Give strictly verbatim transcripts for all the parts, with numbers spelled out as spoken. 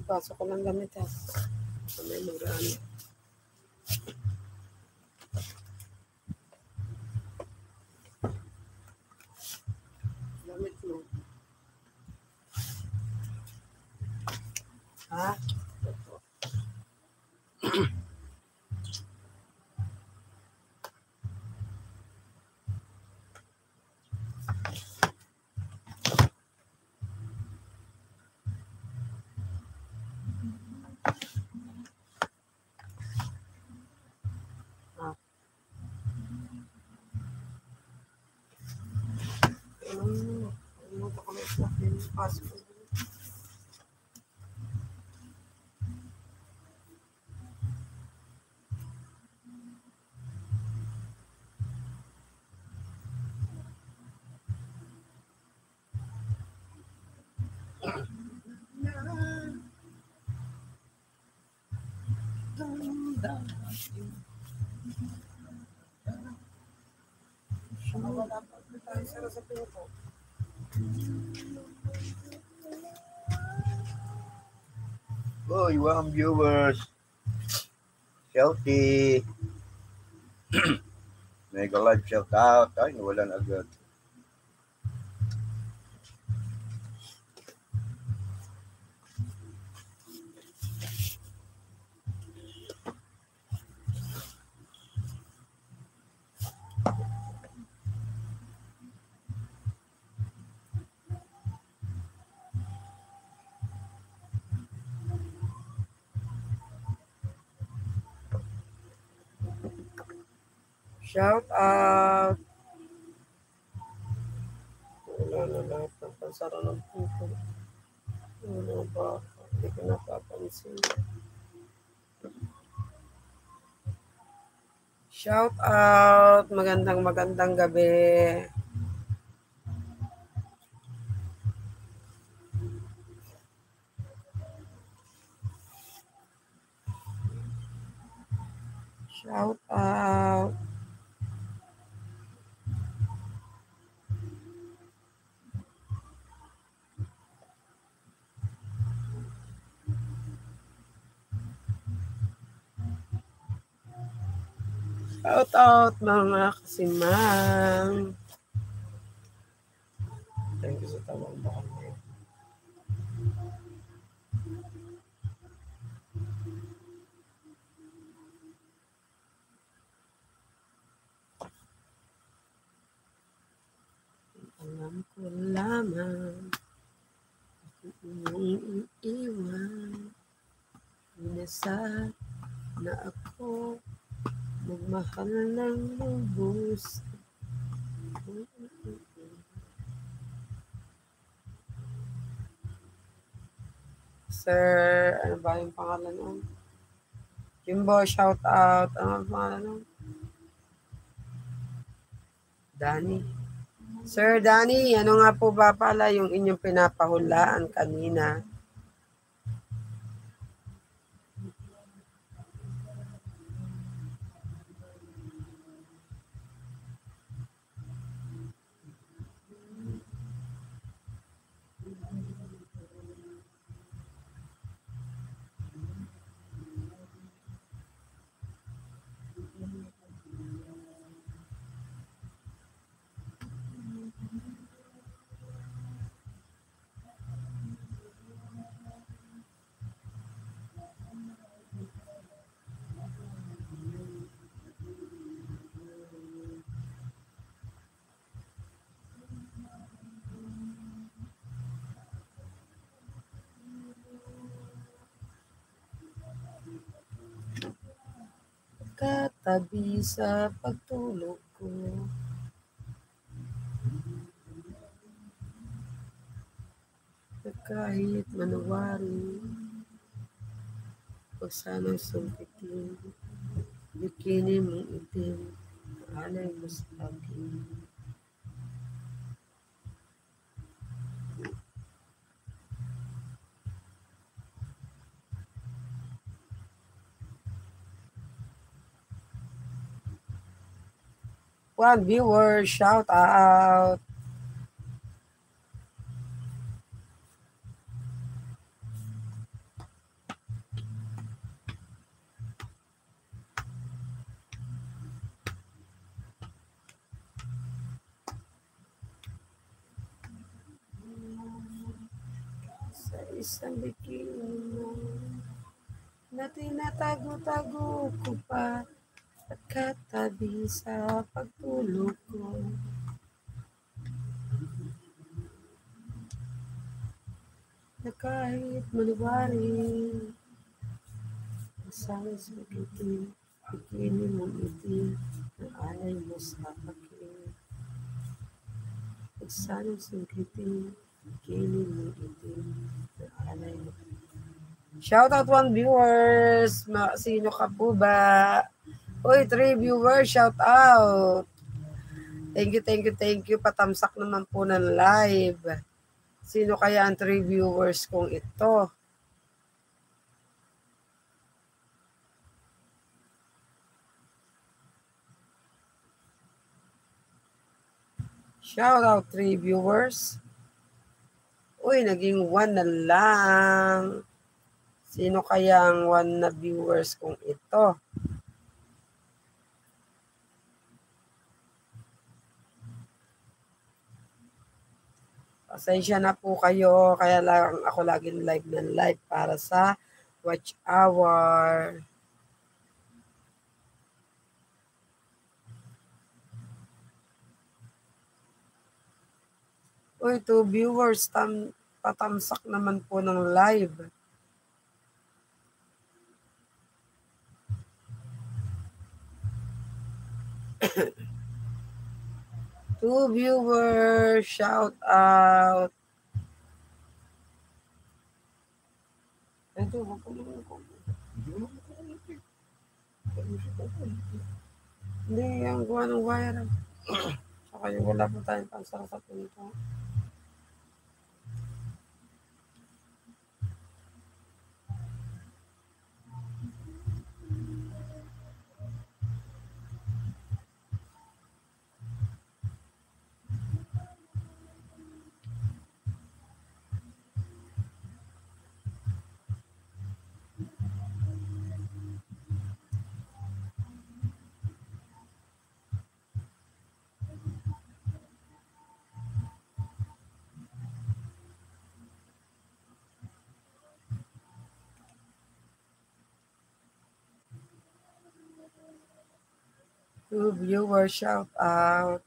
Pasok ko ng gamit ha. May marami. Gamit mo. Ha? Oh, you want viewers. Healthy. Mega live shout out. Ay, nawalan agad. Shout out. Wala na lahat ng pansara ng puso. Wala ba? Hindi ko napapansin. Shout out. Magandang magandang gabi. Shout out. Shout out mga kasimang. Thank you sa tawag mo kami. Alam ko lamang iyong iiwan. Inasal na ako magmahal ng lubos. Sir, ano ba yung pangalan nun? Jimbo, shout out. Ano ang pangalan nun? Danny. Sir Danny, ano nga po ba pala yung inyong pinapahulaan kanina? Katabi sa pagtulog ko. Kahit manawari, pag sana'y sumpitin, bikini mong itim, alay mo sa akin. One viewer, shout out. sa isang bikini mo na tinatago-tago ko pa at katabi sa pagtulog ko. Na kahit maluwarin isang bikini, bikini mong itim na alay mo sa akin. Isang bikini, bikini mong itim na alay mo. Shout out one viewers. Ma sino ka po ba? Uy, three viewers, shout out. Thank you, thank you, thank you. Patamsak naman po ng live. Sino kaya ang three viewers kong ito? Shout out three viewers. Uy, naging one na lang. Sino kaya ang one na viewers kong ito? Pasensya na po kayo. Kaya lang ako laging live ng live para sa watch hour. Uy, two viewers. Tam patamsak naman po ng live. Two viewers, shout out. Ito, hindi, yung gawa ng wire. Saka yung wala po tayong pansara sa pinto. Two viewers, shout out.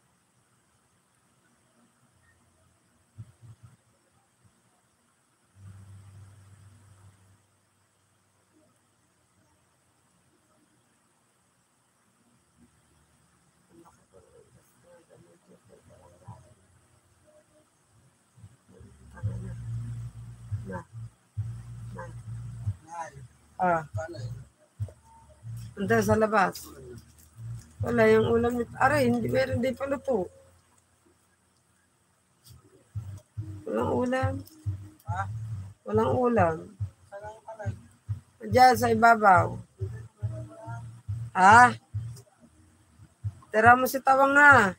Na. Na. Ah. Anda sa labas. Wala yung ulam nito. Aray, hindi meron din pala to. Walang ulam. Ha? Walang ulam. Diyan sa ibabaw. Ha? Tira mo si Tawang nga.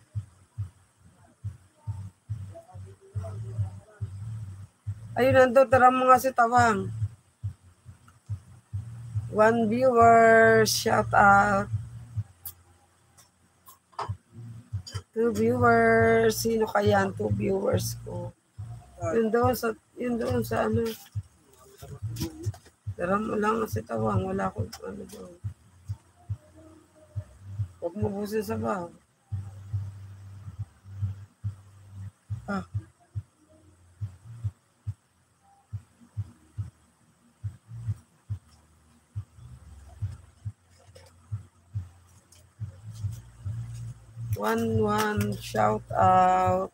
Ayun, nando, tira mo nga si Tawang. One viewer, shout out. Two viewers, sino kaya ang two viewers ko? Yun doon sa, yun doon sa ano. Tira mo lang si Tawang, wala ko ano doon. Huwag mo busin sa baho. Ah. One, one, shout out.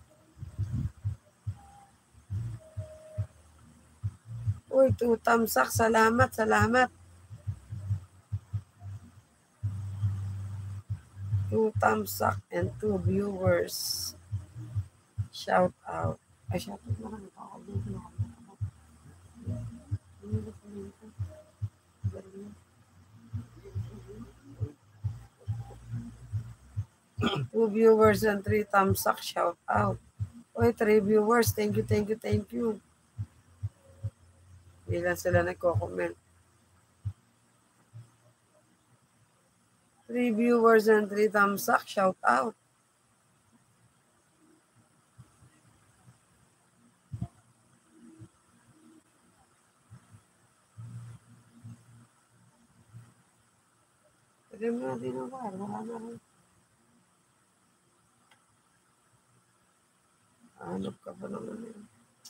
Uy, two thumbs up. Salamat, salamat. Two thumbs up and two viewers. Shout out. Ay, shout out na lang. Two viewers and three thumbs up. Shout out. Uy, three viewers. Thank you, thank you, thank you. Hindi lang sila nagko-comment. Three viewers and three thumbs up. Shout out. Claim mo na din ang bar. Wala na rin. Hanap ka pa naman yun.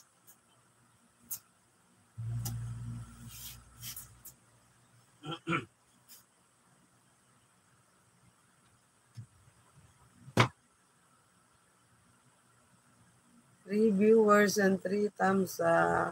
Three viewers and three thumbs up.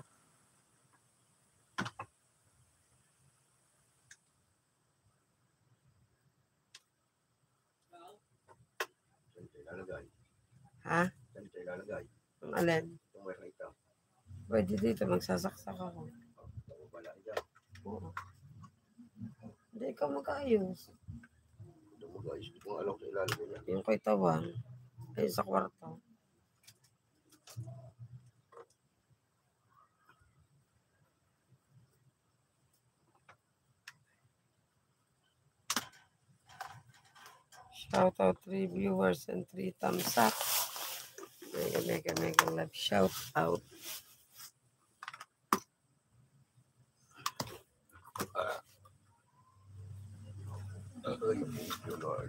Saan tayo lalagay? Ha? Saan tayo lalagay? Ang alin? Itong wire na ito. Pwede dito, magsasaksak ako. Ako pala dyan. Oo. Hindi ikaw mag-ayos. Ito mo guys. Ito mo alam sa ilalagay niya. Yung kay Tawang. Ay, sa kwarto. Shout out three viewers and three thumbs up. Mega, mega, mega love. Shout out. Ay, thank you Lord.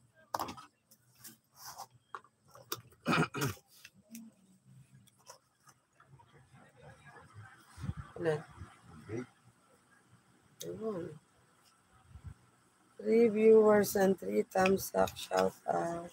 Alin? Okay. Ayun. Three viewers and three thumbs up. Shout out.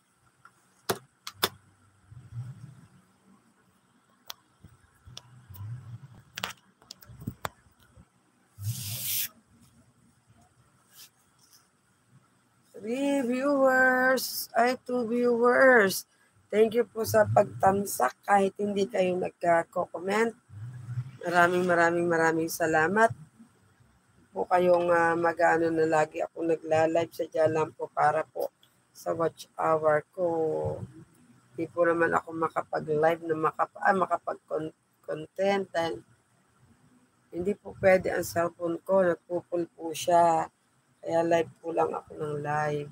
Three viewers. Ay, two viewers. Thank you po sa pagtamsak kahit hindi kayo nagka-comment. Maraming maraming maraming salamat po kayong uh, mag-ano na lagi ako nagla-live. Sadya lang po para po sa watch hour ko. Hindi po naman ako makapag-live na makap ah, makapag-content dahil hindi po pwede ang cellphone ko. Nagpupul po siya. Kaya live po lang ako ng live.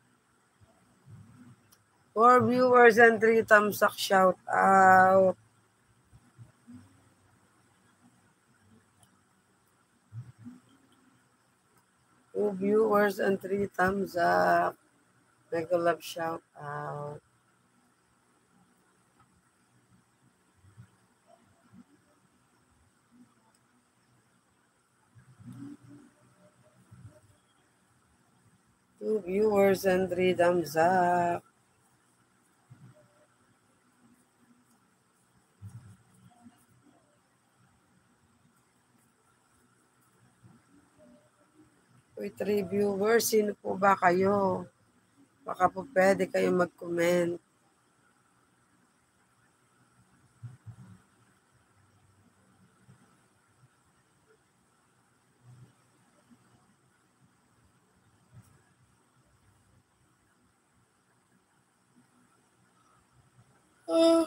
Four viewers and three thumbs up. Shout out. Two viewers and three thumbs up. Mega love shout out. Two viewers and three thumbs up. Uy, three viewers, sino po ba kayo? Baka po pwede kayo mag-comment. Oh.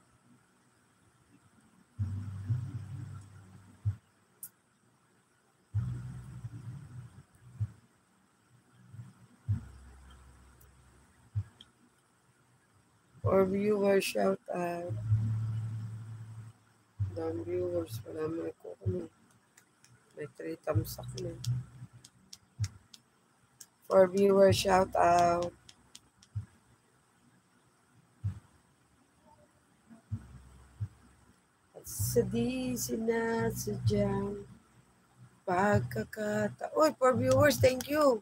Or viewers, shout out. Damn viewers, wala mo ko kami. May three thumbs up na. For viewers, shout out. At sa di sinasadyang pagkakata. Uy, for viewers, thank you.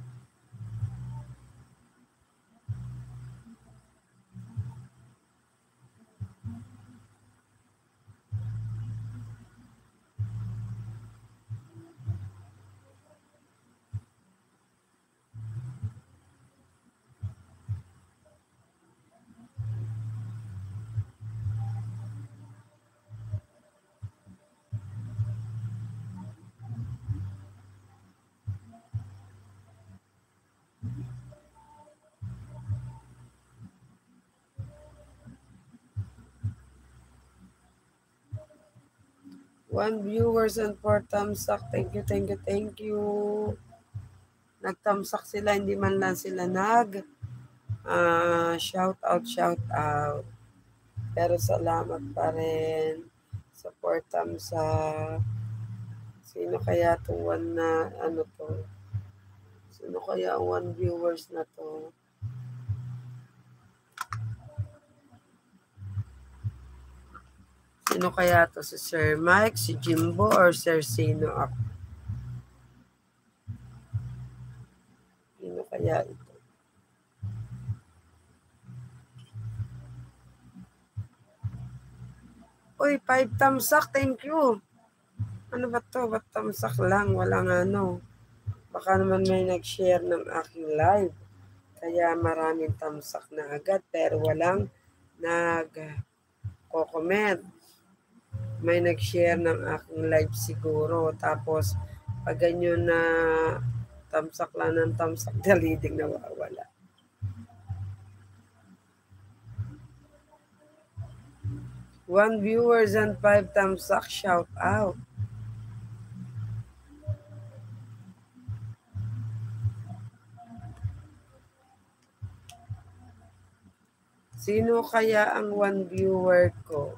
One viewers and four thumbs up. Thank you, thank you, thank you. Nagtamsak sila, hindi man lang sila nag uh, shout out, shout out. Pero salamat pa rin sa four thumbs up. Sino kaya itong one na ano to? Sino kaya ang one viewers na to? Sino kaya to? Si Sir Mike, si Jimbo, or Sir Sino ako? Sino kaya ito? Uy, five thumbs up. Thank you. Ano ba to? Ba't thumbs up lang? Walang ano. Baka naman may nag-share ng aking live. Kaya maraming thumbs up na agad. Pero walang nag-comment. May nag-share ng aking live siguro. Tapos, pag ganyan na thumbs up lang ng thumbs up, daliting nawawala. One viewers and five thumbs up, shout out. Sino kaya ang one viewer ko?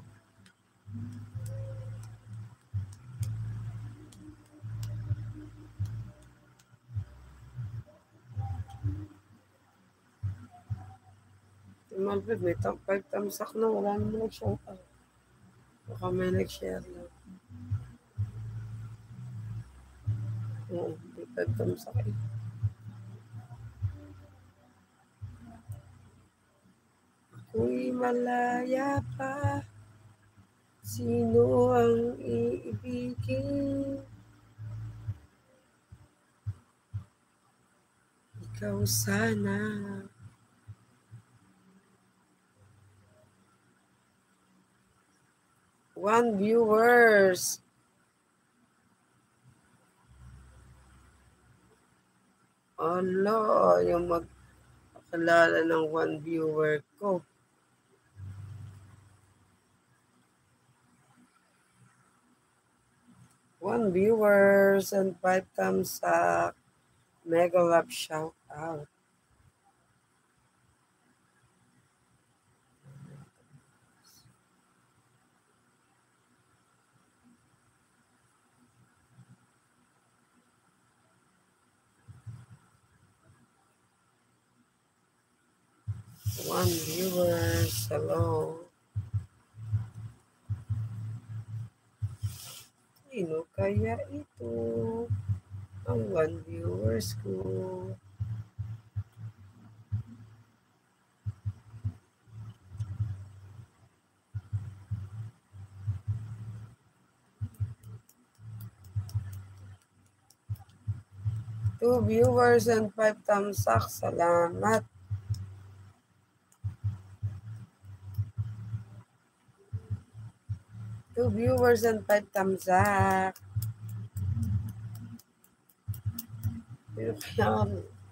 Malpit, may top five thumbs up na. Wala naman nag-shout out. Baka may nag-share lang. Oo, may five thumbs up eh. Ako'y malaya pa. Sino ang iibigin? Ikaw sana. One viewers. Ala, yung magpakilala ng one viewer ko. One viewers and five thumbs up. Mega love shout out. One viewers, hello. Sino kaya ito? Ang one viewers ko. Two viewers and five thumbs up. Salamat. Two viewers and five thumbs up. Pero kaya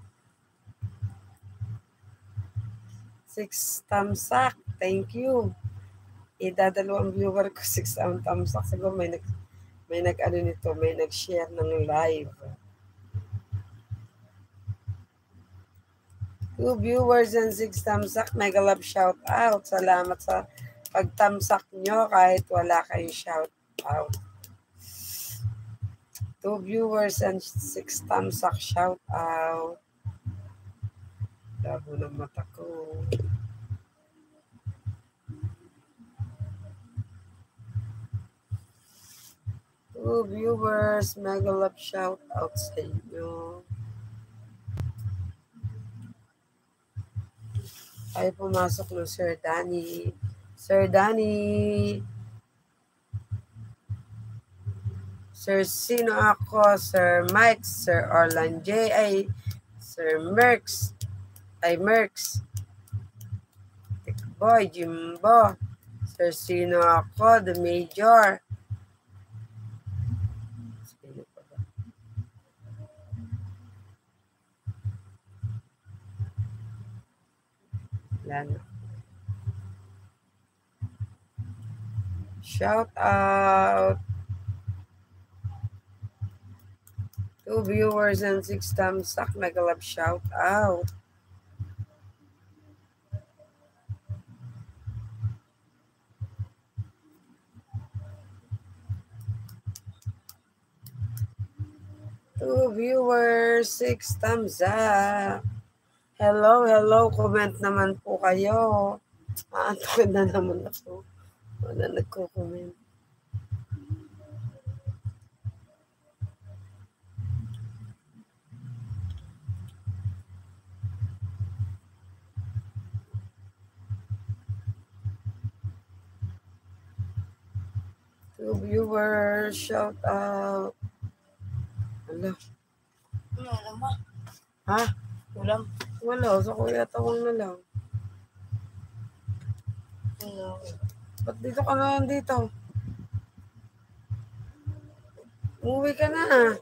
six thumbs up. Thank you. Idadalawang viewer ko six thumbs up. Siguro may nag may nag-ano nito, may nag-share ng live. Two viewers and six thumbs up. Mega love shout out. Salamat sa pag-thumbs up nyo kahit wala kayong shout out. Two viewers and six thumbs up, shout out. Labo ng mata ko. Two viewers, mega love shout out sa inyo. Ay pumasok ng Sir Danny. Sir Danny. Sir Sino ako, Sir Mike, Sir Orlan J, ay Sir Merx, ay Merx, Boy, Jimbo, Sir Sino ako, The Major. Sino pa ba? Lana. Shout out. Two viewers and six thumbs up. Mega love shout out. Two viewers, six thumbs up. Hello, hello. Comment naman po kayo. Aantokin na naman ako. Wala nagko-comment. Two viewers, shout out. Hala. Ano, alam ba? Ha? Ulam. Wala, sa kuya tawang na lang. Ano? Ba't dito ka na dito? Umuwi ka na.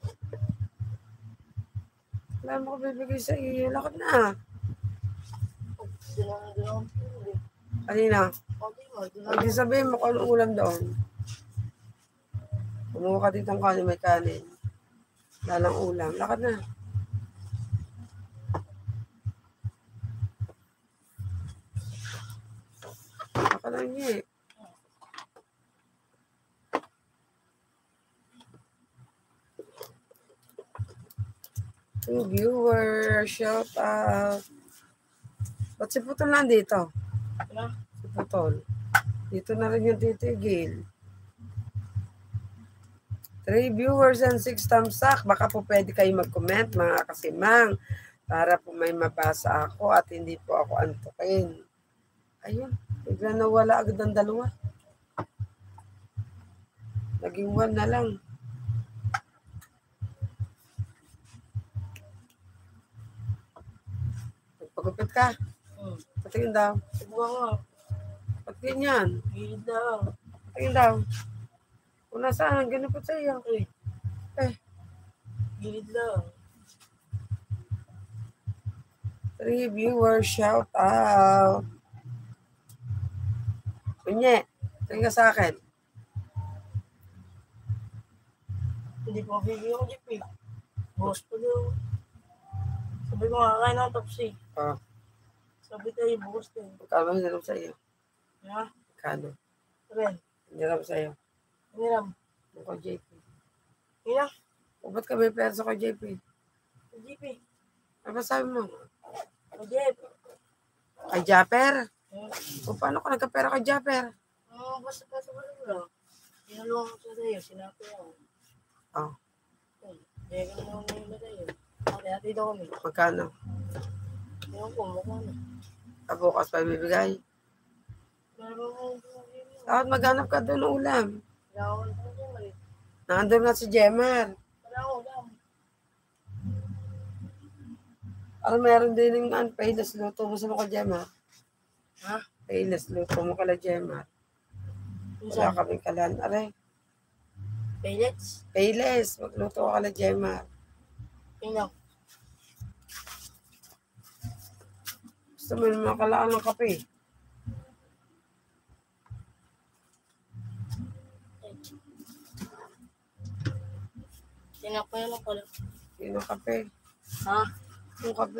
Wala mo ko bibigay sa iyo. Lakad na. Sinang doon. Kanina. Okay mo. Pag di sabihin mo kung anong ulam doon. Kumuha ka dito ng kanin, may kanin. Lalang ulam. Lakad na. Lakad na niya eh. Two viewers, shout out. Ba't si Putol nandito? Ano? Si Putol. Dito na rin yung titigil. Three viewers and six thumbs up. Baka po pwede kayo mag-comment, mga kasimang, para po may mabasa ako at hindi po ako antukin. Ayun, bigla nawala agad ang dalawa. Naging one na lang. Nagpagupit ka. Hmm. Patingin daw. Siguro nga. Patingin yan. Gilid na lang. Patingin daw. Kung nasaan, ganun po sa iyo. Eh. Eh, Gilid lang. three viewers, shout out. Kunye, tingin ka sa akin. Hindi ko mabibigyan ko, Jeep eh. Boss pa daw. Sabi ko nga, kain ng topsy. Oh, Sabi tayo, bukas din. magkano hiniram sa iyo? Ha? Magkano? Ren. Hiniram sa iyo. Niram. Ako, J P. Ina. O, ba't ka may pera sa ko, J P? Jeep eh. Ano ba sabi mo? O, Jeep. Kay Japper? Hmm. O, paano ka nagkapera kay Japper? Oo, basta pa sa wala lang. Tinulungan ko sa sa'yo, sinabi ako. Oh, Hmm. Kaya ka naman na yung sa'yo. Ate, ate daw kami. magkano? Ewan ko, mukha na. Ah, bukas pa ibibigay. Meron ko yung Dapat maghanap ka doon ng ulam. wala ko na yung mali. Nandun na si Jemar. Wala ko lang. Para meron din yung ano, payless luto mo sa mga Jemar. Ha? Payless luto mo kala Jemar. Yung Wala saan? kaming kalan. Aray, Pellets? payless. Magluto ka kala Jemar. Ina. Gusto mo yung mga kalaan ng kape. Tinapay lang pala. Yun ang kape. Ha? Yung kape.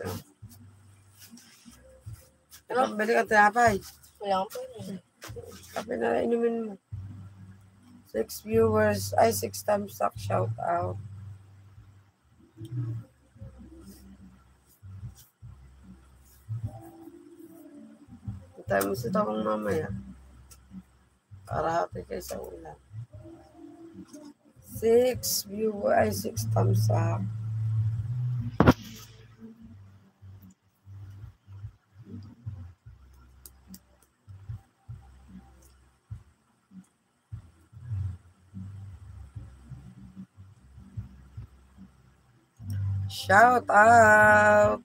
Ano? Balik ang tinapay. Wala ko pa eh. Kape na inumin mo. Six viewers. Ay, six thumbs up. Shout out. Hintay mo si Tawang mamaya. Para happy kayo sa ulan. Six viewers. Ay, six thumbs up. Shout out.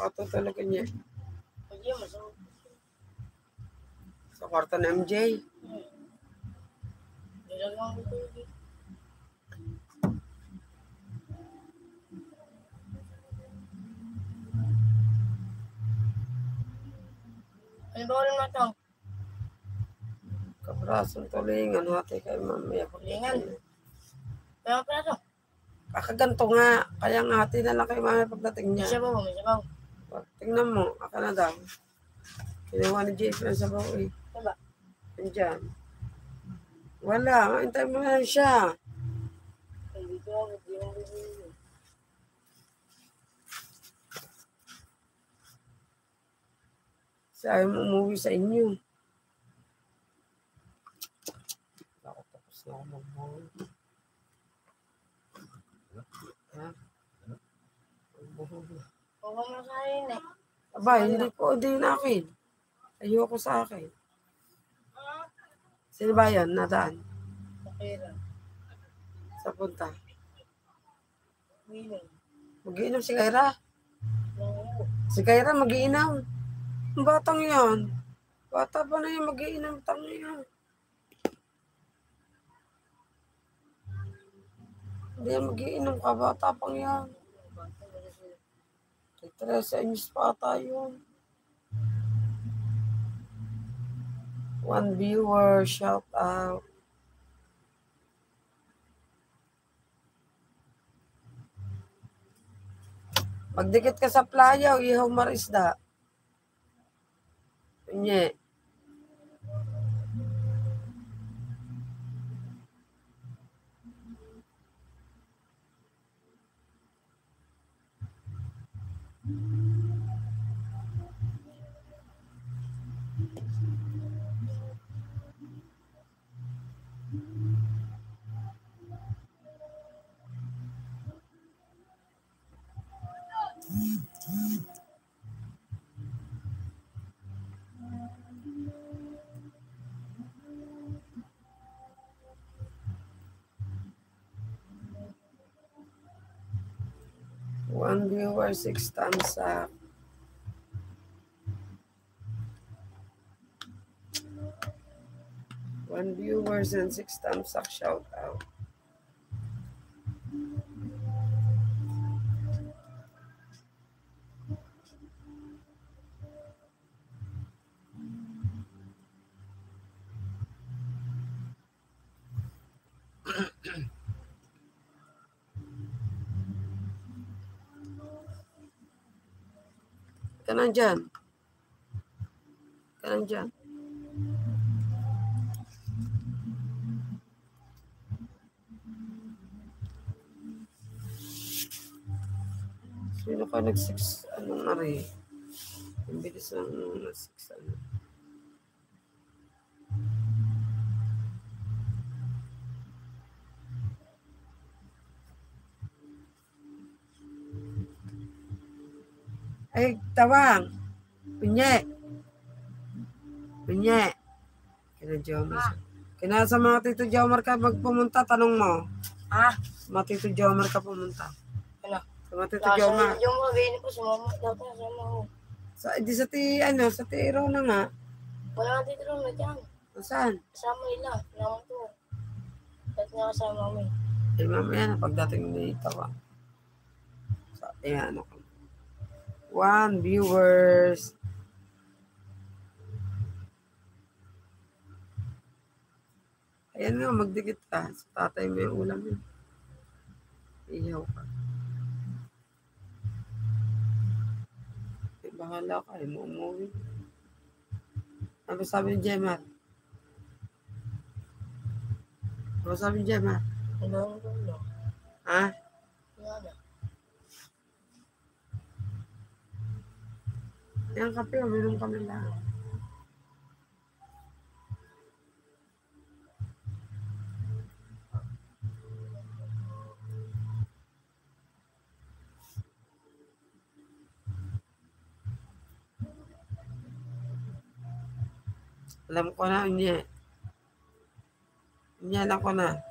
kakatutulog niya. Hindi, masarap. Sa kwarto ng M J. Hmm. Nilagang ko ito. Ano ba ulit na ito? Kabrasong tulingan, hati kay mamaya. Tulingan? Kaya pala ito. Kakaganto nga. Kaya nga, hati na lang kay mamaya pagdating May niya. sabaw, may sabaw. Tingnan mo, aka na daw. Kinuha ni Jason sa bawo eh. Diba? Andyan. Wala, maintay mo na siya. Hindi ko, hindi ko, hindi ko. Sabi mo umuwi sa inyo. Ako tapos na ako magbuhay. Ha? Magbuhay. Huwag mo sa akin eh. Aba, hindi ko, hindi na akin. Ayoko sa akin. Sino ba yan? Nadaan? Okay lang. Sa punta. Willing. Mag-iinom si Kyra. Oo. Si Kyra mag-iinom. Ang batang yan. Bata pa na yan mag-iinom. Tang yan. Hindi yan mag-iinom ka. Bata pang yan. Tresa anyos pa ata yun. One viewer, shout out. Magdikit ka sa playa, ihaw marisda. Nye. One viewer, six thumbs up. One viewers and six thumbs up. Shout out. Kanan dyan. Kanan dyan. Sino ka nag-six, ano nga rin? Ang bilis ng nag-six, ano. Ay, tawang. Pinye. Pinye. Kina Jomar. Ah. Kina sa mga Tito Jomar ka magpumunta, tanong mo. Ah? Sa mga Tito Jomar ka pumunta. Ano? Sa mga Tito Jomar. Sa yung mga gani ko, sumama. Dapat na sumama ko. Sa, di sa ti, ano, sa ti Iro na nga. Wala nga dito rin na dyan. Saan? Kasama nila. Naman to. Dati nga kasama kami. Eh, mamaya na pagdating ni Tawang. Sa, eh, ano ka. One viewers. Ayan nga, magdikit ka. Sa tatay mo yung ulam yun. Iyaw ka. Eh, bahala ka. Eh, umuwi. Ano sabi ni Gemma? Ano sabi ni Gemma? Ano ko no? Ha? Wala na. Yan kape, uminom kami lang. Alam ko na, hindi. Hindi alam ko na.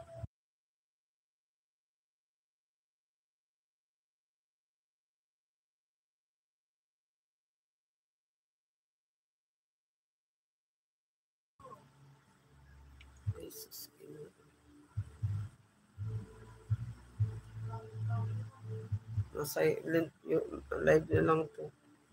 Silent yung live na lang to.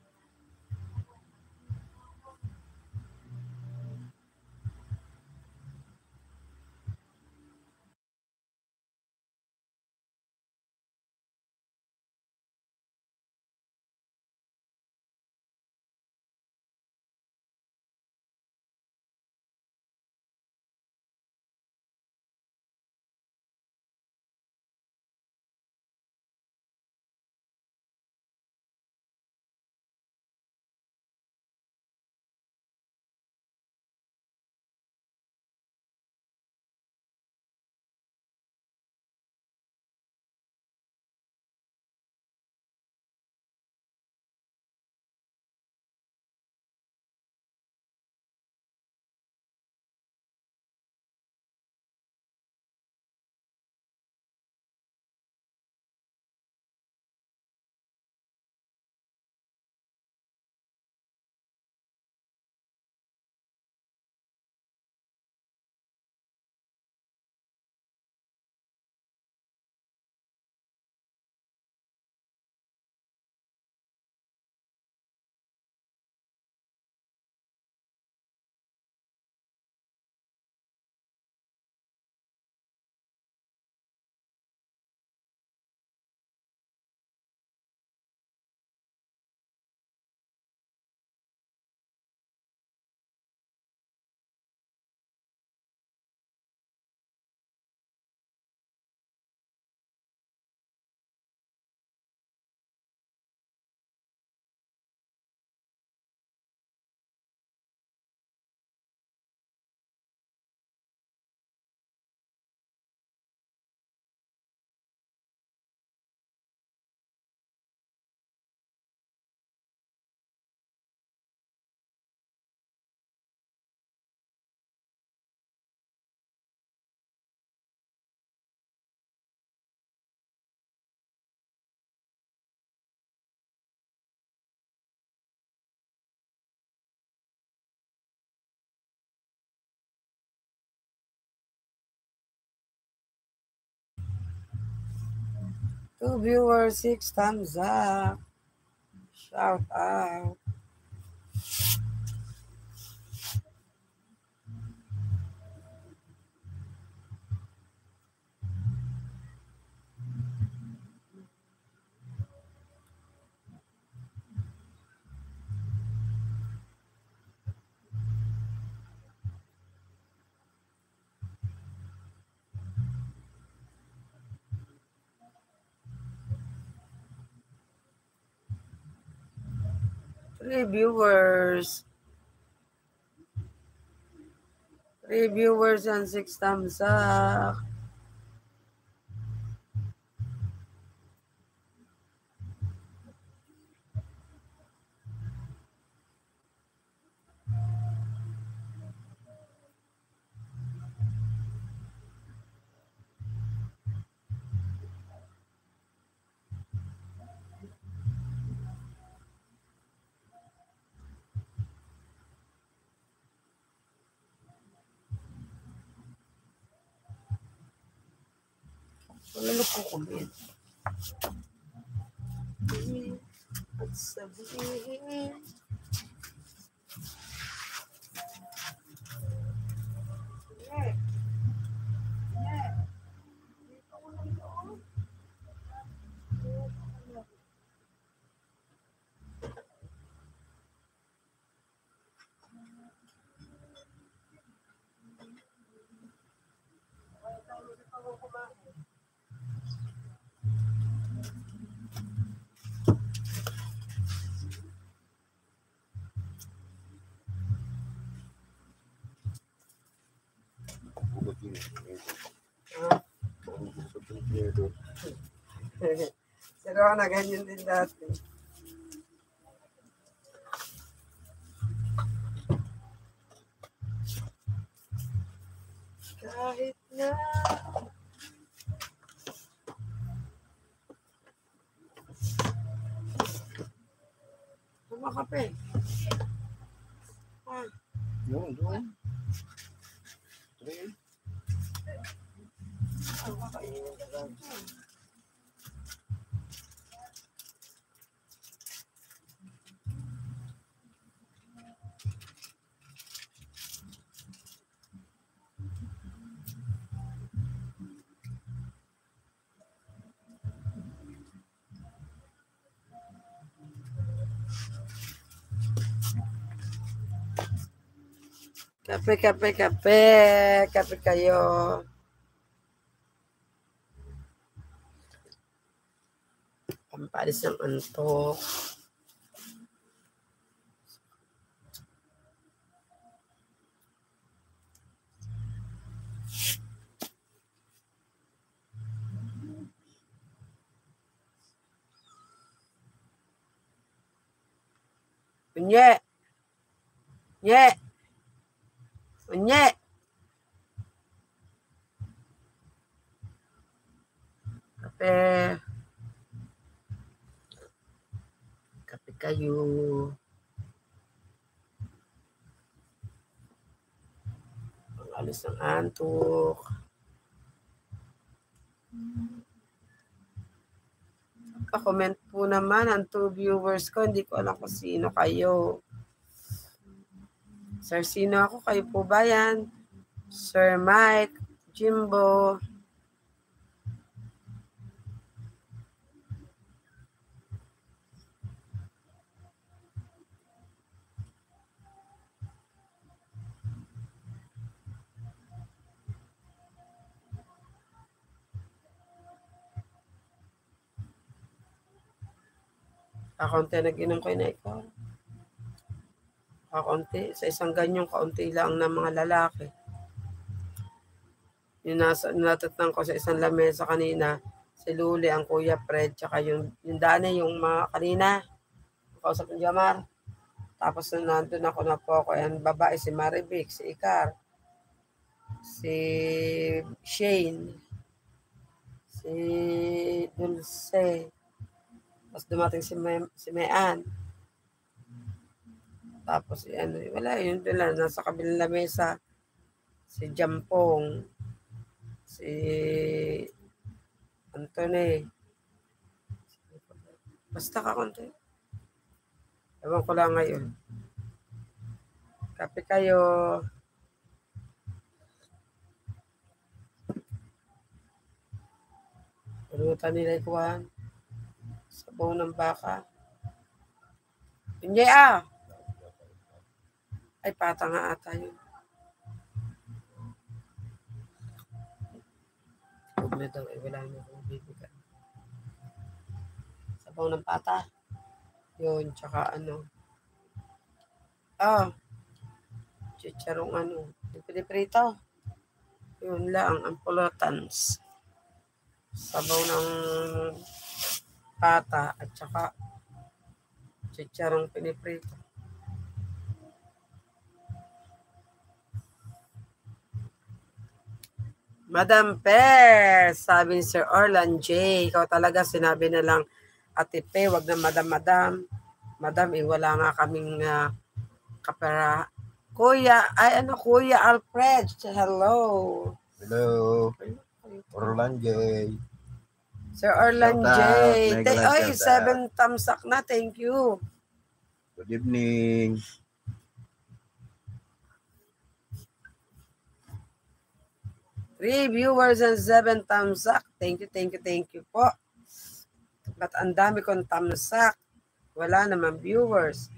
Two viewers, six thumbs up. Shout out. Three viewers. Three viewers and six thumbs up. Wala ko kulit. At sabihin. Yeah. Yeah. Bugat yun. Ah. Bugat yung pinido. Pero na ganyan din dati. Kahit na kumakape. Ah. Yun, doon. Three. Ang kakainin ka lang. Kape, kape, kape. Kape kayo. Pampalis ng antok. Unye. Nye. Unye. Kape. Kape kayo. Alis ng antok. Pa-comment po naman ang two viewers ko. Hindi ko alam kung sino kayo. Sir, sino ako? Kayo po ba yan? Sir Mike, Jimbo. Kakunti nag-inom kayo na ikaw. Kakunti. Sa isang ganyong kaunti lang ng mga lalaki. Yung nasa, natatang ko sa isang lamesa kanina, si Luli, ang Kuya Fred, tsaka yung, yung Dane, yung mga kanina, kausap ng Jamar. Tapos na nandun ako na po ako, yung babae, si Marivic, si Icar, si Shane, si Dulce, tapos dumating si, May, si Mayan. Tapos, ano, wala, yun doon lang, nasa kabilang lamesa, si Jampong, si Anthony. Basta ka konti. Ewan ko lang ngayon. Kape kayo. Pulutan nila ikuhan. Sabaw ng baka. Hindi ah. Ay, pata nga ata yun. Huwag na daw, eh, wala na akong bibigyan. Sabaw ng pata. Yun, tsaka ano. Ah, chicharong ano. Piniprito. Yun lang, ang pulotans. Sabaw ng pata at tsaka chicharong piniprito. Madam Per, sabi ni Sir Orlan J, ikaw talaga sinabi na lang Ate Pe, wag na madam, madam. Madam, eh, wala nga kaming uh, kapera. Kuya, ay ano, Kuya Alfred, hello. Hello. Orlan J. Sir Orlan J. Ay, seven thumbs up na, thank you. Good evening. Three viewers and seven thumbs up. Thank you, thank you, thank you po. Ba't ang dami kong thumbs up? Wala naman viewers.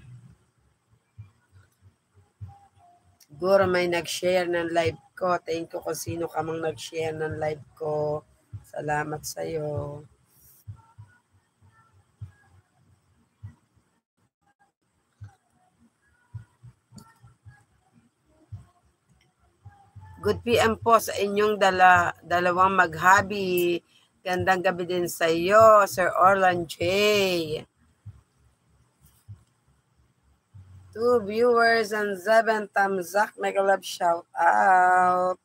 Siguro may nag-share ng live ko. Thank you kung sino ka mang nag-share ng live ko. Salamat sa'yo. Good P M po sa inyong dala, dalawang maghabi. Gandang gabi din sa iyo, Sir Orlan J. Two viewers and seven thumbs up. Make a love shout out.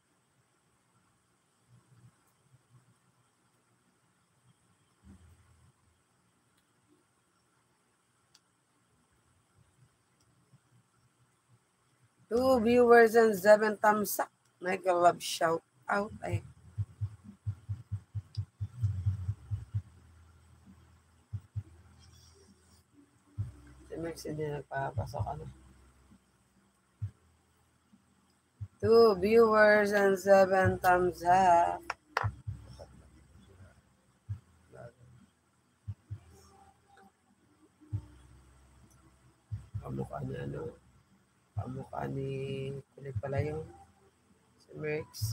Two viewers and seven thumbs up. Make a love shout out. Ay. Max hindi nagpapasok ano. Two viewers and seven thumbs up. Kamukha niya ano. Kamukha ni kulit pala yung si Max.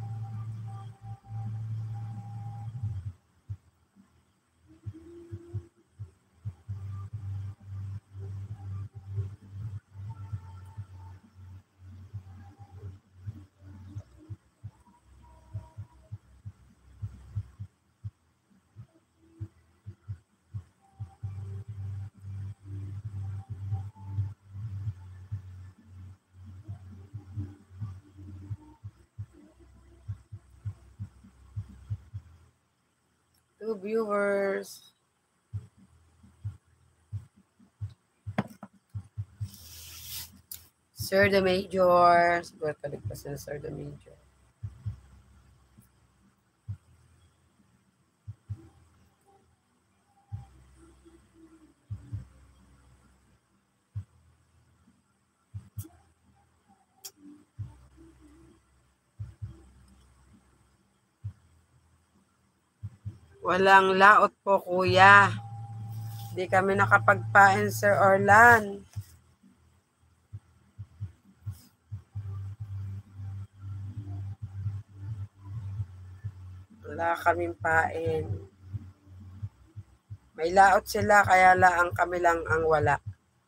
Two viewers. Sir the Major. Siguro kaligpas na Sir the Major. Walang laot po, kuya. Hindi kami nakapagpain, Sir Orlan. Wala kaming pain. May laot sila, kaya laang kami lang ang wala.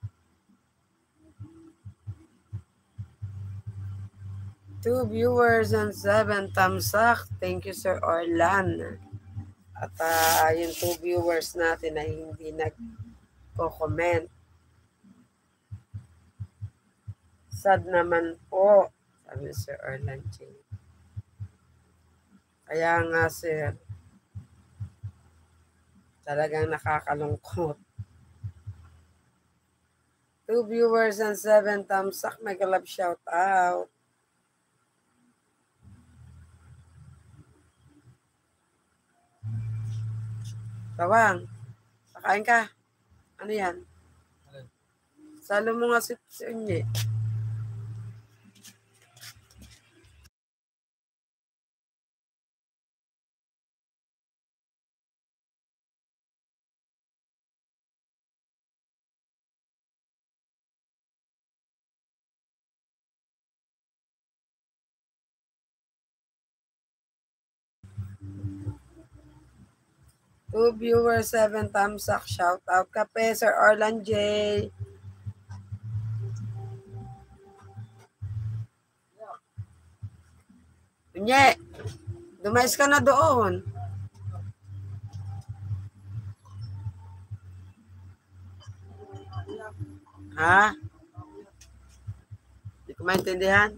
Two viewers and seven thumbs up. Thank you, Sir Orlan. At uh, yung two viewers natin na hindi nag-comment. Sad naman po, sabi Sir Orlan J. Kaya nga, sir, talagang nakakalungkot. Two viewers and seven thumbs up. Mega love shout out. Tawang, kakain ka. Ano yan? Salo mo nga si Unye. Two viewers, seven thumbs up. Shout out kape, Sir Orlan J. Unye, dumayas ka na doon. Ha? Hindi ko maintindihan.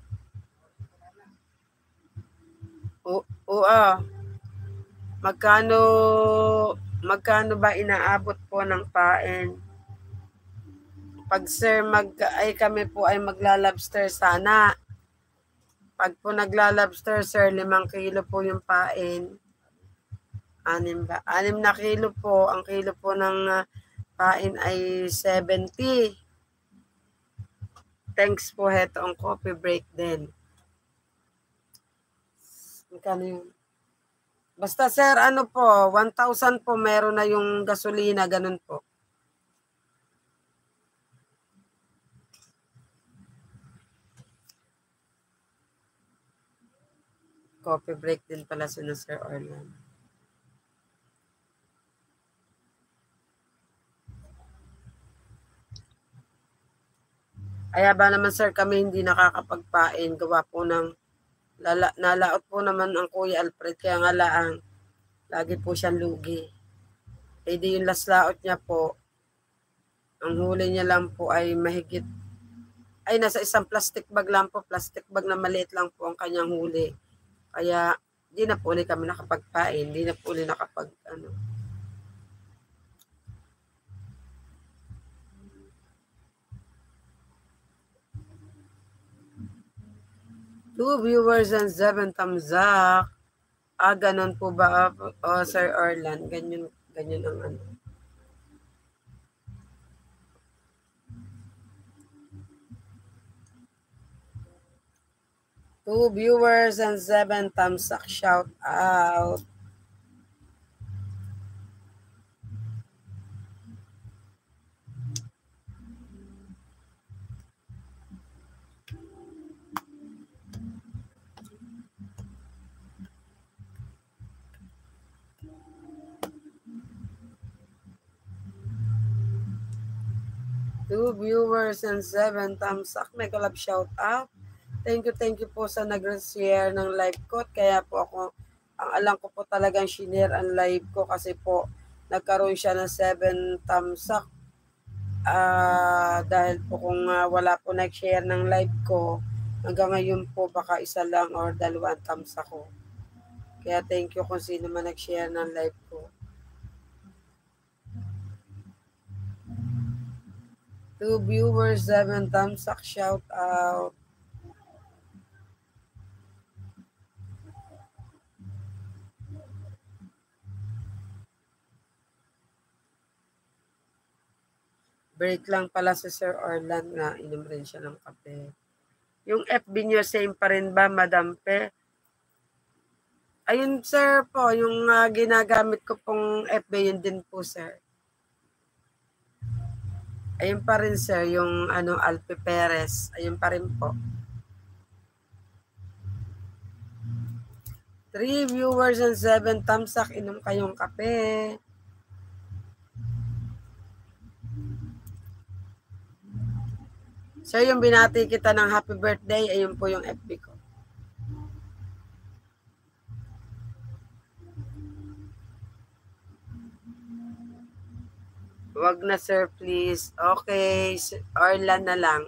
Oo, oo. Magkano, magkano ba inaabot po ng pain? Pag sir, mag, ay kami po ay magla-lobster sana. Pag po nagla-lobster, sir, limang kilo po yung pain. Anim ba? Anim na kilo po. Ang kilo po ng uh, pain ay seventy. Thanks po, heto ang coffee break din. Magkano yun? Basta sir, ano po, one thousand po meron na yung gasolina, ganun po. Coffee break din pala si na Sir Orlan. Kaya ba naman sir kami hindi nakakapagpain, gawa po ng lala, nalaot po naman ang Kuya Alfred, kaya nga laang lagi po siyang lugi. Eh di yung last laot niya po, ang huli niya lang po ay mahigit, ay nasa isang plastic bag lang po, plastic bag na maliit lang po ang kanyang huli. Kaya di na po ulit kami nakapagpain, di na po ulit nakapag ano. Two viewers and seven thumbs up. Ah, ganun po ba, oh, Sir Orlan? Ganyan, ganyan ang ano. Two viewers and seven thumbs up. Shout out. Two viewers and seven thumbs up. May collab shout out. Thank you, thank you po sa nag-share ng live ko. Kaya po ako, ang alam ko po talagang shinare ang live ko kasi po nagkaroon siya ng seven thumbs up. Uh, dahil po kung uh, wala po nag-share ng live ko, hanggang ngayon po baka isa lang or dalawang thumbs ako. Kaya thank you kung sino man nag-share ng live ko. Two viewers, seven thumbs up, shout out. Break lang pala si Sir Orlan nga, inom rin siya ng kape. Yung F B niyo, same pa rin ba, Madam Pe? Ayun, sir po, yung uh, ginagamit ko pong F B, yun din po, sir. Ayun pa rin, sir, yung ano, Alpe Perez. Ayun pa rin po. Three viewers and seven thumbs up, inom kayong kape. Sir, yung binati kita ng happy birthday, ayun po yung F B ko. Wag na, sir, please. Okay, Orlan na lang.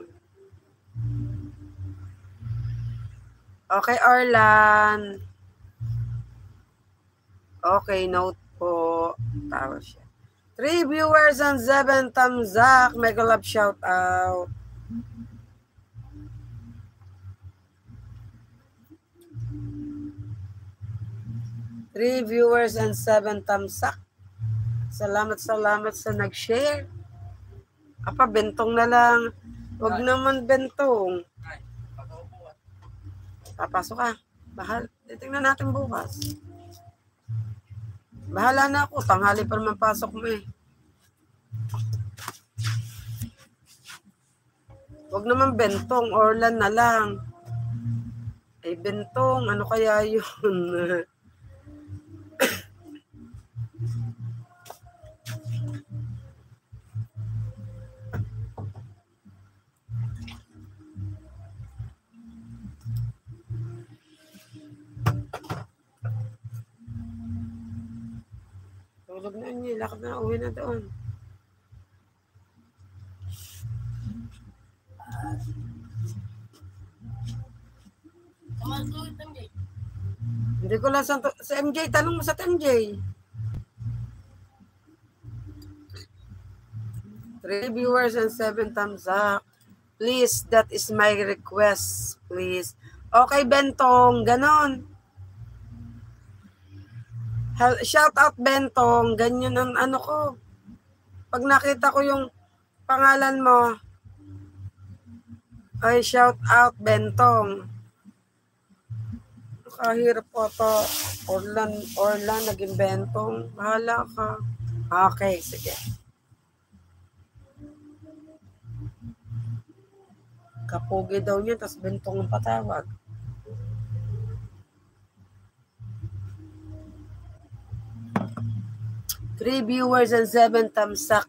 Okay, Orlan. Okay, note po. Tawa siya. Three viewers and seven thumbs up. Mega love shout out. Three viewers and seven thumbs up. Salamat, salamat sa nag-share. Apa, bentong na lang. Huwag naman bentong. Papasok ka. Bahal. Titingnan natin bukas. Bahala na ako. Tanghali pa naman pasok mo eh. Huwag naman bentong. Orlan na lang. Ay, bentong. Ano kaya yun? Tulog na niya. Lakad na. Uwi na doon. Hindi ko lang sa, sa M J. Tanong mo sa M J. Three viewers and seven thumbs up. Please, that is my request. Please. Okay, Bentong. Ganon. Shout out, Bentong. Ganyan ang ano ko. Pag nakita ko yung pangalan mo, ay shout out, Bentong. Kahirap po ito. Orlan, Orlan, naging Bentong. Bahala ka. Okay, sige. Kapugi daw niya, tas Bentong ang patawag. Three viewers and seven thumbs up.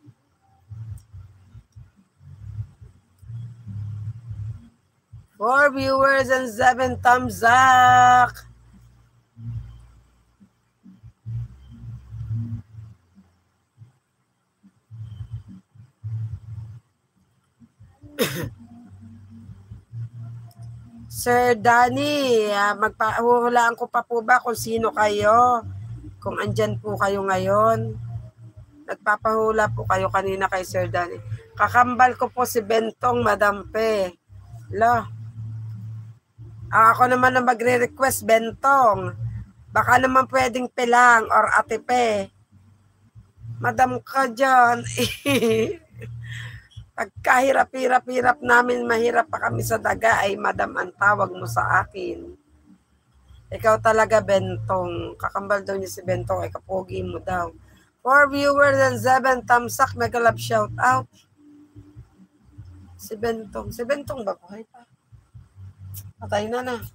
Four viewers and seven thumbs up. Sir Danny, uh, magpahuhulaan ko pa po ba kung sino kayo? Kung andyan po kayo ngayon. Nagpapahula po kayo kanina kay Sir Danny. Kakambal ko po si Bentong, Madam Pe. Lo. Ah, ako naman na magre-request, Bentong. Baka naman pwedeng Pelang or Ate Pe. Madam ka dyan. Pagkahirap-hirap-hirap namin, mahirap pa kami sa daga, ay madam ang tawag mo sa akin. Ikaw talaga, Bentong. Kakambal daw niya si Bentong, ay kapogi mo daw. Four viewers and seven thumbs up, mega love shout out. Si Bentong. Si Bentong ba buhay pa? Patay na na.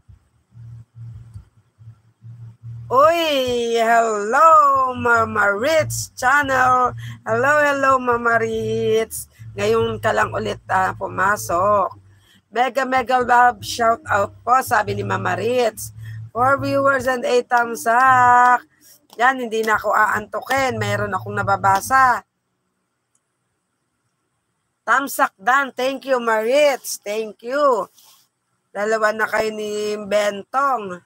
Uy, hello Mama Ritz channel. Hello, hello Mama Ritz. Ngayon ka lang ulit uh, pumasok. Mega mega love shout out po, sabi ni Mama Ritz. Four viewers and eight thumbs up. Yan, hindi na ako aantukin. Mayroon akong nababasa. Thumbs up dan. Thank you, Maritz. Thank you. Dalawa na kayo ni Bentong.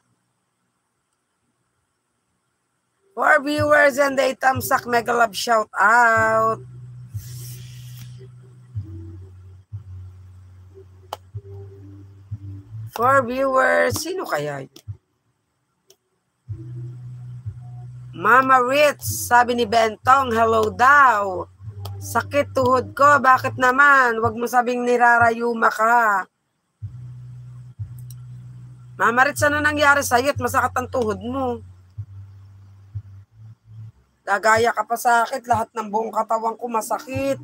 For viewers and eight thumbs up, mega love shout out. For viewers, sino kaya yun? Mama Ritz, sabi ni Bentong, hello daw. Sakit tuhod ko, bakit naman? Huwag mo sabing nirarayuma ka. Mama Ritz, ano nangyari sa'yo at masakit ang tuhod mo? Gagaya ka pa sa akin, lahat ng buong katawan ko masakit.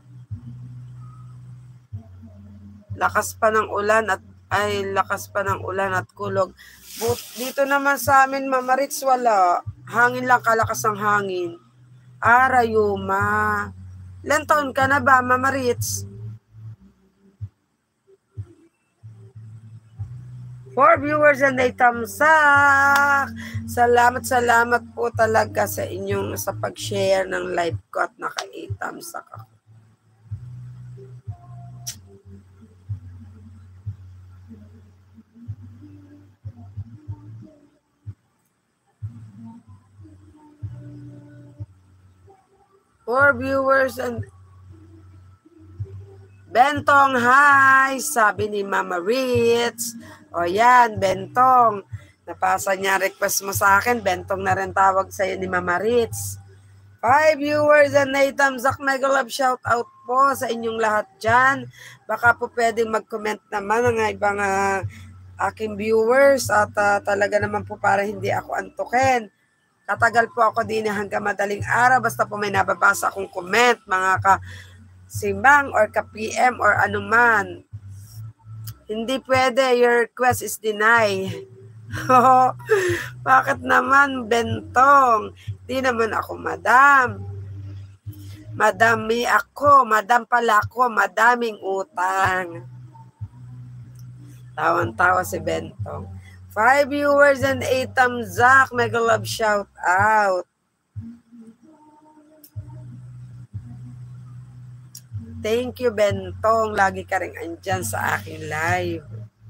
Lakas pa ng ulan at ay lakas pa ng ulan at kulog. But, dito naman sa amin, Mama Ritz, wala. Hangin lang, kalakas ang hangin. Arayuma. Ilan taon ka na ba, Mama Ritz? For viewers and eight thumbs up. Salamat, salamat po talaga sa inyong sa pag-share ng live ko at naka-eight thumbs up ako. For viewers and Bentong, hi! Sabi ni Mama Ritz. O yan, Bentong. Napasa niya request mo sa akin. Bentong na rin tawag sa'yo ni Mama Ritz. Five viewers and eight thumbs up. Mega love shout out po sa inyong lahat dyan. Baka po pwedeng mag-comment naman ng ibang uh, aking viewers. At uh, talaga naman po para hindi ako antukin. Katagal po ako din hanggang madaling araw. Basta po may nababasa akong comment. Mga ka-simbang or ka-P M or anuman. Hindi pwede, your request is denied. Bakit naman, Bentong? Hindi naman ako madam. Madami ako, madam pala ako, madaming utang. Tawan-tawa si Bentong. Five viewers and eight thumbs up, mega love shout out. Thank you, Bentong. Lagi ka rin andyan sa aking live.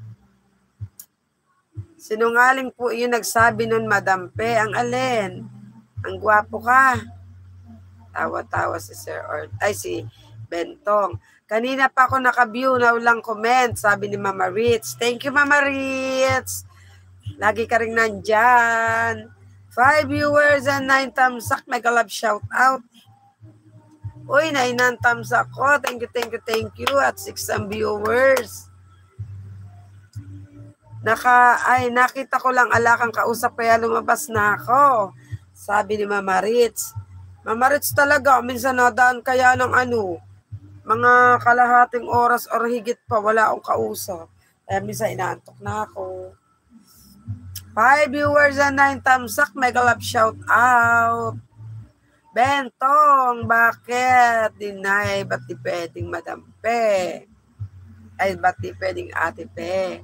Sinungaling po yun nagsabi nun, Madam Pe. Ang alin? Ang gwapo ka. Tawa-tawa si Sir Or ay si Bentong. Kanina pa ako naka-view na walang comment, sabi ni Mama Ritz. Thank you, Mama Ritz. Lagi ka rin nandyan. Five viewers and nine thumbs up. Mega love shout out. Uy, nainan thumbs ako. Thank you, thank you, thank you. At six ang viewers. Naka, ay, nakita ko lang alakang kausap kaya lumabas na ako. Sabi ni Mama Ritz. Mama Ritz talaga, minsan nadaan kaya ng ano, mga kalahating oras or higit pa, wala akong kausap. Kaya minsan inaantok na ako. Five viewers and nine thumbs up. Mega love shout out. Bentong, bakit? Deny, ba't di pwedeng Madam Pe? Ay, ba't di pwedeng Ate Pe?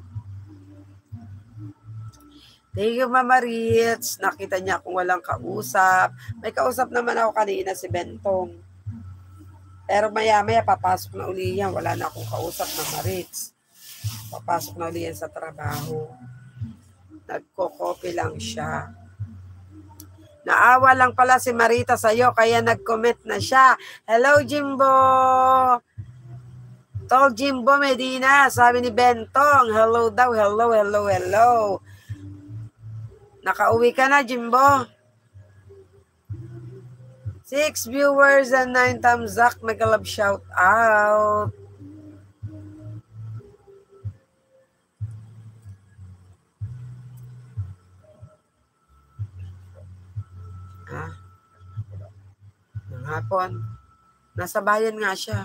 Thank you, Mama Ritz. Nakita niya kung walang kausap. May kausap naman ako kanina si Bentong. Pero maya-maya, papasok na uli yan. Wala na akong kausap, Mama Ritz. Papasok na uli yan sa trabaho. Nagko-copy lang siya. Naawa lang pala si Marita sa'yo, kaya nag-comment na siya. Hello, Jimbo! Tol Jimbo Medina, sabi ni Bentong. Hello daw, hello, hello, hello. Nakauwi ka na, Jimbo? Six viewers and nine thumbs up. Megalove shout out. Ah, ng hapon. Nasa bayan nga siya.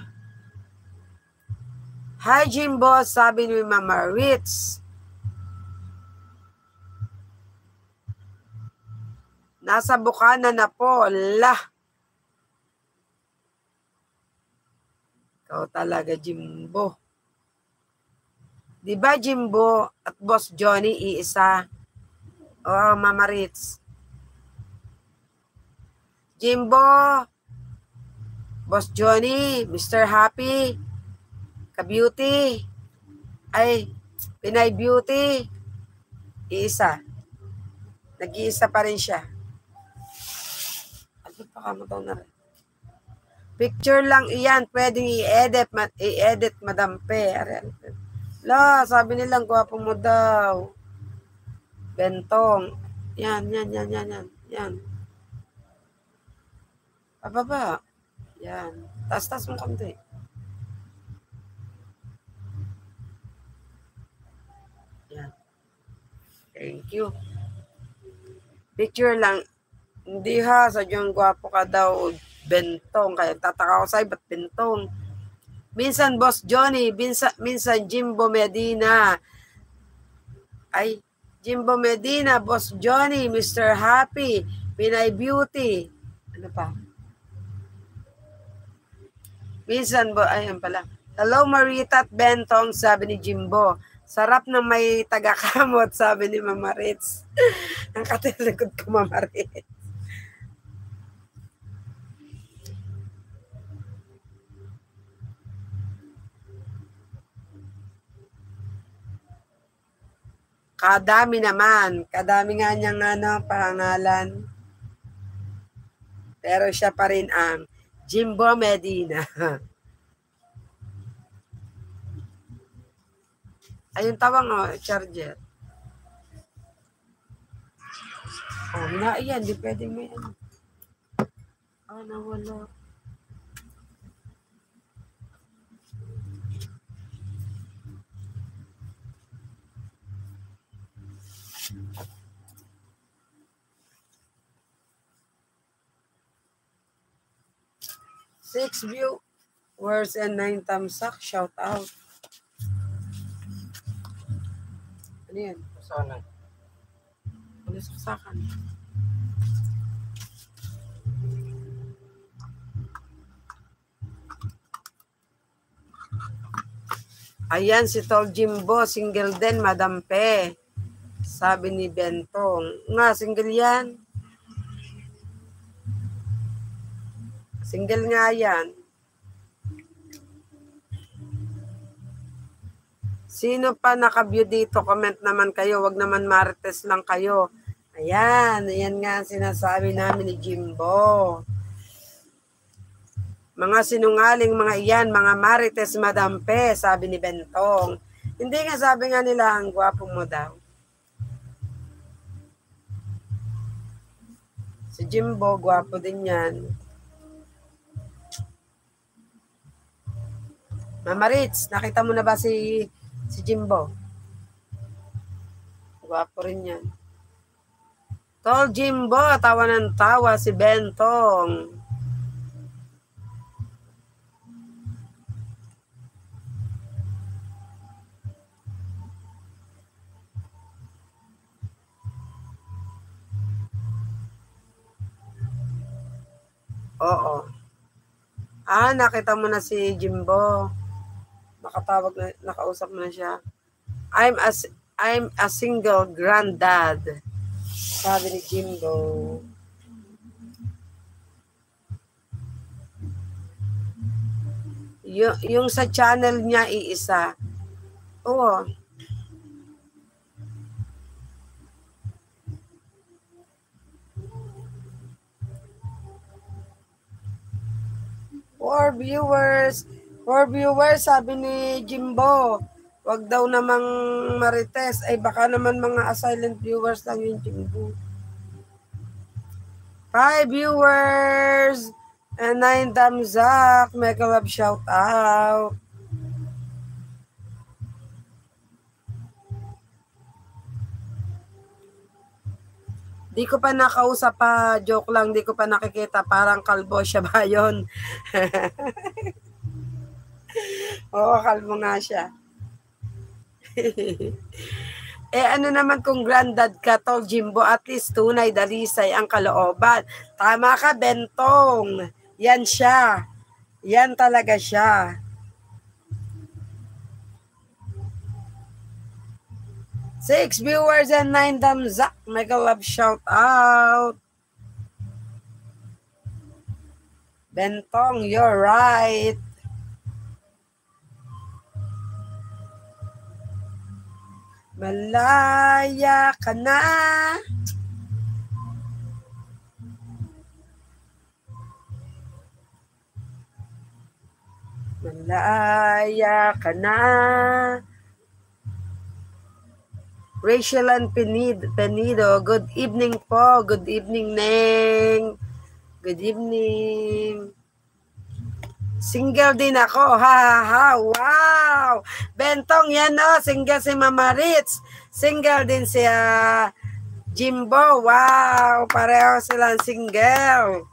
Hi, Jimbo, sabi ni Mama Ritz. Nasa Bukana na po. Lah. Ikaw talaga, Jimbo. Diba, Jimbo at Boss Johnny, iisa? Oo, Mama Ritz. Jimbo, Boss Johnny, Mister Happy, Ka-Beauty, ay, Pinay Beauty, iisa. Nag-iisa pa rin siya. Ano pa ka mo daw na rin? Picture lang iyan, pwedeng i-edit, i-edit Madam Pe. La, sabi nilang gwapo mo daw. Bentong. Yan, yan, yan, yan, yan. Yan. Pababa. Yan. Tas-tas mo konti. Yan. Thank you. Picture lang. Hindi ha, sadyang gwapo ka daw. Bentong. Kaya tataka ko sa'yo, ba't bentong? Minsan Boss Johnny, minsan, minsan Jimbo Medina. Ay, Jimbo Medina, Boss Johnny, Mister Happy, Pinay Beauty. Ano pa? Minsan, bo, ayun pala. Hello Marita at Bentong, sabi ni Jimbo. Sarap na may taga-kamot, sabi ni Mama Ritz. Ang katilikod ko, Mama Ritz. Kadami naman. Kadami nga niyang ano, pangalan. Pero siya pa rin ang Jimbo Medina. Ayun tawang, oh, charger. Oh, na yan. Di pwedeng may ano. Oh, nawala. Six viewers and nine thumbs up. Shout out. Ano yan? Sana. Ano saksakan? Ayan, si Tol Jimbo, single din, Madam Pe. Sabi ni Bentong. Nga, single yan. Single nga yan. Sino pa naka-view dito? Comment naman kayo. Wag naman marites lang kayo. Ayan. Ayan nga sinasabi namin ni Jimbo. Mga sinungaling mga iyan, mga marites Madam Pe, sabi ni Bentong. Hindi nga sabi nga nila, ang gwapo mo daw. Si Jimbo, gwapo din yan. Mama Ritz, nakita mo na ba si si Jimbo? Gwapo rin yan. Tol Jimbo, tawa ng tawa si Bentong. Oo. Ah, nakita mo na si Jimbo. Nakatawag na, nakausap mo na siya. I'm a, I'm a single granddad. Sabi ni Jimbo. Y- yung sa channel niya, iisa. Oo. Four viewers. Four viewers, sabi ni Jimbo. Wag daw namang marites. Ay baka naman mga silent viewers lang yung Jimbo. Five viewers and nine thumbs up. Make a love shout out. Di ko pa nakausap pa, joke lang, di ko pa nakikita, parang kalbo siya ba yun? Oo, kalbo nga siya. Eh ano naman kung granddad ka to, Jimbo, at least tunay, dalisay ang kalooban. Tama ka, Bentong. Yan siya. Yan talaga siya. Six viewers and nine thumbs up. Make a love shout out. Bentong, you're right. Malaya ka na. Malaya ka na. Rachel and Penido, Penido, good evening po. Good evening, Neng. Good evening. Single din ako. Ha, ha, ha. Wow. Bentong yan, no? Single si Mama Ritz. Single din si uh, Jimbo. Wow. Pareho silang single.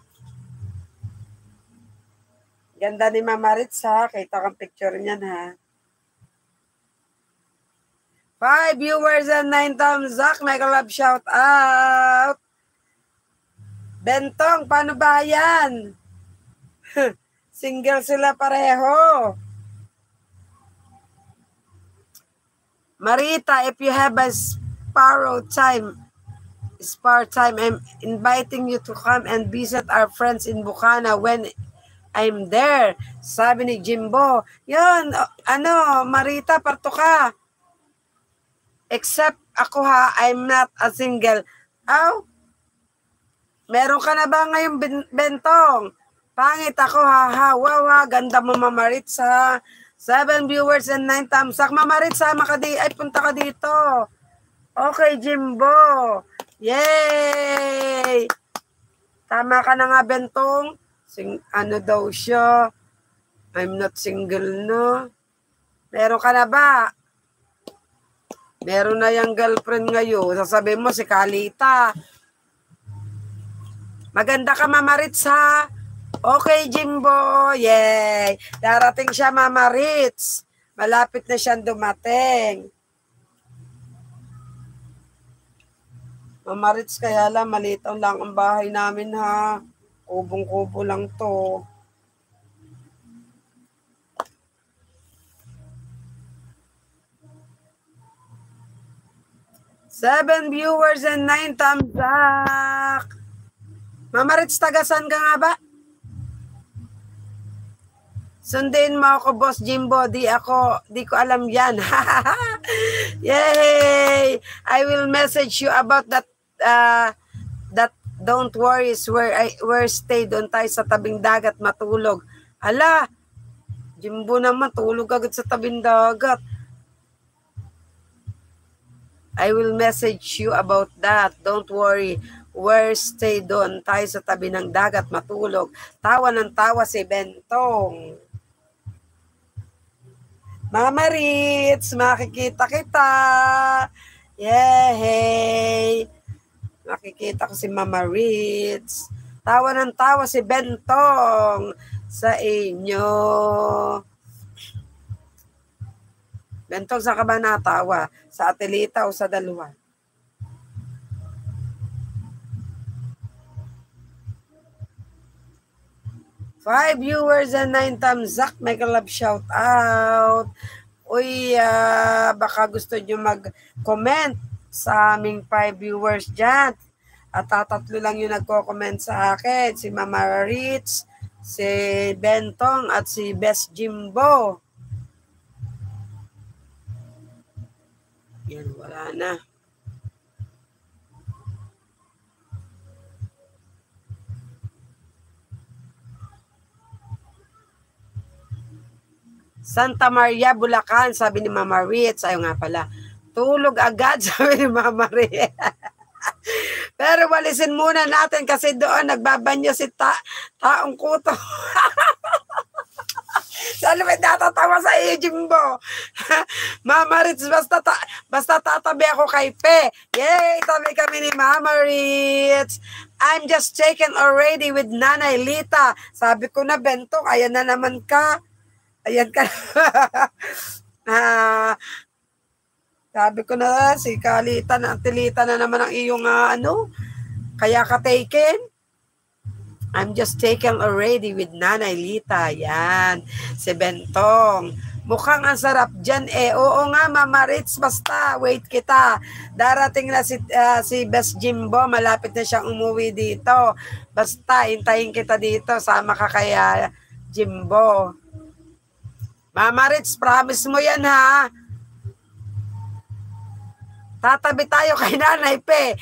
Ganda ni Mama Ritz, ha? Kita kang picture niyan, ha? Five viewers and nine thumbs up. Make a love shout out. Bentong, paano ba yan? Single sila pareho. Marita, if you have a sparrow time, spare time, I'm inviting you to come and visit our friends in Bukana when I'm there. Sabi ni Jimbo. Yun, ano, Marita, parto ka. Except ako ha, I'm not a single. Aw, meron ka na ba ngayon, Bentong? Pangit ako ha, ha, wow ha, ganda mo Mama Ritz ha. Seven viewers and nine thumbs up. Mama Ritz ha, makadi ay punta ka dito. Okay, Jimbo. Yay! Tama ka na nga, Bentong. Sing, ano daw siya? I'm not single, no? Meron ka na ba? Meron na yung girlfriend ngayon. Sasabihin mo si Kalita. Maganda ka, Mama Ritz, ha? Okay, Jimbo. Yay! Darating siya, Mama Ritz. Malapit na siyang dumating. Mama Ritz, kaya lang, malitaw lang ang bahay namin, ha? Kubong-kubo lang to. Seven viewers and nine thumbs up. Mama Ritz, tagasan ka nga ba? Sundin mo ako, Boss Jimbo. Di ako, di ko alam yan. Yay! I will message you about that, uh, that don't worry, where I, where stay, doon tayo sa tabing dagat matulog. Ala, Jimbo naman, tulog agad sa tabing dagat. I will message you about that. Don't worry. Where stay doon tayo sa tabi ng dagat matulog. Tawa ng tawa si Bentong. Mama Ritz, makikita kita. Yay! Makikita ko si Mama Ritz. Tawa ng tawa si Bentong sa inyo. Bentong, saan ka ba natawa? Sa Atelita o sa dalawa? Five viewers and nine thumbs up. Make a love shout out. Uy, uh, baka gusto nyo mag-comment sa aming five viewers dyan. At tatatlo lang yung nagko-comment sa akin. Si Mama Ritz, si Bentong, at si Best Jimbo. Yan, wala na. Santa Maria, Bulacan, sabi ni Mama Ritz. Ayaw nga pala. Tulog agad, sabi ni Mama Ritz. Pero walisin muna natin kasi doon nagbabanyo si ta taong kuto. Saan may natatawa sa iyo, Jimbo? Mama Ritz, basta, ta basta tatabi ako kay Pe. Yay! Tabi kami ni Mama Ritz. I'm just taken already with Nanay Lita. Sabi ko na, Bentong, ayan na naman ka. Ayan ka. ah, sabi ko na, si Kalita na, Tilita na naman ang iyong uh, ano. Kaya ka taken. I'm just taken already with Nanay Lita. Yan. Si Bentong. Mukhang ang sarap dyan eh. Oo nga, Mama Ritz, basta. Wait kita. Darating na si, uh, si Best Jimbo. Malapit na siyang umuwi dito. Basta, hintayin kita dito. Sama ka kaya, Jimbo. Mama Ritz, promise mo yan ha. Tatabi tayo kay Nanay Pe.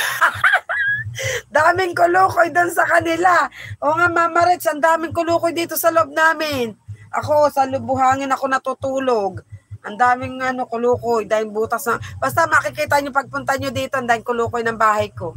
Daming kulukoy doon sa kanila. O nga, Mama Ritz, ang daming kulukoy dito sa loob namin. Ako, sa lubuhangin ako natutulog. Ang daming ano, kulukoy, dahil butas na. Basta makikita nyo pagpunta nyo dito, ang daming kulukoy ng bahay ko.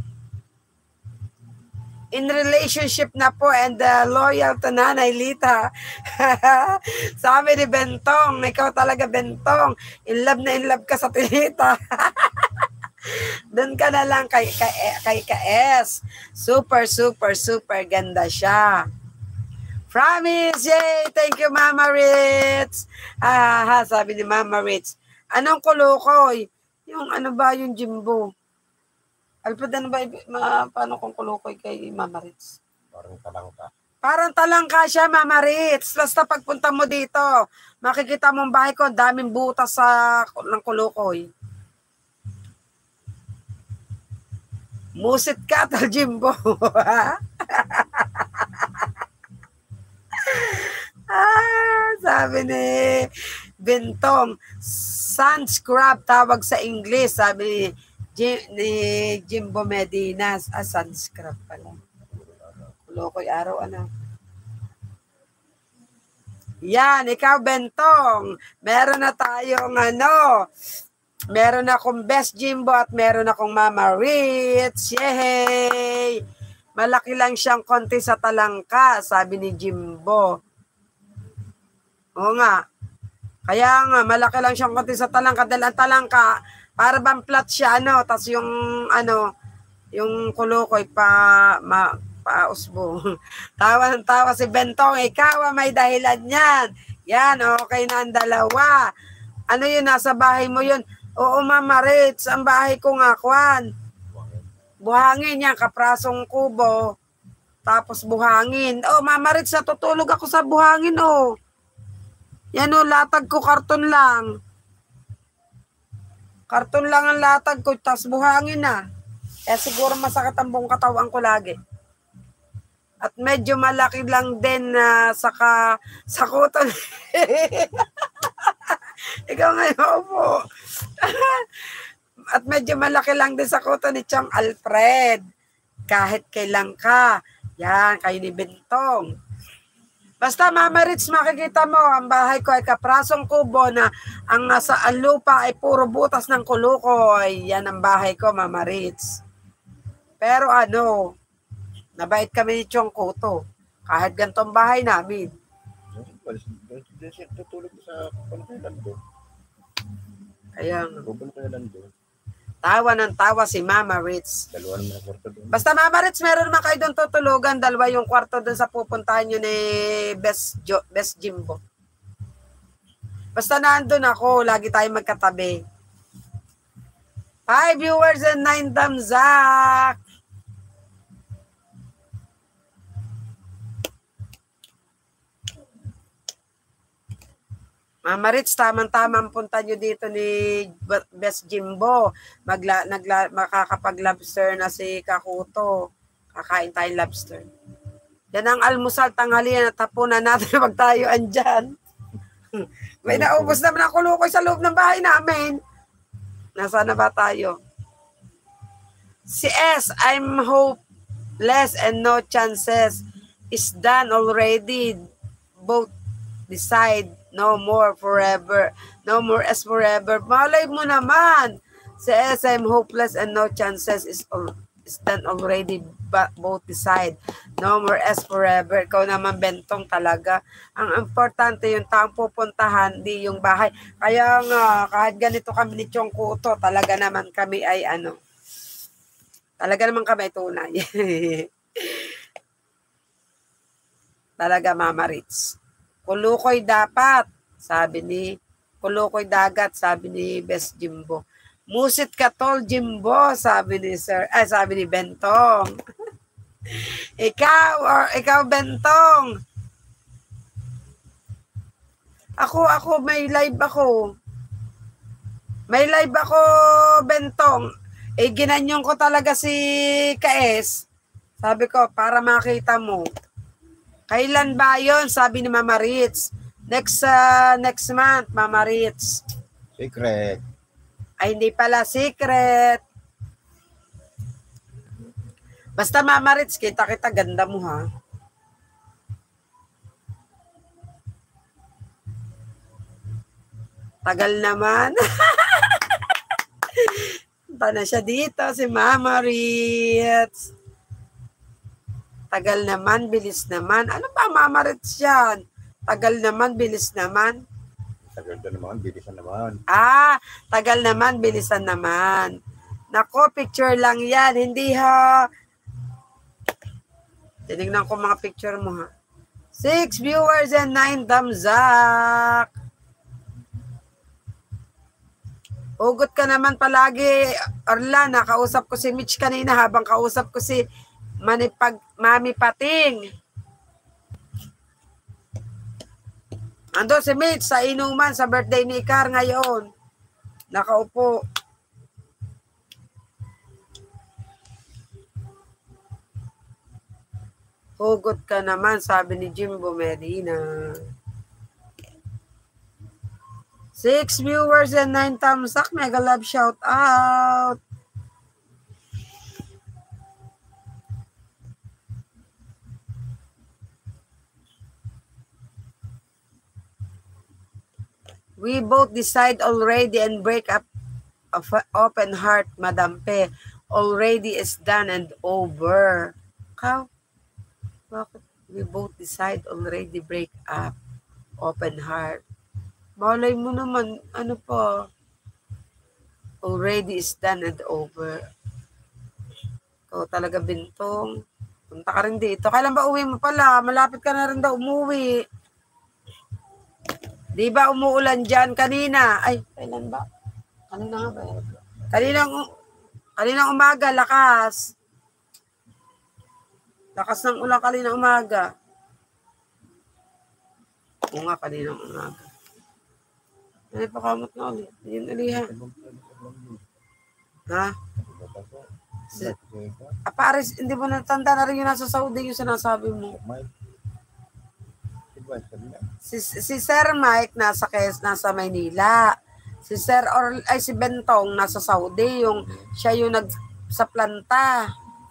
In relationship na po and uh, loyal to Nanay Lita. Sabi ni Bentong, ikaw talaga Bentong. In love na in love ka sa Tilita. Doon ka na lang kay, kay, kay K-S. Super, super, super ganda siya. Promise! Yay! Thank you, Mama Ritz. Ah, ha, sabi ni Mama Ritz. Anong kulukoy? Yung ano ba yung Jimbo? Alfred, ano ba? Ma, paano kung kulukoy kay Mama Ritz? Parang talangka. Parang talangka siya, Mama Ritz. Basta pagpunta mo dito, makikita mong bahay ko, daming butas sa ng kulukoy. Musit ka, tal Jimbo. ah, sabi ni Bentong, sun scrub tawag sa English, sabi ni, ni Jimbo Medina. Ah, sun scrub pala. Kulokoy araw, ano. Yan, ikaw Bentong. Meron na tayong ano, meron akong Best Jimbo at meron akong Mama Ritz. Yay! Malaki lang siyang konti sa talangka, sabi ni Jimbo. Oo nga. Kaya nga, malaki lang siyang konti sa talangka. Dahil ang talangka, para bang flat siya, ano, tas yung, ano, yung kulukoy pa, ma, pa usbo. Tawa ng tawa si Bentong, ikaw may dahilan yan. Yan, okay na ang dalawa. Ano yun, nasa bahay mo yun? Oo, Mama Ritz, ang bahay ko nga, kwan. Buhangin yan, kaprasong kubo. Tapos buhangin. Oh, Mama Ritz, natutulog ako sa buhangin, oh. Yan, oh, latag ko, karton lang. Karton lang ang latag ko, tapos buhangin na. Eh, siguro masakit ang buong katawan ko lagi. At medyo malaki lang din na uh, saka, sa kuton. Ikaw ngayon po. At medyo malaki lang din sa kuto ni Chang Alfred. Kahit kailan ka. Yan, kayo ni Bentong. Basta Mama Ritz, makikita mo, ang bahay ko ay kaprasong kubo na ang nasa ang lupa ay puro butas ng kulukoy. Yan ang bahay ko, Mama Ritz. Pero ano, nabait kami ni Chong Kuto. Kahit gantong bahay namin. Tutulog sa pangkalan doon. Kaya pangkalan doon. Tawa ng tawa si Mama Ritz. Dalawa naman ang kwarto doon. Basta Mama Ritz, meron naman kayo doon tutulugan. Dalawa yung kwarto doon sa pupuntahan nyo ni Best, jo, Best Jimbo. Basta nandun ako, lagi tayo magkatabi. Five viewers and nine thumbs up. Mama Ritz, tamang-tamang punta nyo dito ni Best Jimbo. Magla, nagla, makakapag-lobster na si Kakuto. Kakain tayong lobster. Yan ang almusal, tanghalian at hapunan natin pag tayo andyan. May naubos naman ang kulukoy sa loob ng bahay namin. Nasaan na ba tayo? Si S, I'm hopeless and no chances. Is done already. Both decide. No more forever. No more as forever. Malay mo naman. Si S, I'm hopeless and no chances is all. is done already, but both decide. No more S forever. Ikaw naman, Bentong, talaga. Ang importante yung taong pupuntahan, di yung bahay. Kaya nga, kahit ganito kami ni Chong Kuto, talaga naman kami ay ano, talaga naman kami tunay. Talaga, Mama Ritz. Kulukoy dapat, sabi ni, kulukoy dagat, sabi ni Best Jimbo. Musit katol, Jimbo, sabi ni Sir, ay, sabi ni Bentong. Ikaw, or ikaw, Bentong. Ako, ako, may live ako. May live ako, Bentong. Eh, ginanyon ko talaga si Kaes. Sabi ko, para makita mo. Kailan ba yun? Sabi ni Mama Ritz. Next, uh, next month, Mama Ritz. Secret. Ay, hindi pala secret. Basta, Mama Ritz, kita-kita, ganda mo, ha? Tagal naman. Punta na siya dito, si Mama Ritz. Tagal naman, bilis naman. Ano ba, Mama Ritz yan? Tagal naman, bilis naman. Tagal na naman, bilisan naman. Ah, tagal naman, bilisan naman. Nako, picture lang yan. Hindi ha. Tinignan ko mga picture mo ha. Six viewers and nine thumbs up. Hugot ka naman palagi, Orla. Nakausap ko si Mitch kanina habang kausap ko si Manipag, Mami Pating. Ando si Mitch sa inuman sa birthday ni Ikar ngayon. Nakaupo. Hugot ka naman, sabi ni Jimbo Medina. Six viewers and nine thumbs up. Mega love shout out. We both decide already and break up of open heart, Madam Pe. Already is done and over. How? Bakit? We both decide already break up open heart. Malay mo naman, ano pa? Already is done and over. Ikaw talaga, Bentong. Punta ka rin dito. Kailan ba uwi mo pala? Malapit ka na rin daw umuwi. Di ba umuulan dyan kanina? Ay, kailan ba? Kanina nga ba? Kaninang, kaninang umaga, lakas. Lakas ng ulan kaninang umaga. Oo nga, kaninang umaga. Ay, pakamot na ulit. Yun ulihan. Ha? Si, ah, pares, hindi mo natanda na rin yung nasa Saudi yung sinasabi mo. Si, si Sir Mike nasa Kes, nasa Maynila. Si Sir or ay si Bentong nasa Saudi, yung siya yung nag sa planta.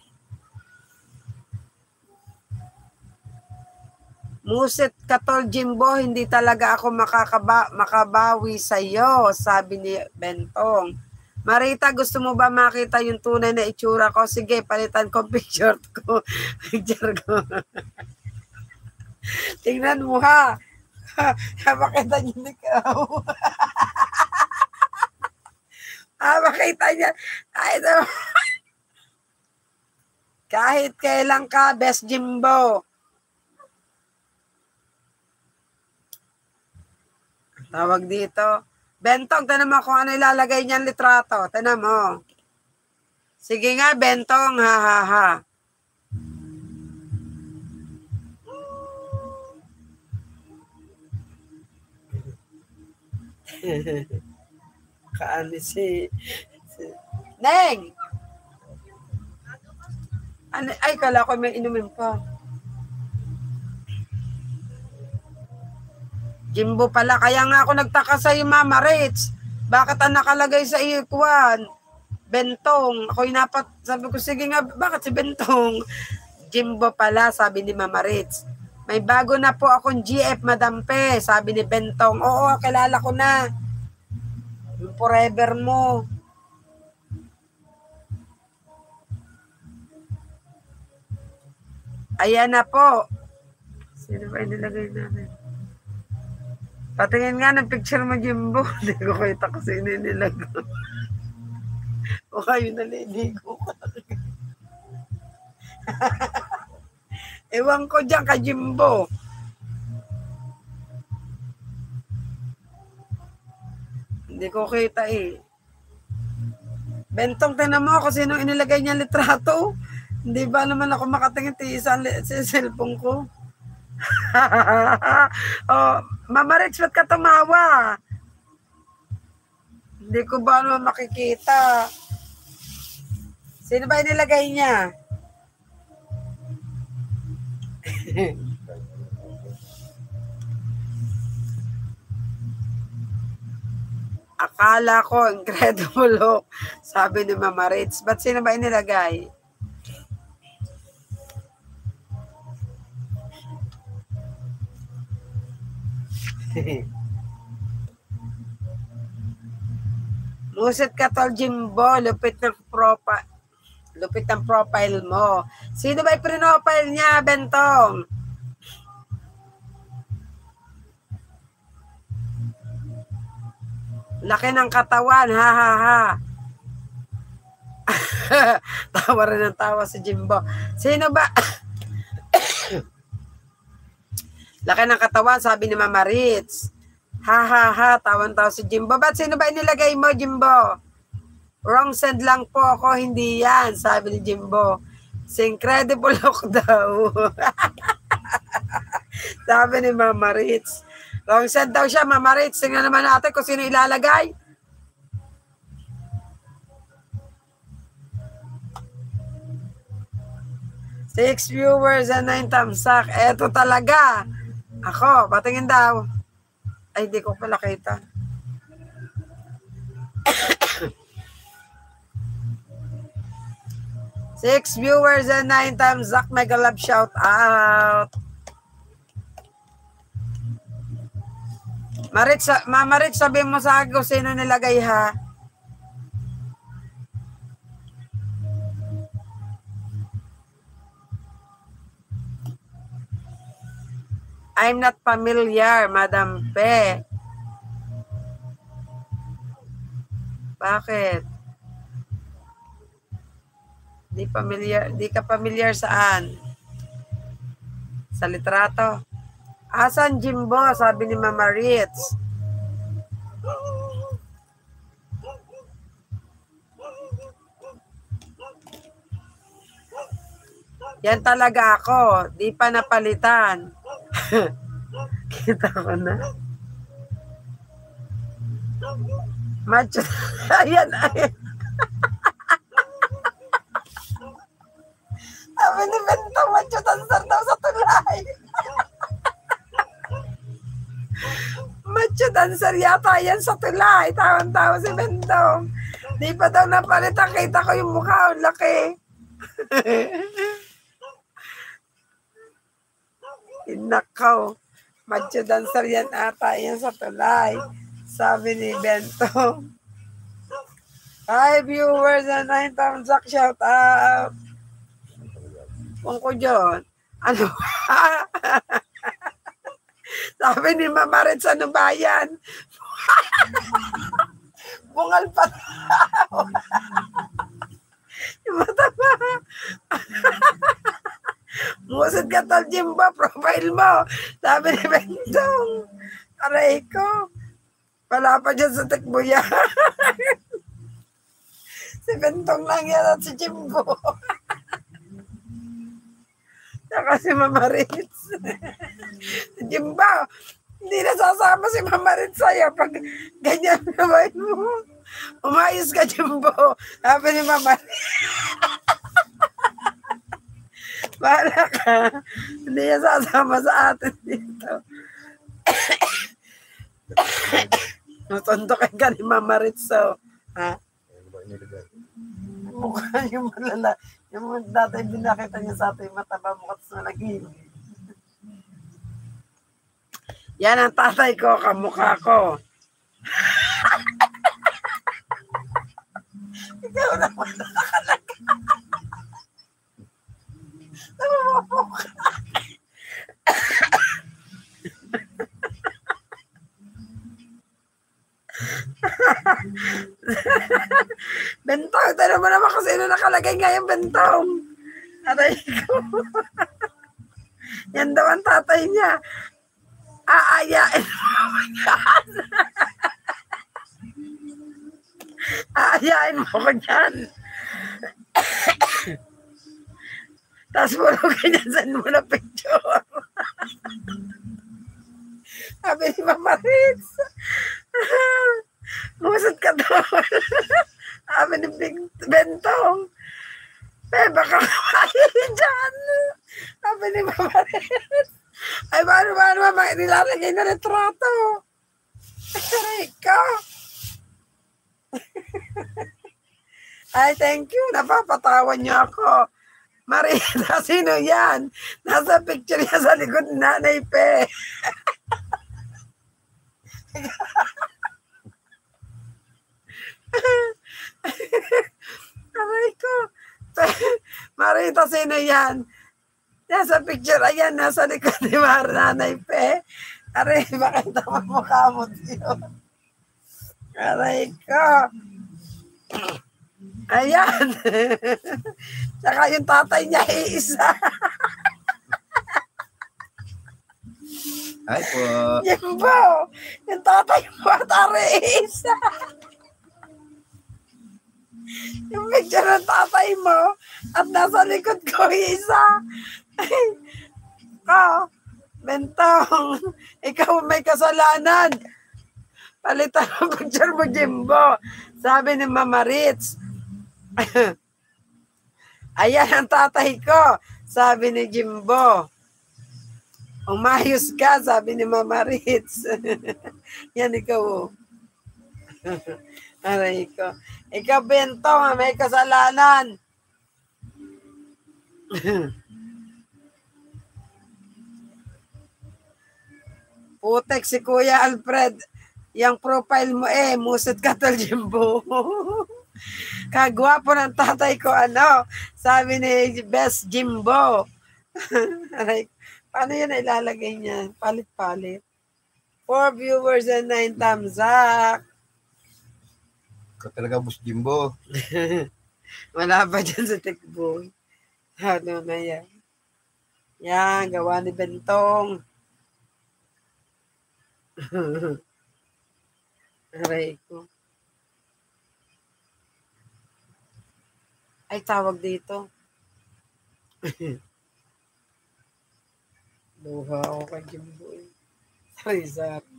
Musit katol Jimbo, hindi talaga ako makakaba, makabawi sa iyo, sabi ni Bentong. Marita, gusto mo ba makita yung tunay na itsura ko? Sige, palitan ko picture ko. Picture ko. Tingnan mo ha. Makita niyo ni ikaw. Ah, makita niya. Ay, no. Kahit kailan ka, Best Jimbo. Tawag dito. Bentong, tanong mo kung ano ilalagay niyan litrato. Tanong mo. Sige nga, Bentong, ha ha ha. Kaani si, si Neng! Ano, ay, kala ko may inumin pa. Jimbo pala, kaya nga ako nagtaka sa iyo, Mama Ritz. Bakit ang nakalagay sa iyo, Kwan? Bentong. Ako'y napat, sabi ko, sige nga, bakit si Bentong? Jimbo pala, sabi ni Mama Ritz. May bago na po akong G F, Madam Pe, sabi ni Bentong. Oo, kilala ko na. Yung forever mo. Ayan na po. Sino ba inilagay namin? Patingin nga ng picture mo, Jimbo. Hindi ko kita kung sino inilagay. O kayo naliligo ka. Ewan ko dyan ka, Jimbo. Hindi ko kita eh. Bentong, tinan mo kung sino inilagay niya litrato. Hindi ba naman ako makatingin tiisan sa cellphone ko? Oh, Mama Rich, ba't ka tumawa? Hindi ko ba naman makikita? Sino ba inilagay niya? Akala ko, incredible. Sabi ni Mama Rich. Ba't sino ba inilagay? Lusit ka, tol, Jimbo. Lupit ng profile. Lupit ng profile mo. Sino ba i-profile niya, Bentong? Laki ng katawan, ha ha ha. Tawa rin ng tawa si Jimbo. Sino ba? Laki ng katawan, sabi ni Mama Ritz. Ha ha ha, tawan-tawa si Jimbo. Ba't sino ba inilagay mo, Jimbo? Wrong send lang po ako, hindi yan, sabi ni Jimbo. Si Incredible Look daw. Sabi ni Mama Ritz. Wrong send daw siya, Mama Ritz. Tingnan naman natin kung sino ilalagay. Six viewers and nine thumbs up. Eto talaga. Ako, patingin daw. Ay, di ko pala kita. Six viewers and nine thumbs up. Mega love shout out. Marit, Mama Rich, sabihin mo sa akin kung sino nilagay, ha? I'm not familiar, Madam Pe. Bakit? Di familiar, di ka familiar saan? Sa litrato? Asan Jimbo? Sabi ni Mama Ritz. Yan talaga ako. Di pa napalitan. Kita ko na. Macho. Ayan, ayan. Sabi ni Bento, macho dancer daw sa tulay. Macho dancer yata yan sa tulay. Tawan-tawa si Bentong. Di pa daw napalitan. Kita ko yung mukha. Ang laki. Inakaw. Macho dancer yan ata. Yan sa tulay. Sabi ni Bentong. Hi viewers and nine thumbs up. Shout out. Kung ko dyan. Ano? Sabi ni Mama Ritz, ano ba yan? Bungal pa tao. Yung mata ba? Musid ka tal, Jimbo, profile mo. Sabi ni Bentong, aray ko. Wala pa dyan sa tikbuya. Si Bentong lang yan at si Jimbo. Saka si Mama Ritz. Jimbo, hindi nasasama si Mama Ritz sa'yo pag ganyan naman mo. Umayos ka, Jimbo. Sabi ni Mama Ritz. Bahala ka. Hindi niya sasama sa atin dito. Natuntokin ka ni Mama Ritz. So, ha? Mukha yung malala. Yung dati binakita niya sa atin, mataba mukha sa malagim. Yan ang tatay ko, kamukha ko. Ikaw naman nakalaga. Namamukha. Bentong, tanong mo naman kung sino nakalagay ngayon, Bentong. Aray ko. Yan daw ang tatay niya. Aayain mo yan. Aayain mo ko yan. Tapos puro ganyan, saan mo na picture. Sabi ni Mama Ritz, musot ka doon. Sabi ni Bentong, eh, baka kumain dyan. Sabi ni Mama Ritz, ay, paano, paano, paano, nilalagay na retrato. Aray ka. Ay, thank you. Napapatawan niyo ako. Marita, sino yan? Nasa picture niya sa likod ni Nanay Pe. Aray ko. Marita, sino yan? Nasa picture, ayan, nasa likod ni Nanay Pe. Aray, bakit naman mukha mo diyo? Aray ko. Ayan. Saka yung tatay niya iisa. Ay po. Jimbo, yung tatay mo atari iisa. Yung picture ng tatay mo at nasa likod ko isa. Ka, Bentong, ikaw may kasalanan. Palitan ang picture mo, Jimbo. Sabi ni Mama Ritz. Ayan ang tatay ko. Sabi ni Jimbo. Umayos ka, sabi ni Mama Ritz. Yan ikaw. Aray ko. Ikaw, Bentong, may kasalanan. Putek si Kuya Alfred. Yang profile mo eh, musit ka tol, Jimbo. Kagwapo ng tatay ko, ano, sabi ni Best Jimbo. Aray, paano yun ilalagay niya? Palit-palit. Four viewers and nine thumbs up. Ikaw talaga, Boss Jimbo. Wala ba dyan sa tikboy? Ano na yan? Yan, gawa ni Bentong. Aray ko. Ay, tawag dito. Luha ako kay Jimbo. Sorry-sorry.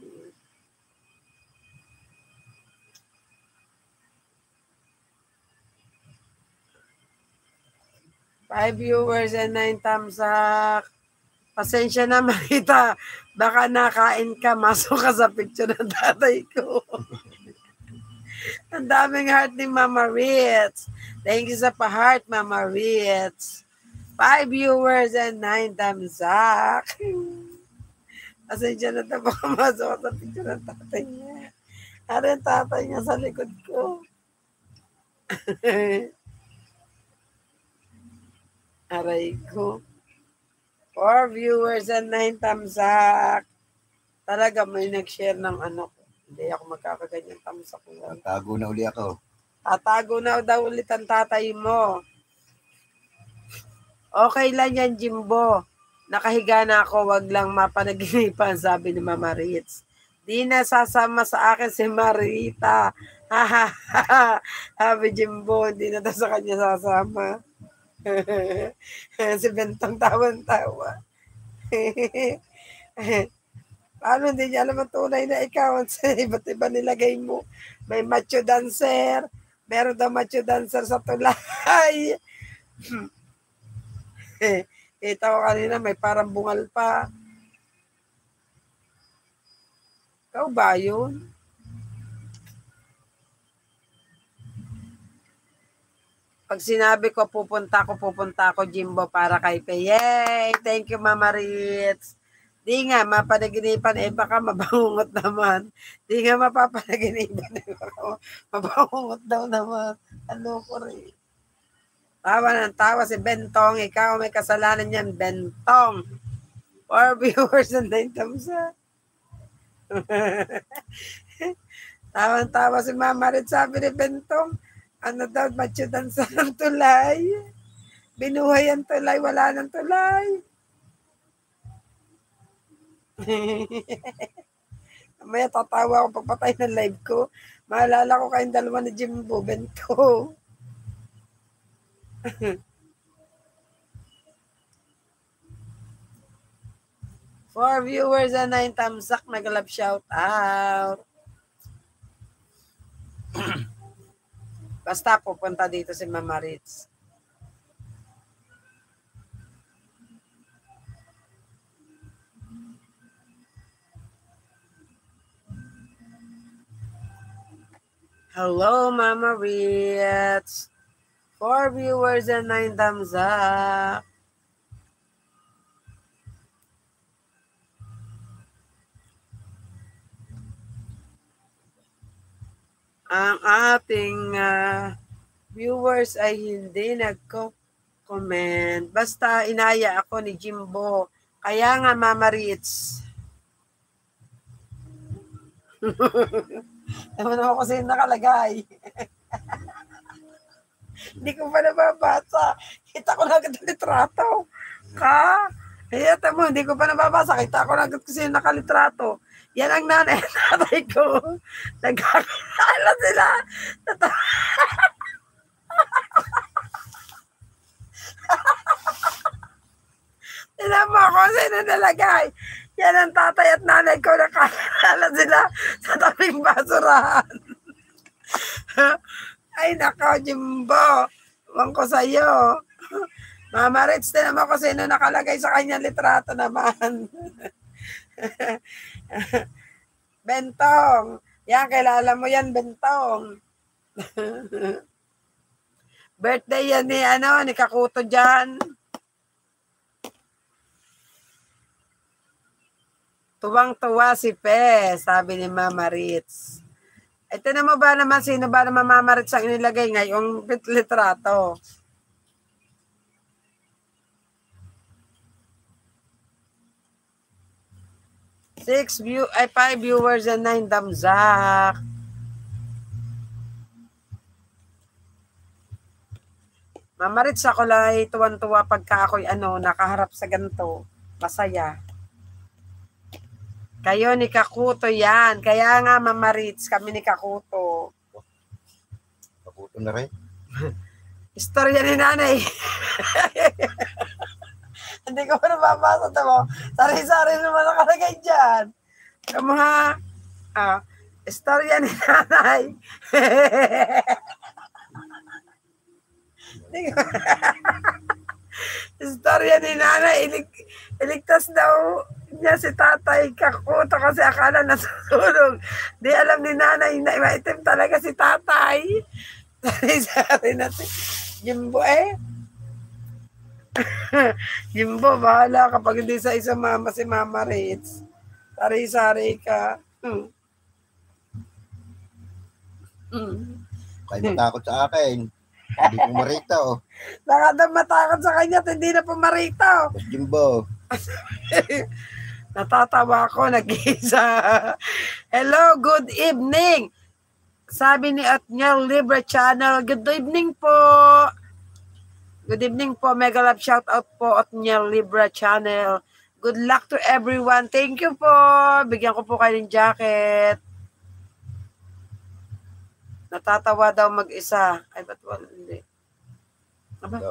Five viewers and nine thumbs up. Pasensya na, Marita. Baka nakain ka, masok ka sa picture ng tatay ko. Ang daming heart ni Mama Ritz. Thank you sa pa-heart, Mama Ritz. Five viewers and nine thumbs up. Pasensya na ito, baka masok ka sa picture ng tatay niya. Ano yung tatay niya sa likod ko? Aray ko. Four viewers and nine thumbs up. Talaga may nag-share ng ano ko. Hindi ako magkakaganyan thumbs up. Tago na uli ako. Tatago na daw ulit ang tatay mo. Okay lang yan, Jimbo. Nakahiga na ako, wag lang mapanaginipan, sabi ni Mama Ritz. Di na sasama sa akin si Marita. Sabi Jimbo, hindi na daw sa kanya sasama. Si Bentong tawan-tawa. Paano hindi niya alam ang tunay na ikaw? Iba't iba nilagay mo. May macho dancer. Meron daw macho dancer sa tulay. Kita ko kanina may parang bungal pa. Ikaw ba yun? Pag sinabi ko, pupunta ko, pupunta ko, Jimbo, para kay Pe. Yay! Thank you, Mama Ritz. Di nga, mapanaginipan, eh, baka mabangungot naman. Di nga, mapapanaginipan, eh, baka mabangungot daw naman. Ano ko rin. Tawa ng tawa si Bentong. Ikaw may kasalanan yan, Bentong. Four viewers and nine thumbs up. Tawa ng tawa si Mama Ritz, sabi ni Bentong. Ano daw, matsyudansa ng tulay. Binuhay ang tulay, wala ng tulay. Mamaya tatawa ako pagpatay ng live ko. Maalala ko kayong dalawa ni Jimbo, Bento. Four viewers and nine thumbs up, nag-love shout out. Basta pupunta dito si Mama Ritz. Hello, Mama Ritz. Four viewers and nine thumbs up. Ang ating uh, viewers ay hindi nagko-comment. Basta inaya ako ni Jimbo. Kaya nga, Mama Ritz. Naman ako kasi nakalagay. Hindi ko pa nababasa. Kita ko na agad ang litrato. Ka? Kaya mo, hindi ko pa nababasa. Kita ko na agad kasi nakalitrato. Yan ang nanay at tatay ko. Nagkakilala sila. Tinan mo ako sino nalagay. Yan ang tatay at nanay ko. Nakakilala sila sa tabing basurahan. Ay, nako, Jimbo. Huwag ko sa'yo. Mama Ritz, tinan mo ko sino nakalagay sa kanyang litrato naman. Bentong. Yan, kilala mo yan, Bentong. Birthday yan ni, ano, ni Kakuto dyan. Tuwang-tuwa si Pe, sabi ni Mama Ritz. Ito na mo ba naman, sino ba naman Mama Ritz ang inilagay ngayong litrato? Six view, ay five viewers and nine thumbs up. Mama Ritz, ako lang ay tuwan-tuwa pagka ako'y ano, nakaharap sa ganito. Masaya. Kayo ni Kakuto yan. Kaya nga, Mama Ritz, kami ni Kakuto. Kakuto na rin. Istorya ni nanay. Hindi ko pa nababasa ito mo. Sari-sari naman nakalagay dyan. Yung mga, ah, istorya ni nanay. Istorya ni nanay. Ilig, iligtas daw niya si tatay Kakuto kasi akala nasusunog. Di alam ni nanay na maitim talaga si tatay. Sari-sari natin. Jimbo eh. Jimbo, bahala kapag hindi sa isang mama si Mama Ritz. Sari-sari ka. Hmm. Hmm. Kaya matakot sa akin. Hindi ko marita, oh. Nakadam matakot sa kanya at hindi na pumarito. Boss Jimbo. Natatawa ako, nag-isa. Hello, good evening. Sabi ni Otniel Libra Channel, good evening po. Good evening po, mega love shout out po Otniel Libra Channel. Good luck to everyone. Thank you po. Bigyan ko po kayo ng jacket. Natatawa daw mag-isa. Ay, ba't wala? Hindi. Aba?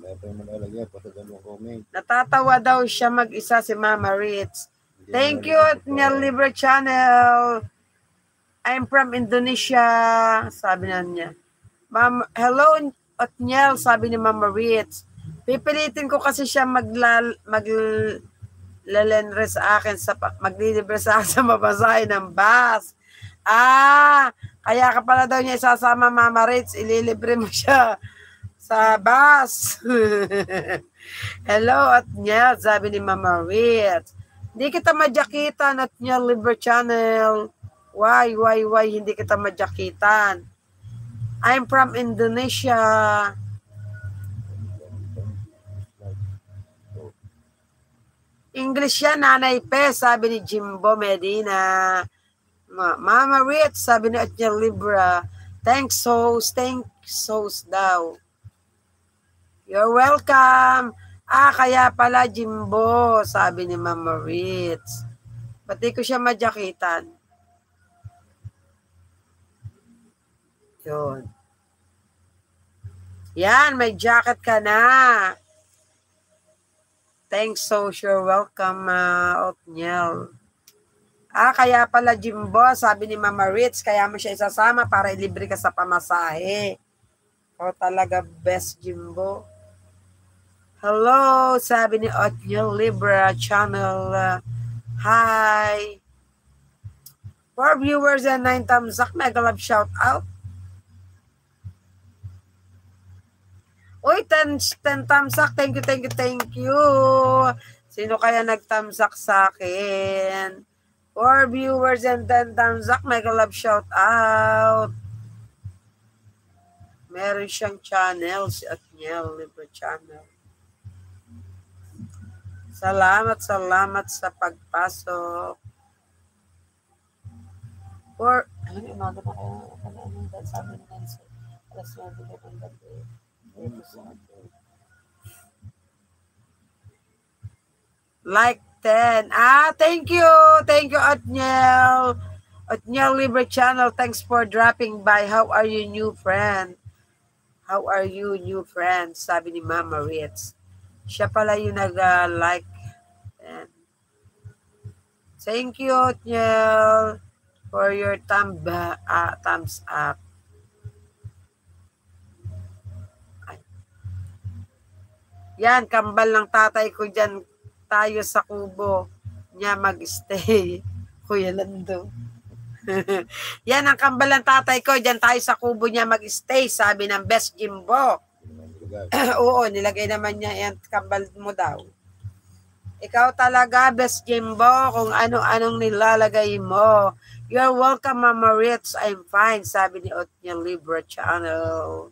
Natatawa daw siya mag-isa si Mama Ritz. Thank you, Otniel Libra Channel. I'm from Indonesia. Sabi na niya. Ma'am, hello, Otniel, sabi ni Mama Ritz. Pipilitin ko kasi siya maglal, maglalenre sa akin, sa, maglilibre sa akin sa mabasahin ng bus. Ah, kaya ka pala daw niya isasama, Mama Ritz, ililibre mo siya sa bus. Hello, Otniel, sabi ni Mama Ritz. Hindi kita madyakitan, Otniel Libre Channel. Why, why, why hindi kita madyakitan? I'm from Indonesia. English yan, Nanay Pe, sabi ni Jimbo Medina. Mama Ritz, sabi ni Otniel Libra. Thanks, host. Thank sauce daw. You're welcome. Ah, kaya pala Jimbo, sabi ni Mama Ritz. Pati ko siya madyakitan. Yun. Yan, may jacket ka na. Thanks, so sure. Welcome, uh, Otniel. Ah, kaya pala Jimbo, sabi ni Mama Ritz, kaya mo siya isasama para ilibre ka sa pamasahe. O talaga best Jimbo. Hello, sabi ni Otniel Libra Channel. Uh, hi. For viewers and nine thumbs up, mega love shout out. Uy, ten, ten thumbs up. Thank you, thank you, thank you. Sino kaya nag-thumbs-up sa akin? For viewers and ten thumbs up, mega love shout out. Meron siyang channel, si Otniel Libra Channel. Salamat, salamat sa pagpasok. For, ano yung umaga na kayo? Ano yung sabi ni Nancy? Alas nuwebe ka ng gabi. Like ten. Ah, thank you. Thank you, Otniel. Otniel Libra Channel, thanks for dropping by. How are you, new friend? How are you, new friend? Sabi ni Mama Ritz. Siya pala yung nag-like. Uh, thank you, Otniel, for your thumb, uh, thumbs up. Yan, kambal ng tatay ko dyan, tayo sa kubo niya mag-stay. Kuya Lando. Yan ang kambal ng tatay ko, dyan tayo sa kubo niya mag-stay, sabi ng best Jimbo. Oo, nilagay naman niya yan, kambal mo daw. Ikaw talaga, best Jimbo, kung ano-anong nilalagay mo. You're welcome, Mama Ritz. I'm fine, sabi ni Otniel Libra Channel.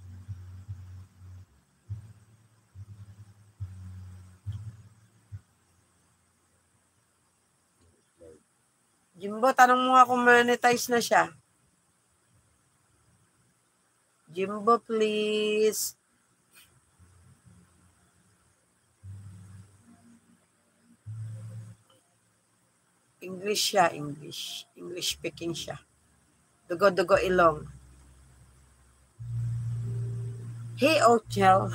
Jimbo, tanong mo nga kung monetize na siya. Jimbo, please. English siya, English. English speaking siya. Dugo-dugo ilong. Hey, Otniel.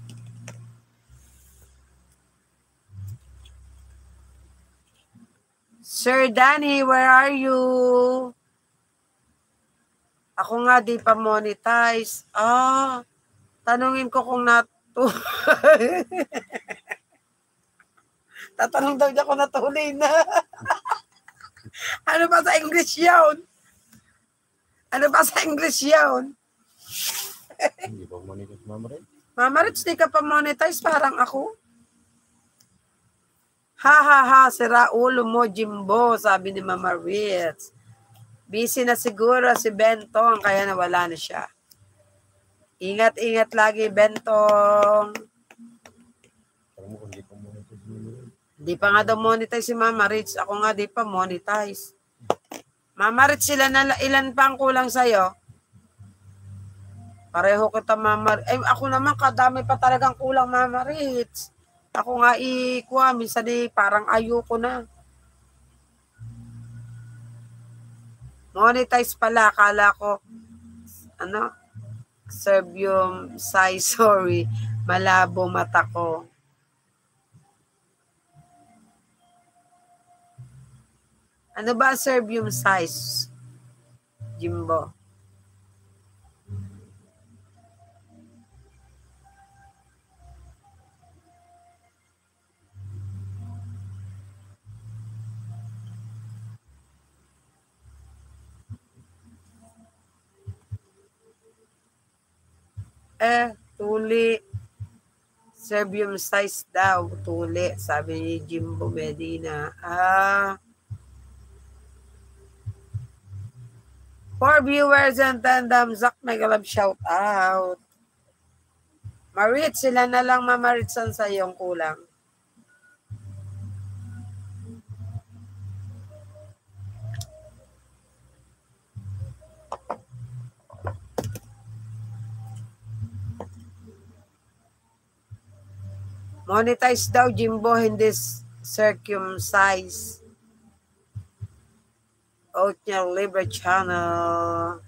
Sir Danny, where are you? Ako nga di pa monetize. Ah, tanungin ko kung natu... Tatanong daw niya kung natuloy na. Ano ba sa English yun? Ano ba sa English yun? Hindi pa monetize, Mama Ritz? Mama Ritz, di ka pa monetize parang ako. Ha ha ha, sira ulo mo, Jimbo, sabi ni Mama Ritz. Busy na siguro si Bentong, kaya nawala na siya. Ingat-ingat lagi, Bentong. Di pa nga daw monetize si Mama Ritz. Ako nga di pa monetize. Mama Ritz, ilan, na, ilan pa ang kulang sa'yo? Pareho kita, Mama Ritz. Eh, ako naman, kadami pa talagang kulang, Mama Ritz. Ako nga ikuha, minsan di parang ayoko na. Monetize pala, akala ko, ano, serve yung size, sorry, malabo mata ko. Ano ba serve yung size, Jimbo? Eh, tuli. Serve yung size daw, tuli. Sabi ni Jimbo Medina. Ah. For viewers and tandems, Zak Megalab shout out. Marit, sila na lang mamaritsan sa iyong kulang. Monetize daw, Jimbo, hindi circumcise. Oatmeal Libre Channel.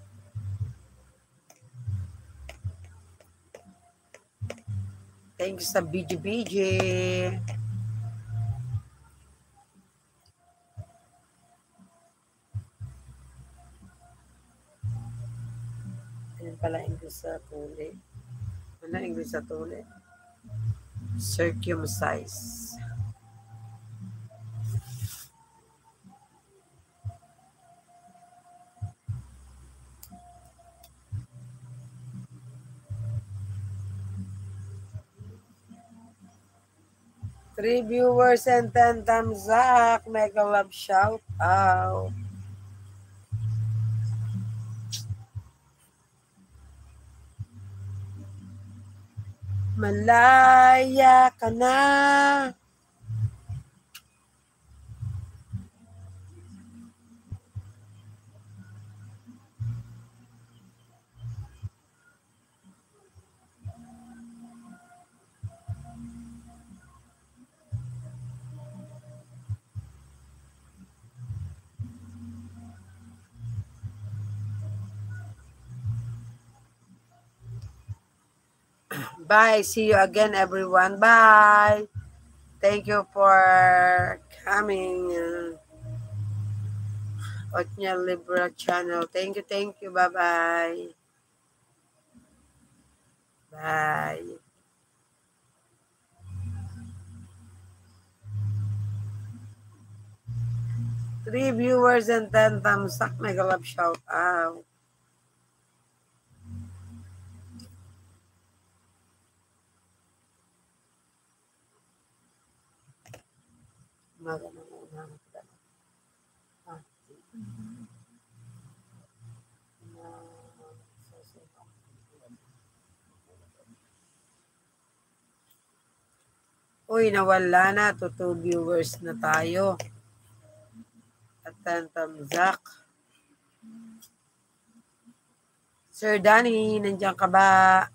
Thank you sa B G B G. Ayan pala English sa tuli. Ano English sa tuli? Circumcise. Three viewers and ten thumbs up. Mega love shout out. Malaya ka na. Bye. See you again, everyone. Bye. Thank you for coming. Oatmeal Libre Channel. Thank you, thank you. Bye-bye. Bye. Three viewers and ten thumbs up. Mega love shout out. Magandang umaga. Ah. Uy, nawala na. To two viewers na tayo. At ten thumbs up. Sir Danny, nandiyan ka ba?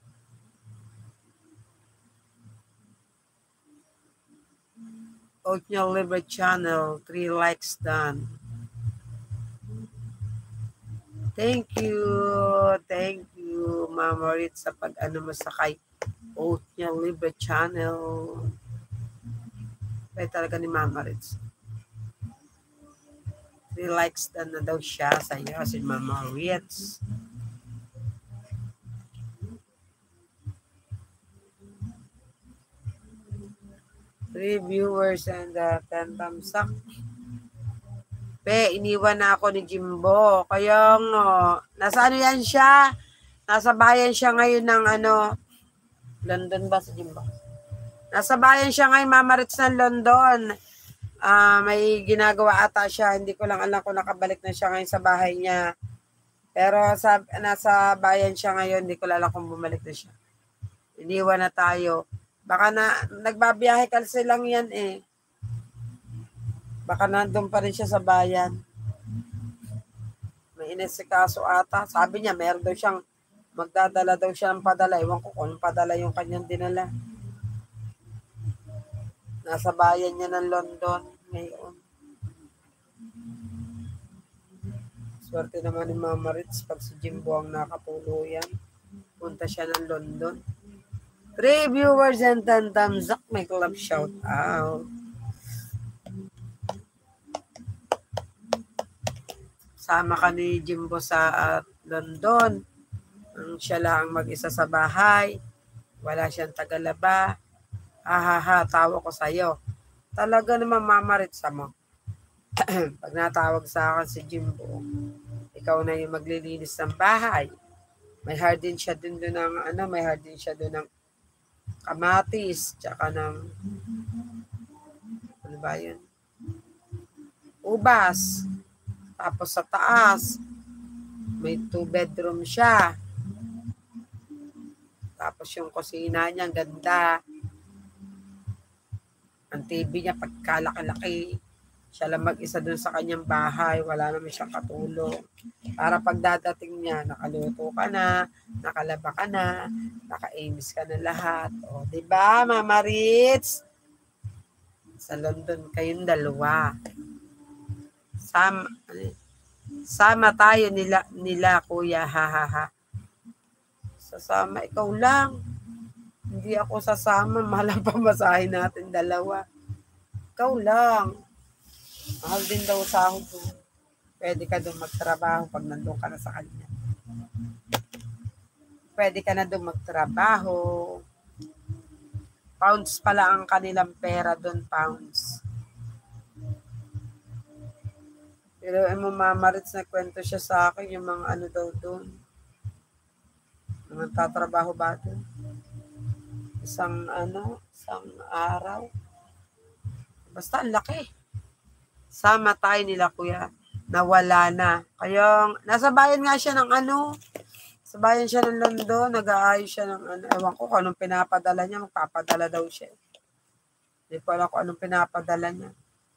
Oatmeal Libre Channel, three likes done. Thank you, thank you, Mama Ritz, sa pag-ano mo sa kay Oatmeal Libre Channel. Kaya talaga ni Mama Ritz. Three likes done na daw siya sa iyo, si Mama Ritz. Three viewers and uh, ten thumbs up. Pe, iniwan na ako ni Jimbo. Kaya nga, nasa ano yan siya? Nasa bayan siya ngayon ng ano, London ba si Jimbo? Nasa bayan siya ngayon, Mama Ritz ng London. Uh, may ginagawa ata siya. Hindi ko lang alam kung nakabalik na siya ngayon sa bahay niya. Pero sa, nasa bayan siya ngayon, hindi ko alam kung bumalik na siya. Iniwan na tayo. Baka na, nagbabiyahe kasi lang yan eh. Baka nandun pa rin siya sa bayan. May inesikaso ata. Sabi niya, meron daw siyang, magdadala daw siya ng padala. Iwan ko kung padala yung kanyang dinala. Nasa bayan niya ng London ngayon. Swerte naman ni Mama Ritz pag si Jimbo ang nakapuluyan. Punta siya ng London. Three viewers and ten thumbs up. May club shout out. Sama ka ni Jimbo sa uh, London. Ang siya lang mag-isa sa bahay. Wala siyang tagalaba. Ahaha, tawa ko sa'yo. Talaga naman Mama Ritz mo. Pag natawag sa akin si Jimbo, ikaw na yung maglilinis ng bahay. May hardin siya dun dun ng, ano, may hardin siya dun ng kamatis, tsaka ng, ano ba yun? Ubas. Tapos sa taas, may two bedroom siya. Tapos yung kusina niya, ganda. Ang T V niya, pagkalaki-laki. Siya lang mag-isa dun sa kanyang bahay. Wala naman siyang katulong. Para pagdadating niya, nakaluto ka na, nakalaba ka na, naka-amis ka na lahat. O, diba, Mama Ritz? Sa London kayong dalawa. Sama, sama tayo nila, nila kuya, ha, ha, ha. Sasama, ikaw lang. Hindi ako sasama, mahal ang pamasahin natin dalawa. Ikaw lang. Mahal din daw sahod ko. Pwede ka doon magtrabaho pag nandun ka na sa kanya. Pwede ka na doon magtrabaho. Pounds pala ang kanilang pera doon, pounds. Pero mo Mama Ritz, nagkwento siya sa akin yung mga ano daw doon. Mga tatrabaho ba doon? Isang ano, isang araw. Basta ang laki. Sama tayo nila kuya, nawala na. Kaya, nasa bayan nga siya ng ano, sa bayan siya ng London, nag-aayos siya ng ano, ewan ko kung anong pinapadala niya, magpapadala daw siya. Hindi ko alam kung anong pinapadala niya.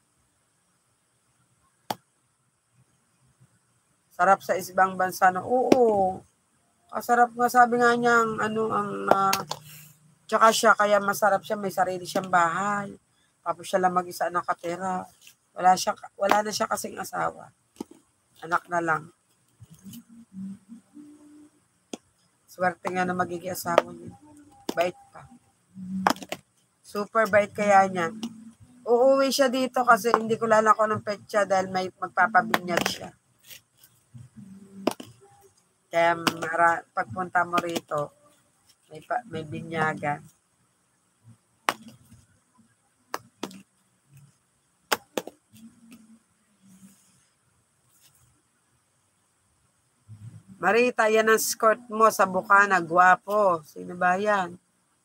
Sarap sa ibang bansa na, oo, kasarap nga, sabi nga niya, ang, ano, ang, uh, tsaka siya, kaya masarap siya, may sarili siyang bahay. Tapos siya lang mag-isa nakatira. Wala siya, wala na siya kasing asawa. Anak na lang. Swerte nga na magiging asawa niya. Bait pa. Super bait kaya niya. Uuwi siya dito kasi hindi ko lalako ng petsa dahil may magpapabinyag siya. Kaya mara, pagpunta mo rito, may, pa, may binyagan. Marita, yan ang skirt mo sa Bukana. Gwapo. Sino ba yan?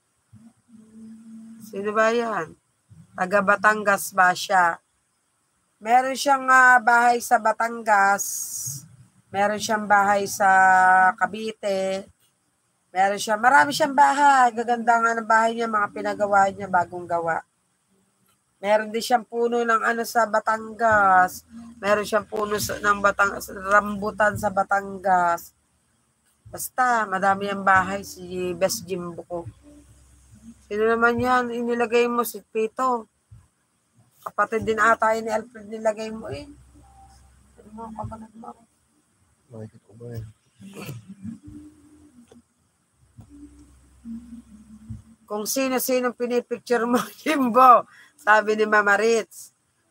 Sino ba yan? Taga Batangas ba siya? Meron siyang uh, bahay sa Batangas. Meron siyang bahay sa Cavite. Meron siyang, marami siyang bahay. Gaganda nga ng bahay niya, mga pinagawa niya, bagong gawa. Meron din siyang puno ng ano sa Batangas. Meron siyang puno ng Batangas, rambutan sa Batangas. Basta, madami ang bahay si Best Jimbo ko. Sino naman yan? Inilagay mo si Pito. Kapatid din ata ni Alfred nilagay mo eh. Ano mo, kapalag mo? Makikita ko ba eh? Kung sino-sino pinipicture mo, Jimbo. Sabi ni Mama Ritz.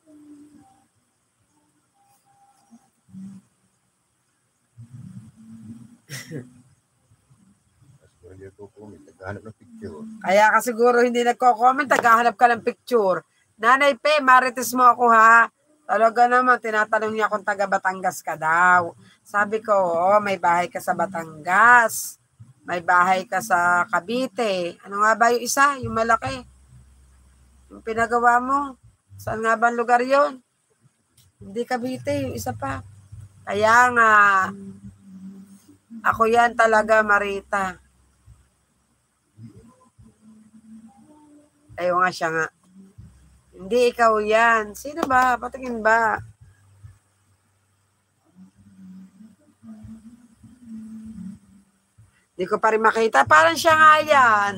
Kaya ka siguro hindi nagko-comment, naghahanap ka ng picture. Nanay Pe, marites mo ako ha. Talaga naman, tinatanong niya kung taga Batangas ka daw. Sabi ko, oh, may bahay ka sa Batangas. May bahay ka sa Cavite. Ano nga ba yung isa? Yung malaki. Yung pinagawa mo. Saan nga ba ang lugar yon? Hindi Cavite, yung isa pa. Kaya nga, ako yan talaga, Marita. Ayaw nga siya nga. Hindi ikaw yan. Sino ba? Patingin ba? Hindi ko pa rin makita. Parang siya nga yan.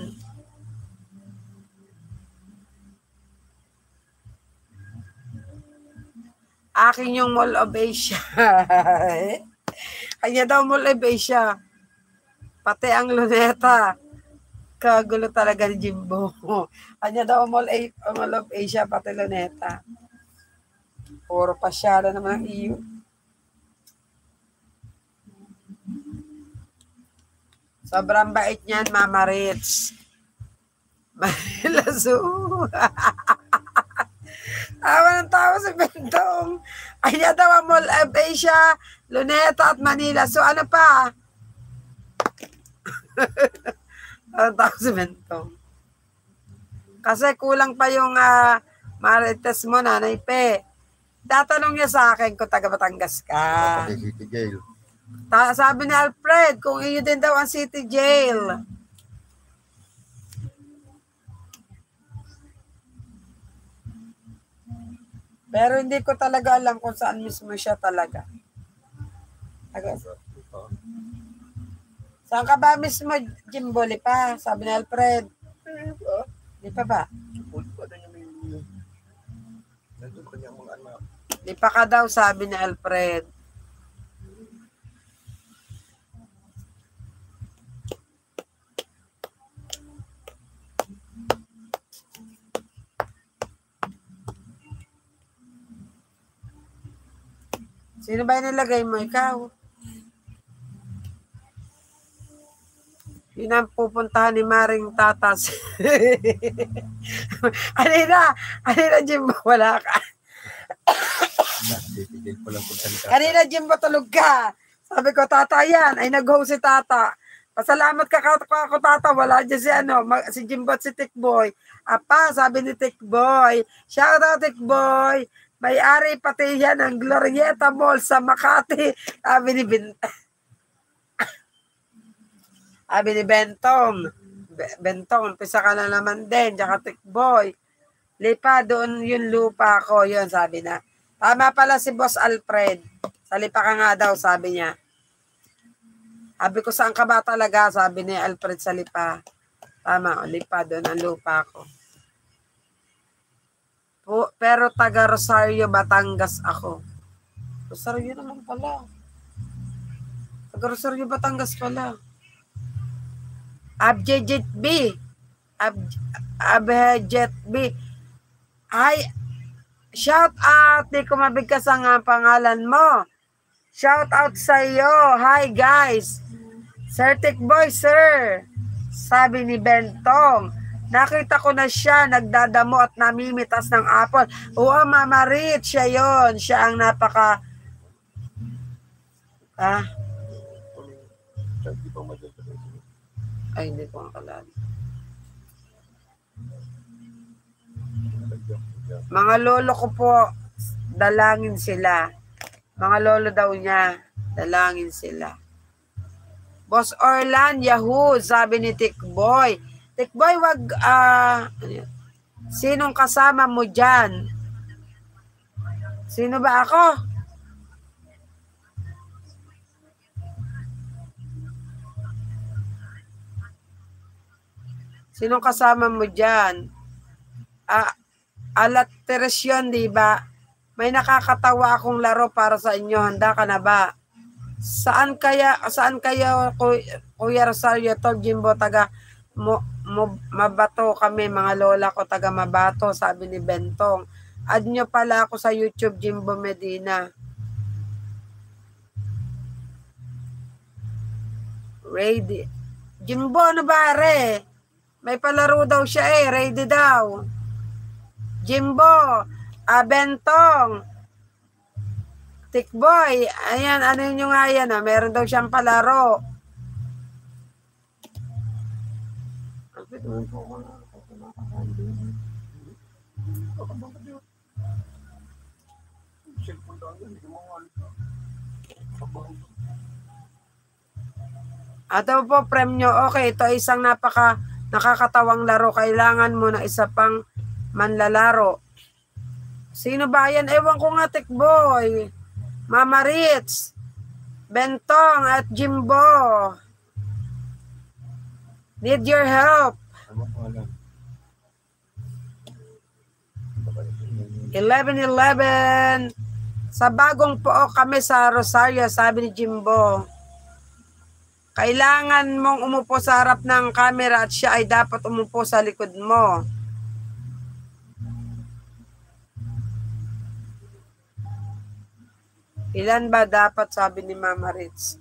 Akin yung Mall of Asia. Kanya daw Mall of Asia. Pati ang Luneta. Kagulo talaga ni Jimbo. Kanya daw Mall, A- Mall of Asia, pati Luneta. Puro pasyala naman ang iyo. Sobrang bait niyan, Mama Ritz. Manila Zoo. Tawa ng tawa si Bentong. Kanya daw ang Mall of Asia, Luneta at Manila. So ano pa? Ang tao si Bentong. Kasi kulang pa yung uh, marites mo, Nanay Pe. Tatanong niya sa akin kung taga Batangas ka. Pati City Jail. Ta- sabi ni Alfred, kung iyo din daw ang City Jail. Pero hindi ko talaga alam kung saan mismo siya talaga. Taga, saan ka ba mismo, Jimbo? Lipa? Sabi ni Alfred. Lipa ba? Lipa ka daw, sabi ni Alfred. Sino ba yung nilagay mo? Ikaw? Yun ang pupuntahan ni Maring Tatas. Alina, alina Jimbo, wala ka. Kanina Jimbo, tulog ka. Sabi ko, tata yan. Ay nag-host si tata. Pasalamat ka ako tata. Wala dyan si, ano, si Jimbo at si Tikboy. Apa, sabi ni Tikboy. Shout out Tikboy. May-ari pati yan ang Glorieta Mall sa Makati. Sabi ni Ben... Sabi ni Bentong. Bentong, umpisa ka na naman din. Tsaka Tikboy. Lipa, doon yung lupa ko. Yun, sabi na. Tama pala si Boss Alfred. Sa lipa ka nga daw, sabi niya. Sabi ko, saan ka ba talaga? Sabi ni Alfred sa lipa. Tama, lipa, doon ang lupa ko. Pero taga Rosario, Batangas ako. Rosario naman pala. Taga Rosario, Batangas pala. Abjejet B. Ab Abjejet B. Ay, shout out. Di ko mabigkas ang uh, pangalan mo. Shout out sa iyo. Hi guys. Sir Tikboy, sir. Sabi ni Bentong. Nakita ko na siya, nagdadamo at namimitas ng apple. Oo, Mama Rich, siya yun. Siya ang napaka... Ah? Ay, hindi ko ang kalala. Mga lolo ko po, dalangin sila. Mga lolo daw niya, dalangin sila. Boss Orlan, Yahoo, sabi ni Tikboy. Tikboy, wag, ah, uh, sinong kasama mo dyan? Sino ba ako? Sinong kasama mo dyan? Ah, alat teresyon, di ba? May nakakatawa akong laro para sa inyo. Handa ka na ba? Saan kaya, saan kayo, Kuya Rosario, Tol Jimbo, taga mo, mo, Mabato kami, mga lola ko taga Mabato, sabi ni Bentong. Add nyo pala ako sa YouTube, Jimbo Medina. Ready. Jimbo, ano ba, re? May palaro daw siya eh, ready daw. Jimbo, ah, Bentong, Tikboy, ayan, ano yun nga yan, ah? Meron daw siyang palaro. Ato po, premyo. Okay, ito ay isang napaka nakakatawang laro. Kailangan mo na isa pang manlalaro. Sino ba yan? Ewan ko nga, Tikboy. Mama Ritz, Bentong at Jimbo. Need your help. eleven eleven. Sa bagong po kami sa Rosario, sabi ni Jimbo. Kailangan mong umupo sa harap ng camera at siya ay dapat umupo sa likod mo. Ilan ba dapat, sabi ni Mama Ritz?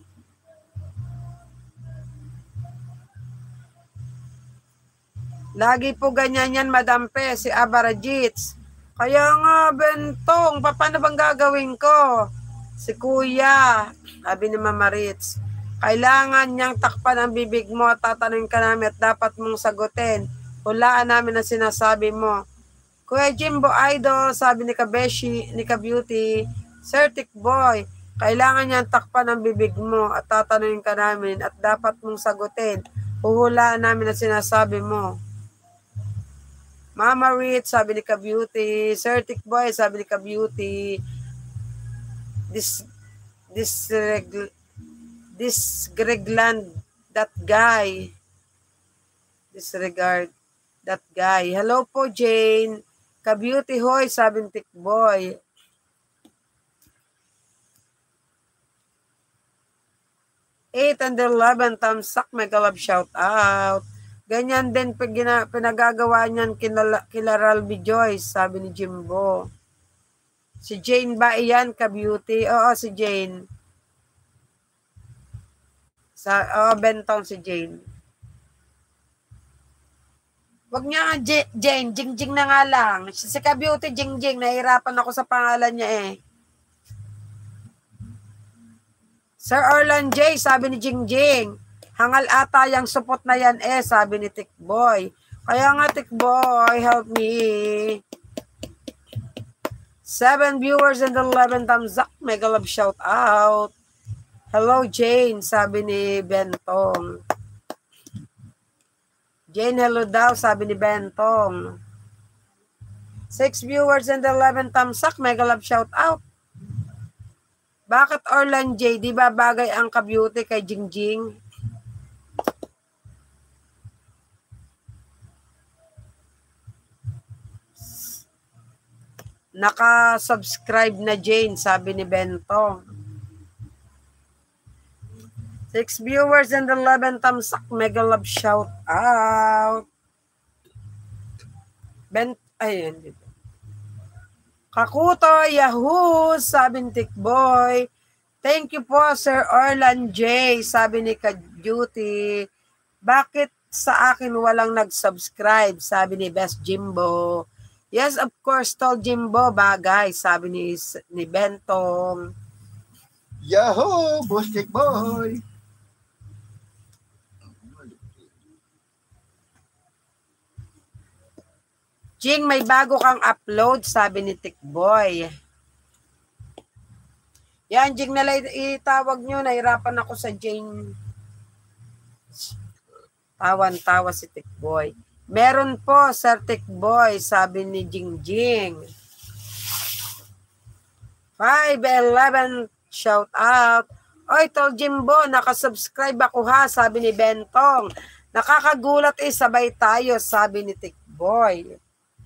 Lagi po ganyan yan, Madam Pe, si Abarajits. Kaya nga, Bentong, paano bang gagawin ko? Si Kuya, sabi ni Mama Ritz. Kailangan niyang takpan ang bibig mo at tatanungin ka namin at dapat mong sagutin. Hulaan namin ang sinasabi mo. Kuya Jimbo Idol, sabi ni Kabeshi, ni Ka-Beauty, Sir Tikboy, kailangan niyang takpan ang bibig mo at tatanungin ka namin at dapat mong sagutin. Huhulaan namin ang sinasabi mo. Mama Rit, sabi ni Ka-Beauty. Sir Tick Boy, sabi ni Ka-Beauty. This, this, reg, this Gregland, that guy. Disregard that guy. Hello po, Jane. Ka-Beauty, hoy, sabi ni Tick Boy. eight and eleven, tamsak, mega love shout out. Ganyan din pag gina, pinagagawa niyan kila, kila Ralby Joyce, sabi ni Jimbo. Si Jane ba iyan, Ka-Beauty? Oo, si Jane. Sa, oo, bentong si Jane. Wag niya nga, Jane, Jing-Jing na nga lang. Si Ka-Beauty, Jing-Jing, nahirapan ako sa pangalan niya eh. Sir Orlan J, sabi ni Jing-Jing, hangal ata yung support na yan eh, sabi ni Tick Boy. Kaya nga, Tick Boy, help me. Seven viewers and eleven thumbs up. Mega love shout out. Hello, Jane, sabi ni Bentong. Jane, hello daw, sabi ni Bentong. Six viewers and eleven thumbs up. Mega love shout out. Bakit Orlan J, di ba bagay ang Ka-Beauty kay Jingjing? Naka-subscribe na Jane, sabi ni Bentong. Six viewers and eleven thumbs up. Mega love shout out. Bent, ayun dito. Kakuto, Yahoo, sabi ni Tick Boy. Thank you po, Sir Orlan J, sabi ni Ka-Beauty. Bakit sa akin walang nag-subscribe, sabi ni Best Jimbo. Yes, of course, tol Jimbo, bagay, sabi ni, ni Bentong. Yahoo, Boss Tick Boy. Jing, may bago kang upload, sabi ni Tick Boy. Yan, Jing, nala itawag nyo. Nahirapan ako sa Jane. Tawan-tawa si Tick Boy. Meron po, Sir Tick Boy, sabi ni Jing Jing. five eleven, shout out. Oy, tol Jimbo, nakasubscribe ako ha, sabi ni Bentong. Nakakagulat eh, sabay tayo, sabi ni Tick Boy.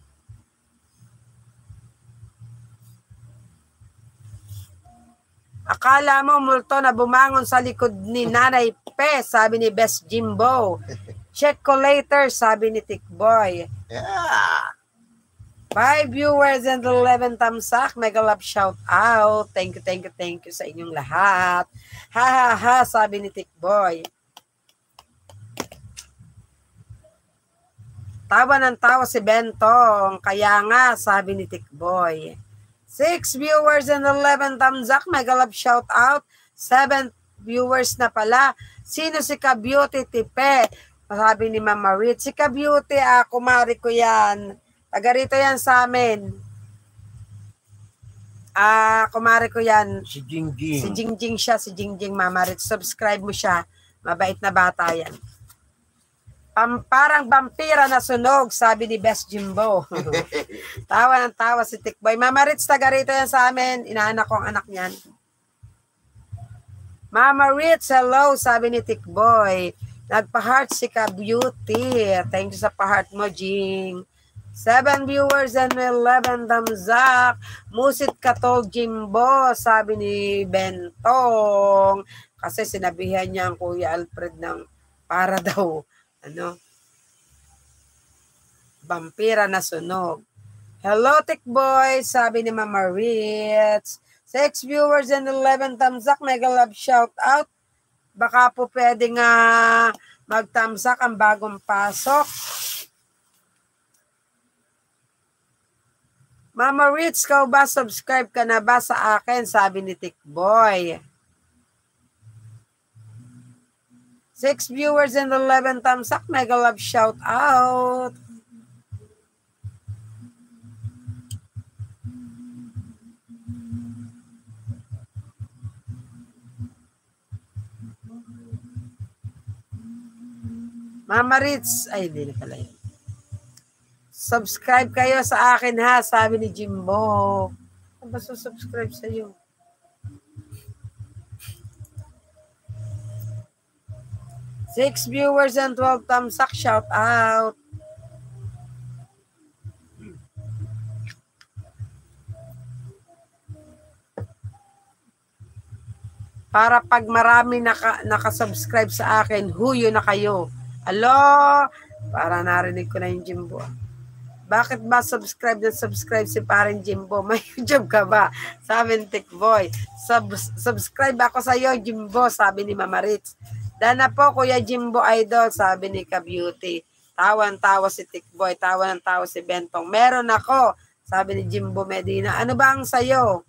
Akala mo multo na bumangon sa likod ni Nanay Pe, sabi ni Best Jimbo. Check ko later, sabi ni Tick Boy. Yeah. Five viewers and eleven thumbs up. Mega love shout out. Thank you, thank you, thank you sa inyong lahat. Ha ha ha, sabi ni Tick Boy. Tawa ng tawa si Bentong. Kaya nga, sabi ni Tick Boy. Six viewers and eleven thumbs up. Mega love shout out. Seven viewers na pala. Sino si Ka-Beauty Tipe? Sabi ni Mama Rit. Si Ka-Beauty, ah, kumari ko yan. Taga rito yan sa amin. Ah, kumari ko yan. Si Jingjing. Si Jingjing siya, si Jingjing, Mama Rit. Subscribe mo siya. Mabait na bata yan. Um, parang vampira na sunog, sabi ni Best Jimbo. Tawa ng tawa si Tick Boy. Mama Ritz, taga rito yan sa amin. Inaanak ko ang anak niyan. Mama Ritz, hello, sabi ni Tick Boy. Nagpa-heart si Ka-Beauty. Thank you sa pa-heart mo, Jing. Seven viewers and eleven thumbs up. Musit ka tol Jimbo, sabi ni Bentong. Kasi sinabihan niya ang Kuya Alfred ng para daw ano, vampira na sunog. Hello, Tick Boy, sabi ni Mama Ritz. Six viewers and eleven thumbs up. Mega love shout out. Baka po pwede nga mag-thumbs up ang bagong pasok. Mama Ritz, kau ba subscribe ka na ba sa akin? Sabi ni Tick Boy. Six viewers and eleven thumbs up. Mega love shout out. Mama Ritz. Ay, hindi na pala yun. Subscribe kayo sa akin ha, sabi ni Jimbo. Ano ba subscribe sa'yo? Six viewers and twelve thumbs up. Shout out. Para pag marami naka, nakasubscribe sa akin, huyo na kayo. Alo? Para narinig ko na yung Jimbo. Bakit ba subscribe na subscribe si parang Jimbo? May YouTube ka ba? Sabi ni Tikboy. Sub, subscribe ako sa iyo, Jimbo, sabi ni Mama Ritz. Dana po, Kuya Jimbo Idol, sabi ni Ka-Beauty. Tawan-tawa si Tikboy, tawan-tawa si Bentong. Meron ako, sabi ni Jimbo Medina. Ano ba ang sayo?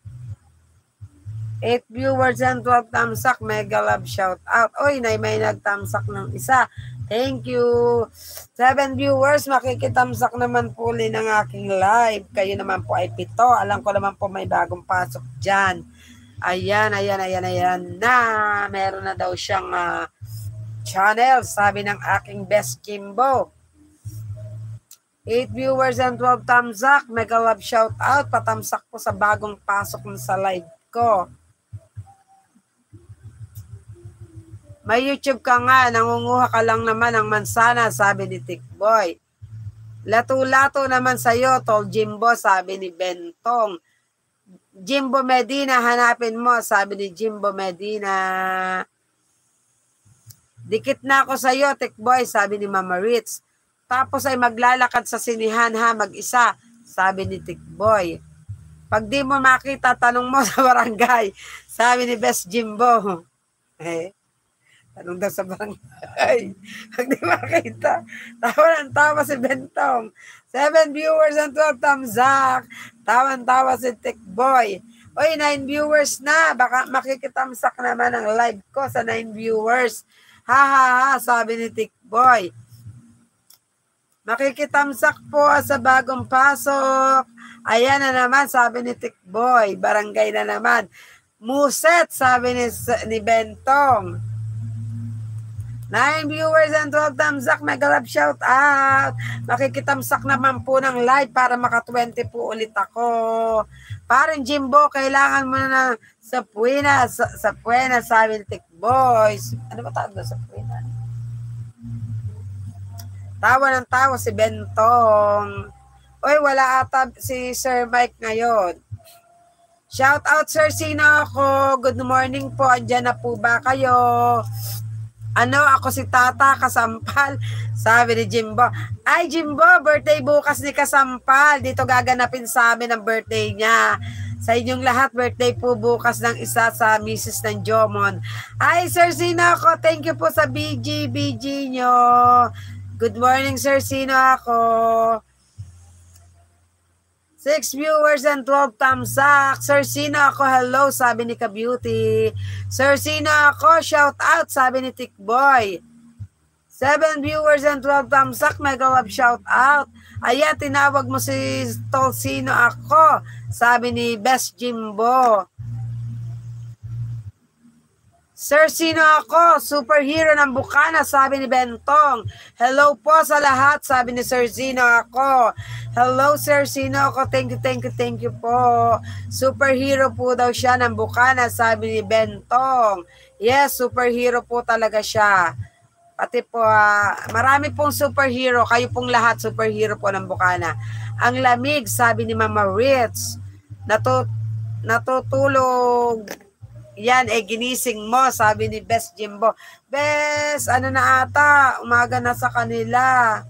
eight viewers and twelve thumbs up. Mega love shout out. Oy, nay may nag-thumbs up ng isa. Thank you. seven viewers, makikitamsak naman po ulit ng aking live. Kayo naman po ay pito. Alam ko naman po may bagong pasok dyan. Ayan, ayan, ayan, ayan na. Meron na daw siyang uh, channel, sabi ng aking best Jimbo. eight viewers and twelve thumbs up. Mega love shout out. Patamsak po sa bagong pasok sa live ko. May YouTube ka nga, nangunguha ka lang naman ng mansana, sabi ni Tikboy. Lato-lato naman sa'yo, tol Jimbo, sabi ni Bentong. Jimbo Medina, hanapin mo, sabi ni Jimbo Medina. Dikit na ako sa'yo, Tikboy, sabi ni Mama Ritz. Tapos ay maglalakad sa sinihan ha, mag-isa, sabi ni Tikboy. Pag di mo makita, tanong mo sa barangay, sabi ni Best Jimbo. Eh, tanong daw sa barangay. Pag di makita, tawa ng tawa si Bentong. Seven viewers and twelve thumbs up. Tawan-tawa si Tikboy. Oy, nine viewers na. Baka makikitamsak naman ang live ko sa nine viewers. Ha ha ha, sabi ni Tikboy. Makikitamsak po sa bagong pasok. Ayan na naman, sabi ni Tikboy. Barangay na naman. Muset, sabi ni, ni Bentong. Nine viewers and twelve thumbs up. Mega love shout out. Makikitamsak naman po ng live para maka twenty po ulit ako. Parang Jimbo, kailangan mo na sa puwena. Sa, sa puwena, sabi ni Tikboy. Ano ba tawag doon sa puwena? Tawa ng tawa si Bentong. Oy, wala ata si Sir Mike ngayon. Shout out, Sir, sino ako? Good morning po. Andyan na po ba kayo? Ano, ako si Tata Kasampal, sabi ni Jimbo. Ay, Jimbo, birthday bukas ni Kasampal. Dito gaganapin sa amin ang birthday niya. Sa inyong lahat, birthday po bukas ng isa sa Missus ng Jomon. Ay, Sir, sino ako? Thank you po sa B G, B G nyo. Good morning, Sir, sino ako? Six viewers and twelve thumbs up. Sir, sino ako? Hello, sabi ni Ka-Beauty. Sir, sino ako? Shout out, sabi ni Tikboy. Seven viewers and twelve thumbs up. Mega love shout out. Ayan, tinawag mo si Tol, sino ako? Sabi ni Best Jimbo. Sir, sino ako? Superhero ng Bukana, sabi ni Bentong. Hello po sa lahat, sabi ni Sir, sino ako? Hello, Sir, sino ako? Thank you, thank you, thank you po. Superhero po daw siya ng Bukana, sabi ni Bentong. Yes, superhero po talaga siya. Pati po, uh, marami pong superhero. Kayo pong lahat, superhero po ng Bukana. Ang lamig, sabi ni Mama Ritz. Natu natutulog. Yan, eh, ginising mo, sabi ni Best Jimbo. Best, ano na ata, umaga na sa kanila.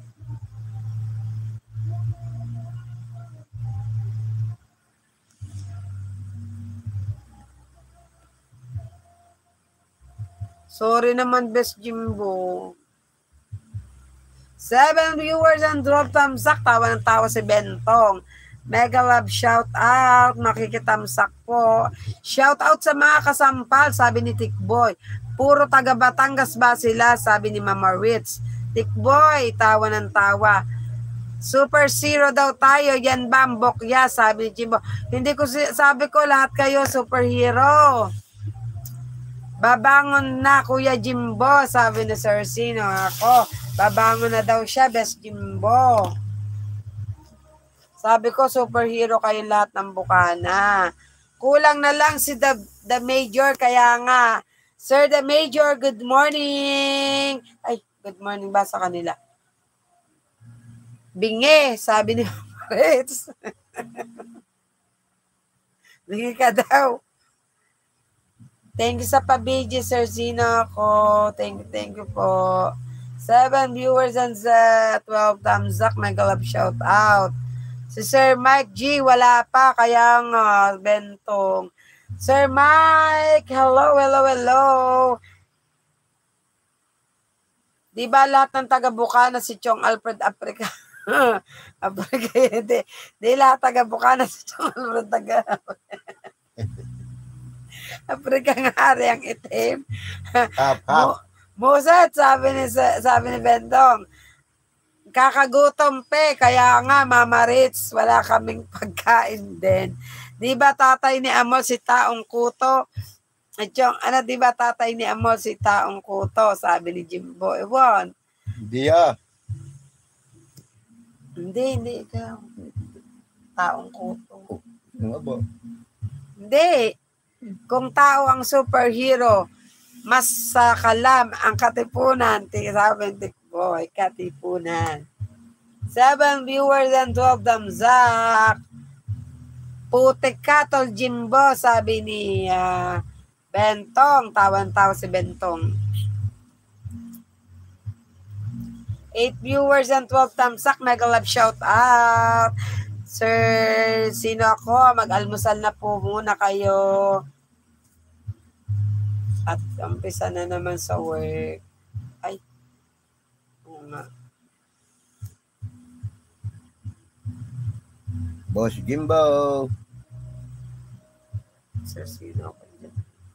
Sorry naman, Best Jimbo. Seven viewers and twelve thumbs up. Tawa ng tawa si Bentong. Mega love shout out. Makikitamsak po. Shout out sa mga Kasampal, sabi ni Tikboy. Puro taga Batangas ba sila, sabi ni Mama Ritz. Tikboy, tawa ng tawa. Super zero daw tayo. Yan ba ang bokya, sabi ni Jimbo. Hindi ko sabi ko lahat kayo superhero. Babangon na, Kuya Jimbo, sabi ni Sir Sino. Ako, babangon na daw siya, Best Jimbo. Sabi ko, superhero kayong lahat ng Bukana. Kulang na lang si the, the Major, kaya nga. Sir the Major, good morning. Ay, good morning ba sa kanila? Bingi, sabi ni Maritz. Bingi ka daw. Thank you sa pabidyo, Sir Zino ko. Thank you, thank you po. Seven viewers and sa twelve thumbs up. Mega love shout out. Si Sir Mike G, wala pa. Kaya nga, bentong. Sir Mike, hello, hello, hello. Di ba lahat ng taga-Bukana si Chong Alfred Africa? Africa, hindi. Di lahat taga-Bukana si Chong Alfred taga Africa nga hari ang itim. Hap, hap. Muset, sabi ni, sabi ni Bentong. Kakagutom pe, kaya nga Mama Ritz, wala kaming pagkain din. Di ba tatay ni Amol si Taong Kuto? At yung, ano, di ba tatay ni Amol si Taong Kuto? Sabi ni Jimbo, Ewan. Hindi ah. Hindi, hindi ikaw. Taong Kuto. Ano ba? Hindi. Kung tao ang superhero, mas sa kalam ang katipunan. Sabi ni Boy, katipunan. Seven viewers and twelve thumbs up. Putik ka, tol Jimbo, sabi ni uh, Bentong. Tawan-tawa si Bentong. Eight viewers and twelve thumbs up. Mega love shout out. Sir, sino ako? Mag-almusal na po muna kayo. At umpisa na naman sa work. Ay. Oo nga. Boss Jimbo. Sir, sino ako dyan?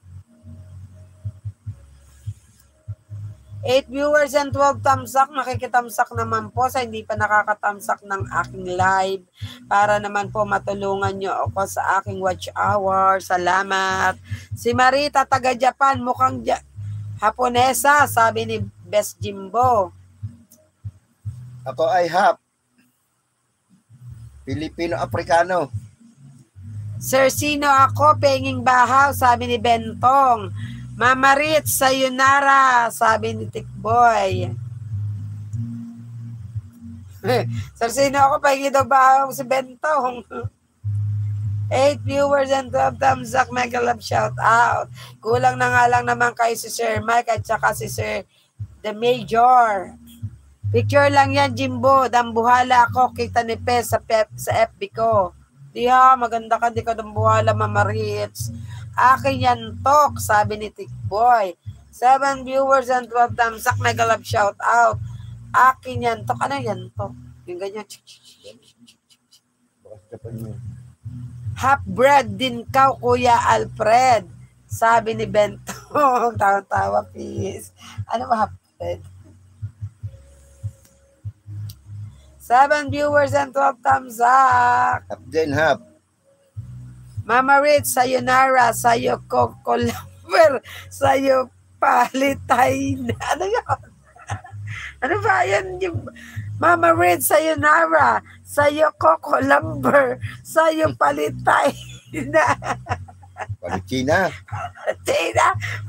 Eight viewers and twelve thumbs up. Makikitamsak naman po sa hindi pa nakakatamsak ng aking live para naman po matulungan nyo ako sa aking watch hour. Salamat. Si Marita, taga Japan, mukhang ja- Haponesa, sabi ni Best Jimbo. Ako ay hap. Pilipino-Afrikano. Sir, sino ako? Penging Bahaw, sabi ni Bentong. Mama Ritz, sayonara, sabi ni Tikboy. Sir, sino ako? Penging daw Bahaw si Bentong. Eight viewers and twelve thumbs up. Mega love shout out. Kulang na nga lang naman kay si Sir Mike at saka si Sir The Major. Picture lang yan, Jimbo. Dambuhala ako. Kita ni Pes sa, pep, sa F B ko. Di ha, maganda ka. Di ka dambuhala, Mama Ritz. Akin yan, Tok, sabi ni Tikboy. Seven viewers and twelve thumbs up. Mega love shout out. Akin yan, Tok. Ano yan, Tok? Yung ganyan. Half bread din ka, Kuya Alfred. Sabi ni Bentong. Tawa-tawa, please. Ano ba half bread? Seven viewers and twelve thumbs up. Hap din hap. Mama Ritz, sayonara, sayo Coco Lover, sayo palitay na. Ano yun? Ano ba yan? Mama Ritz, sayonara, sayo Coco Lumber, sayo palitay na. Palichina. Tina.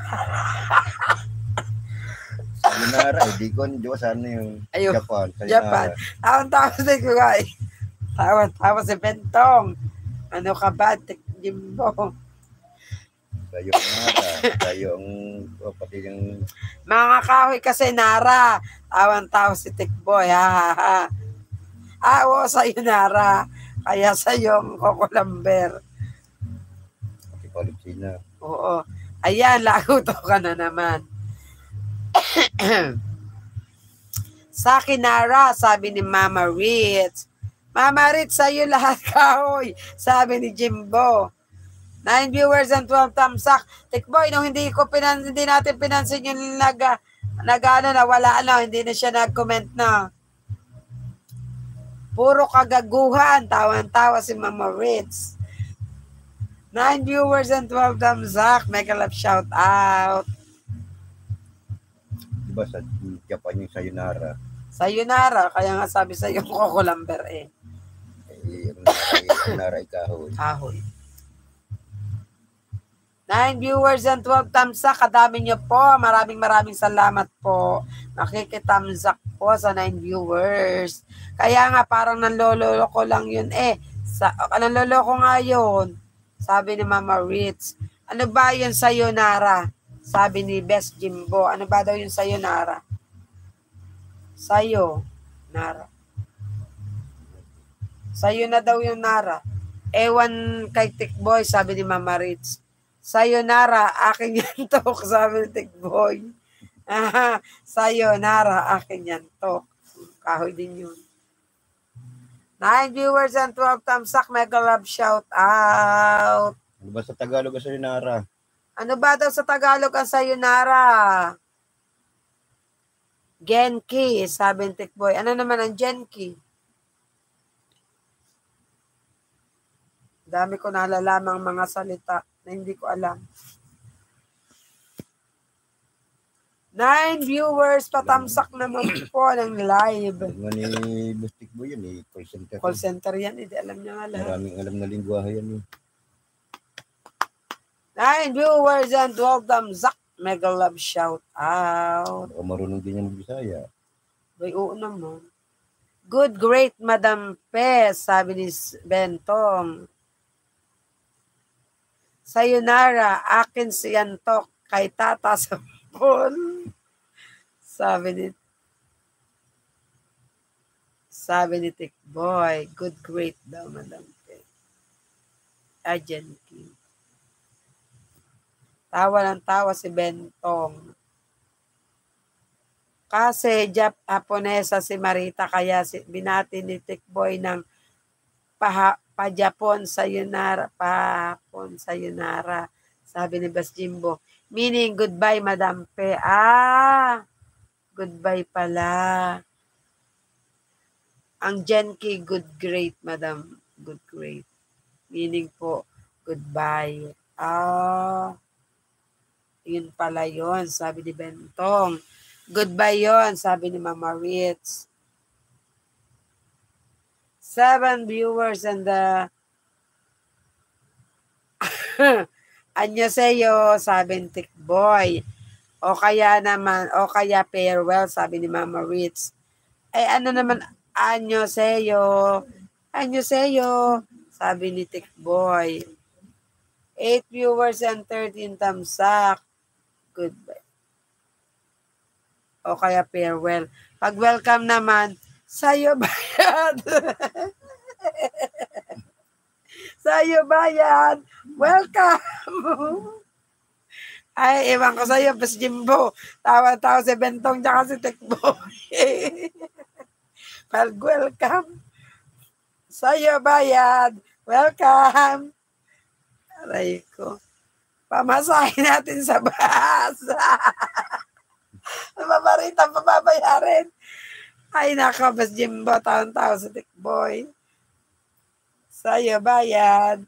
Sayonara. Eh, di ko, di ba sana yung Ayun, Japan. Japan. Tawan-tawa si Kuya. Tawan-tawa si Bentong. Ano ka ba, Jimbo? Sayonara. Sayong, oh, pati yung... Mga kahoy kasi Nara. Tawan-tawa si Tikboy. Ha, ha, ha. Ah, oo, sa'yo Nara. Kaya sa'yo Coco Lumber. Pati Palichina. Oo. Ayan, laguto ka na naman. Sa akin, Nara, sabi ni Mama Ritz. Mama Ritz, sa'yo lahat kahoy, sabi ni Jimbo. Nine viewers and twelve thumbs up. Tikboy, nung hindi ko pinan, hindi natin pinansin yung nag, nag ano, na wala, ano, hindi na siya nag-comment na. Puro kagaguhan, tawan-tawa si Mama Ritz. Nine viewers and twelve thumbs up. Mega love shout out. Diba sa Japan yung sayonara? Sayonara, kaya nga sabi sa iyo Coco Lumber eh. Eh, Ay, naray kahoy. Kahoy. Nine viewers and twelve thumbs up. Kadami niyo po. Maraming maraming salamat po. Makikithamsak po sa nine viewers. Kaya nga parang nanlololo ko lang yun eh. Sa, nanlololo ko nga yun. Sabi ni Mama Ritz. Ano ba yun sa'yo, Nara? Sabi ni Best Jimbo. Ano ba daw yun sa'yo, Nara? Sa'yo, Nara. Sa'yo na daw yung Nara. Ewan kay Tikboy, sabi ni Mama Ritz. Sayonara, akin yan tok, sabi ni Tikboy. Ah, sayonara, akin yan tok. Kahoy din yun. Nine viewers and twelve thumbs up, mega love shout out. Ano ba sa Tagalog ang sayonara? Ano ba daw sa Tagalog ang sayonara? Genki, sabi ni Tikboy. Ano naman ang Genki? Dami ko nalalamang mga salita na hindi ko alam. Nine viewers, patamsak naman po ng live. Ano ni Bustik Boy yun eh, call center. Call center yan, hindi alam niya nga lahat. Maraming alam na lingwahe yan eh. Nine viewers and twelve thumbs up. Mega love shout out. O marunong din yung Bisaya. Bay, oo naman. Good, great, Madam Pes, sabi ni Bentong. Sayonara, akin si Yantok kay Tata sa phone. Sabi ni Sabi ni Tikboy, good, great daw, Madam Pes. Agent King. Tawa ng tawa si Bentong. Kasi Japonesa si Marita, kaya si, binati ni Tikboy ng paha, pa-Japon sayonara, pa-Japon sayonara, sabi ni Bas Jimbo. Meaning, goodbye, Madam Pe. Ah, goodbye pala. Ang Genki, good, great, Madam. Good, great. Meaning po, goodbye. Ah, yun pala yun, sabi ni Bentong. Goodbye yon, sabi ni Mama Ritz. Seven viewers and the Annyeonghaseyo, sabi ni Tikboy. O kaya naman, o kaya farewell, sabi ni Mama Ritz. Ay ano naman, Annyeonghaseyo, Annyeonghaseyo, sabi ni Tikboy. Eight viewers and thirteen thumbs up. Goodbye. O kaya farewell. Pag welcome naman, sayo bayad. Sayo bayad. Welcome. Ay, ewan ko sa'yo, Bas Jimbo. Tawa-tawa si Bentong tsaka si Tikboy. Pag welcome, sayo bayad. Welcome. Aray ko. Pamasahin natin sa bus. Mamarita, pababayarin. Ay, naka, Bas Jimbo, taon-taon sa Tikboy. Sayo, bayad.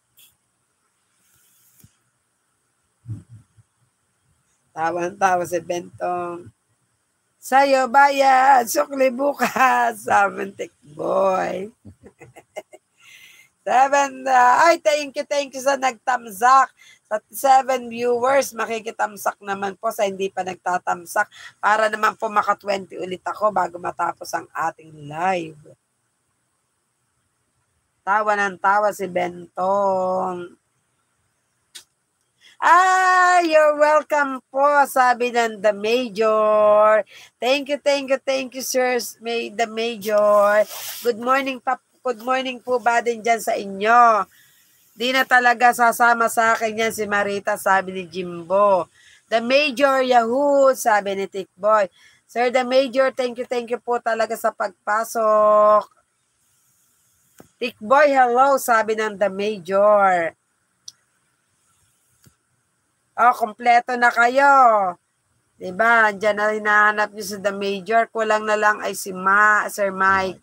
Tawan-tawa si Bentong. Sayo, bayad. Sukli bukas. Sabi Tikboy. Seven, uh, ay, thank you, thank you sa nagtamsak. Sa seven viewers, makikitamsak naman po sa hindi pa nagtatamsak para naman po maka twenty ulit ako bago matapos ang ating live. Tawa ng tawa si Bentong. Ah, you're welcome po, sabi ng The Major. Thank you, thank you, thank you, sir, may The Major. Good morning, pa, good morning po ba din dyan sa inyo? Di na talaga sasama sa akin yan si Marita, sabi ni Jimbo. The Major Yahoo, sabi ni Tikboy. Sir, The Major, thank you, thank you po talaga sa pagpasok. Tikboy, hello, sabi ng The Major. Oh, kompleto na kayo. Diba? Diyan na hinahanap niyo sa The Major. Kulang na lang ay si Ma, Sir Mike.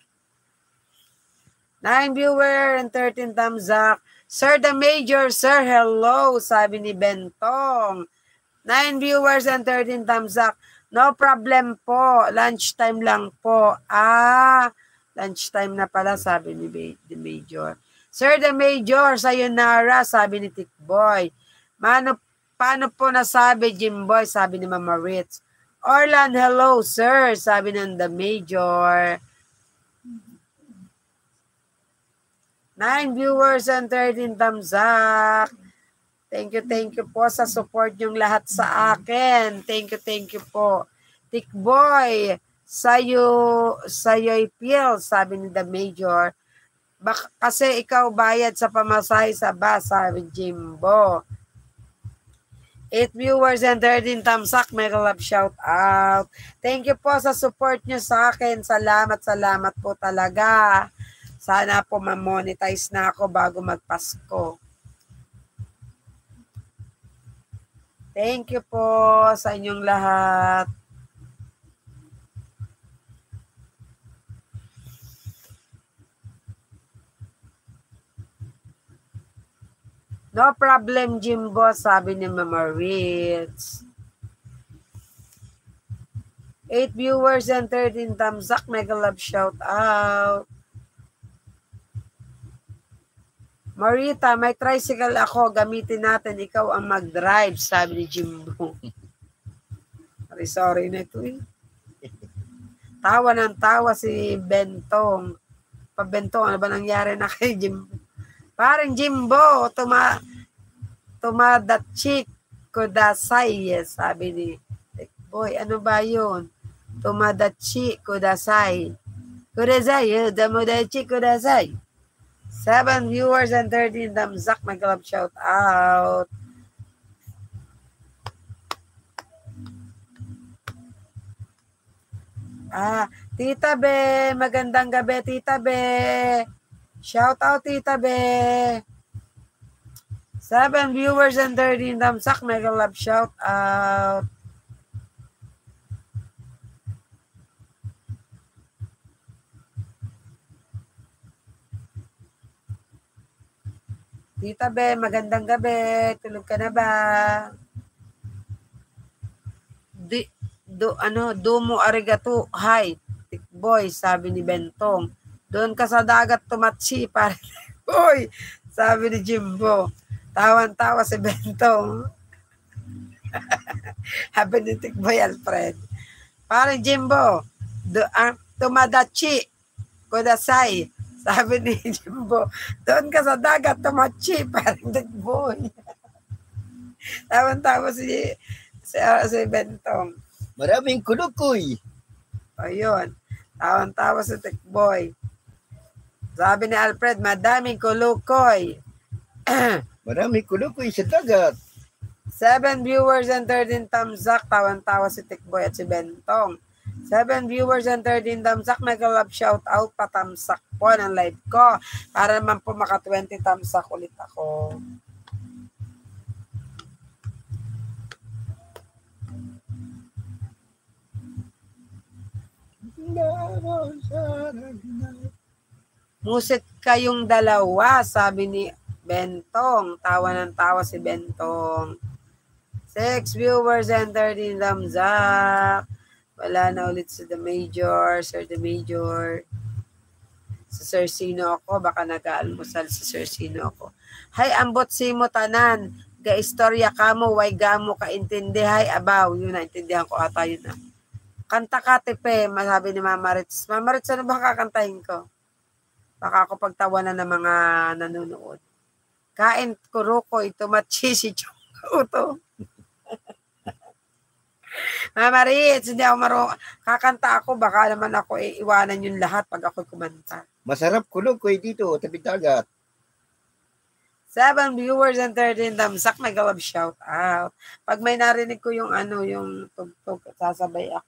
Nine viewer and thirteen thumbs up. Sir The Major, sir, hello, sabi ni Bentong. Nine viewers and thirteen thumbs up. No problem po. Lunchtime lang po. Ah, lunchtime na pala, sabi ni The Major. Sir the Major, sayonara, sabi ni Tikboy. Mano, paano po nasabi, Jimboy, sabi ni Mama Ritz. Orlan, hello, sir, sabi ng the Major. Nine viewers and thirteen thumbs up. Thank you, thank you po sa support yung lahat sa akin. Thank you, thank you po. Tikboy, sayo, sayo'y pil, sabi ni the Major. Bak kasi ikaw bayad sa pamasahe sa bus, sabi Jimbo. eight viewers and thirteen thumbs up. Mega love shout out. Thank you po sa support nyo sa akin. Salamat, salamat po talaga. Sana po ma-monetize na ako bago magpasko. Thank you po sa inyong lahat. No problem, Jimbo, sabi ni Mama Ritz. eight viewers and thirteen thumbs up. Mega love shout out. Marita, may tricycle ako. Gamitin natin. Ikaw ang mag-drive, sabi ni Jimbo. Sorry, sorry na ito eh. Tawa ng tawa si Bentong. Pa-Bentong, ano ba nangyari na kay Jimbo? Parang Jimbo, tuma, tumadatchik kudasay, sabi ni Boy, ano ba yun? Tumadatchik kudasay. Kudasay, tumadatchik kudasay. Seven viewers and thirteen thumbs up. My club shout out. Ah, Tita Be, magandang gabi, Tita Be. Shout out, Tita Be. Seven viewers and thirteen thumbs up. My club shout out. Tita Be, magandang gabi. Tulog ka na ba? Di, do, ano, dumo arigato. Hi, Tikboy, sabi ni Bentong. Doon ka sa dagat tumatsi. Pare, Boy, sabi ni Jimbo. Tawan-tawa si Bentong. Habi ni Tikboy Alfred. Pare Jimbo, do, uh, tumadatsi. Kudasay. Sabi ni Jimbo, doon ka sa dagat, tumatsi, parang Tikboy. Tawan-tawa si, si, uh, si Bentong. Maraming kulukoy. Ayun, tawan-tawa si Tikboy. Sabi ni Alfred, madaming kulukoy. Maraming kulukoy sa dagat. Seven viewers and thirteen thumbs up, tawan-tawa si Tikboy at si Bentong. Seven viewers and thirteen thumbs up. Mega love shout out. Patamsak po ng live ko. Para naman po maka twenty thumbs up ulit ako. Musit kayong dalawa, sabi ni Bentong. Tawa ng tawa si Bentong. Six viewers and thirteen thumbs up. Wala na ulit si The Major, Sir The Major. Si Sir Sino ako, baka nag-aalmusal si Sir Sino ako. Hay, ambot si mo tanan. Ga-istorya ka mo, way gamo ka intindi. Hay, abaw. Yun, naintindihan ko ata yun na. Kanta ka, tipe, masabi ni Mama Ritz. Mama Ritz, ano ba kakantahin ko? Baka ako pagtawanan ng mga nanonood. Kain, kuruko, ito matchi si Chong Uto. Mama Ritz, hindi ako marunong. Kakanta ako, baka naman ako iiwanan yung lahat pag ako kumanta. Masarap kulukoy dito, tabi dagat. Seven viewers and thirteen thumbs up. May galab shout out. Pag may narinig ko yung ano, yung tugtog, sasabay ako.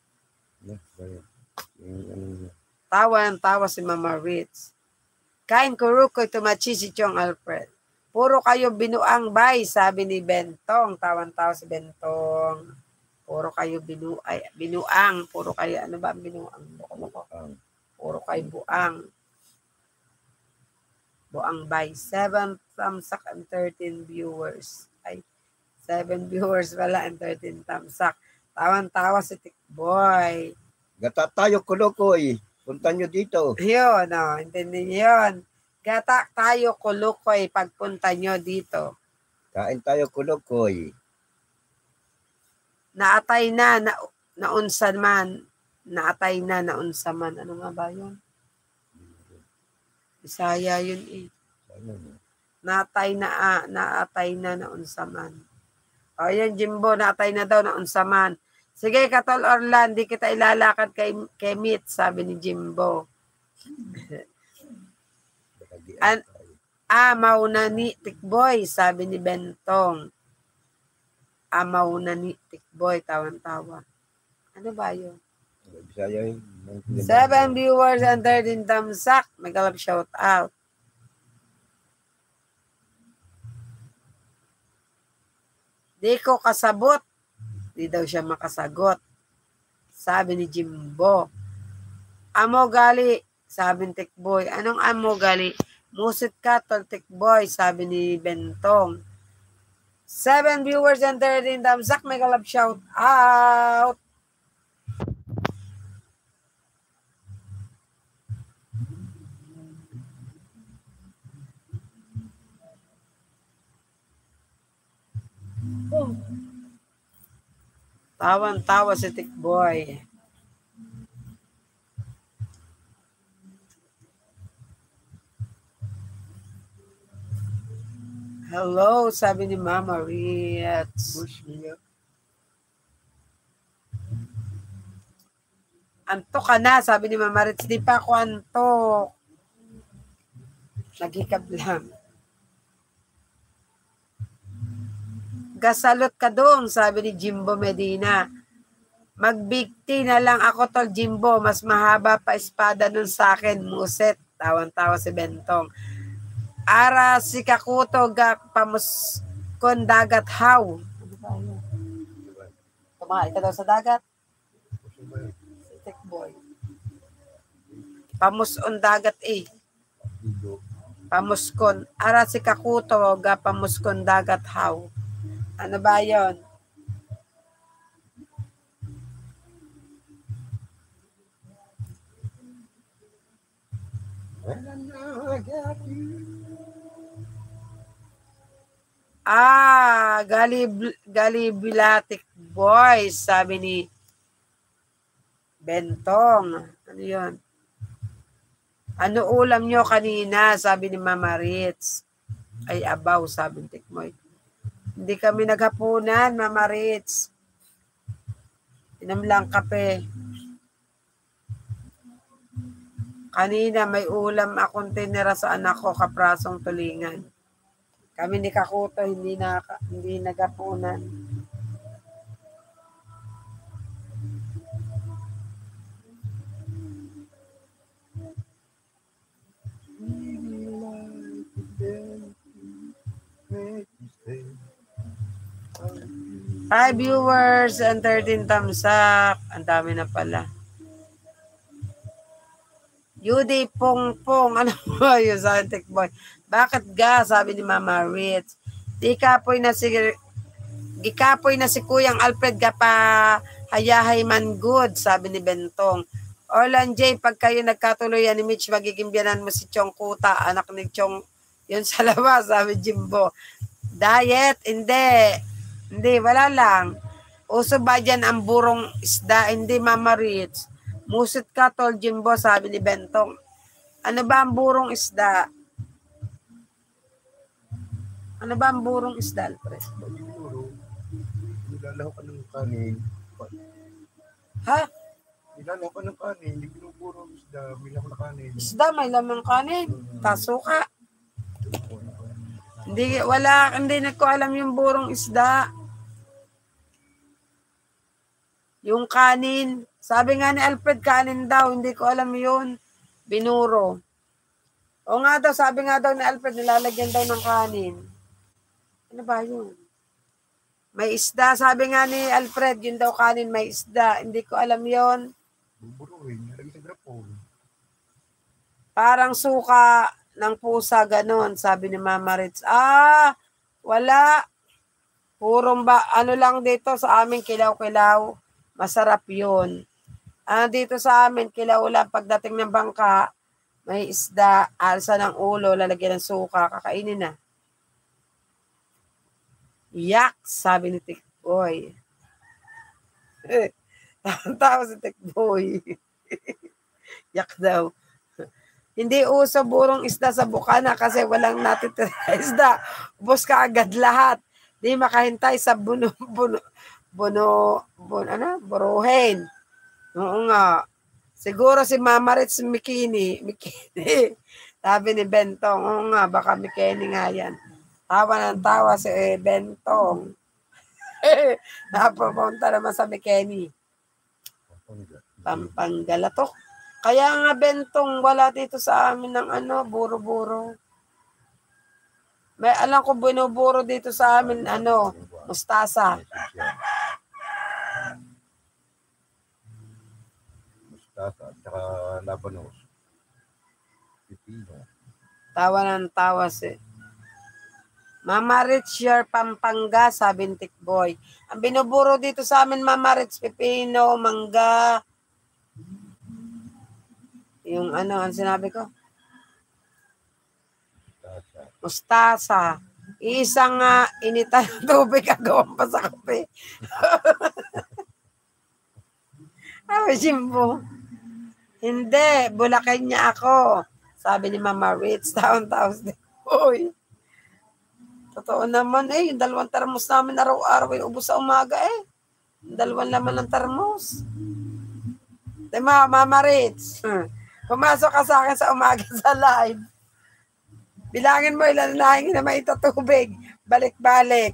Tawa ang tawa si Mama Ritz. Kain kurukoy, tumachi si Chong Alfred. Puro kayo binuang bay, sabi ni Bentong. Tawan-tawa si Bentong. Puro kayo binu ay, binuang. Puro kayo, ano ba ang binuang? Buko-buko. Puro kayo buang. Buang by seven thumbs up and thirteen viewers. Ay, seven viewers wala and thirteen thumbs up. Tawan-tawa si Tikboy. Gata tayo kulukoy. Punta nyo dito. Yun, no, intindi niyo yun. Gata tayo kulukoy pagpunta nyo dito. Kain tayo kulukoy. Naatay na, na naunsan man. Naatay na, naunsa man. Ano nga ba yun? Bisaya yun eh. Naatay na, ah, naatay na, naunsa man. O yan, Jimbo, naatay na daw, naunsa man. Sige, Katol Orlan, di kita ilalakad kay, kay Meet, sabi ni Jimbo. An amaw na ni Tikboy, sabi ni Bentong. Amaw na ni Tikboy, tawan-tawa. Ano ba yun? Seven viewers and thirteen thumbs up. Megalab shout out. Di ko kasabot. Di daw siya makasagot. Sabi ni Jimbo. Amo gali, sabi ni Tikboy. Anong amo gali? Musit ka, tol Tikboy, sabi ni Bentong. Seven viewers and thirteen thumbs up. Megalab shout out. Oh. Tawan-tawa si Tikboy. Hello, sabi ni Mama Ritz. Antok ka na, sabi ni Mama Ritz. Di pa ako antok. Naghikab lang. Gasalot ka doon, sabi ni Jimbo Medina. Magbigti na lang ako, tol Jimbo. Mas mahaba pa espada nun sa akin, muset. Tawan-tawa si Bentong. Ara si Kakuto ga pamus kon dagat how. Ano ba yun? Tumahay ka daw sa dagat? Si Tikboy. Pamuson dagat eh. Pamuskon. Ara si Kakuto ga pamuskon dagat how. Ano ba yun? Ah, galib, galibilatic boys, sabi ni Bentong. Ano yun? Ano ulam nyo kanina, sabi ni Mama Ritz. Ay, abaw, sabi ni Tikmoy. Hindi kami naghapunan, Mama Ritz. Inom lang kape. Kanina may ulam akong tinira sa anak ko, kaprasong tulingan. Kami ni Kakuto hindi na hindi nagapunan. Five viewers and thirteen thumbs up. Ang dami na pala. Yudi Pong Pong, ano ba yun sa Tikboy? Bakit ga? Sabi ni Mama Ritz. Di kapoy na si, di kapoy na si Kuyang Alfred ka pa hayahay man good, sabi ni Bentong. Orlan J, pag kayo nagkatuloyan ni Mitch, magiging biyanan mo si Chong Kuta, anak ni Chong, yun sa labas, sabi Jimbo. Diet? Hindi. Hindi, wala lang. Uso ba dyan ang burong isda? Hindi, Mama Ritz. Musit ka, tol Jimbo, sabi ni Bentong. Ano ba ang burong isda? Ano ba ang burong isda, Alfred? Nilalaho ka ng kanin. Ha? Nilalaho ka ng kanin. Hindi binuburo isda. May laman ng kanin. Isda, may lamang kanin. Tasuka. Hindi, wala, hindi na ko alam yung burong isda. Yung kanin. Sabi nga ni Alfred, kanin daw. Hindi ko alam yun. Binuro. O nga daw, sabi nga daw ni Alfred, nilalagyan daw ng kanin. Ano ba yun? May isda. Sabi nga ni Alfred, yun daw kanin, may isda. Hindi ko alam yun. Buburuin. Nalagay sa grapol. Parang suka ng pusa, ganon. Sabi ni Mama Ritz. Ah, wala. Purong ba, ano lang dito sa amin, kilaw-kilaw. Masarap yun. Ah, dito sa amin, kilaw lang pagdating ng bangka, May isda, alsa ng ulo, lalagyan ng suka, kakainin na. Yak, sabi ni Tikboy. Tao si Tikboy. Yak daw. Hindi uso burong isda sa bukana kasi walang natitira isda. Ubos ka agad lahat. Di makahintay sa buno, buno, buno, buno, ano, buruhin. Oo nga. Siguro si Mama Ritz Mikini. Mikini. Sabi ni Bentong, oo nga, baka Mikini nga yan. Tawa ng tawa si eh, Bentong. Napapunta naman sa Mikini. Pampangalatok. Kaya nga Bentong, wala dito sa amin ng ano, buro-buro. May alam ko binuburo dito sa amin, ano, mustasa. Mustasa at saka labanos. Pipino. Tawa ng tawa si Mama Rich, your Pampanga, sabi ni Tikboy. Ang binuburo dito sa amin, Mama Rich, pipino, mangga. Yung ano, ang sinabi ko? Mustasa. Isang uh, initan ng tubig, agawang pa sa kape. Ay, Jimbo. Hindi, Bulacan niya ako. Sabi ni Mama Rich, taon-taon din. Uy. Totoo naman eh, yung dalawang termos namin araw-araw ay ubos sa umaga eh. Yung dalawang laman ng termos. Diba, Mama Ritz? Pumasok ka sa akin sa umaga sa live. Bilangin mo ilan na hingin na maitatubig. Balik-balik.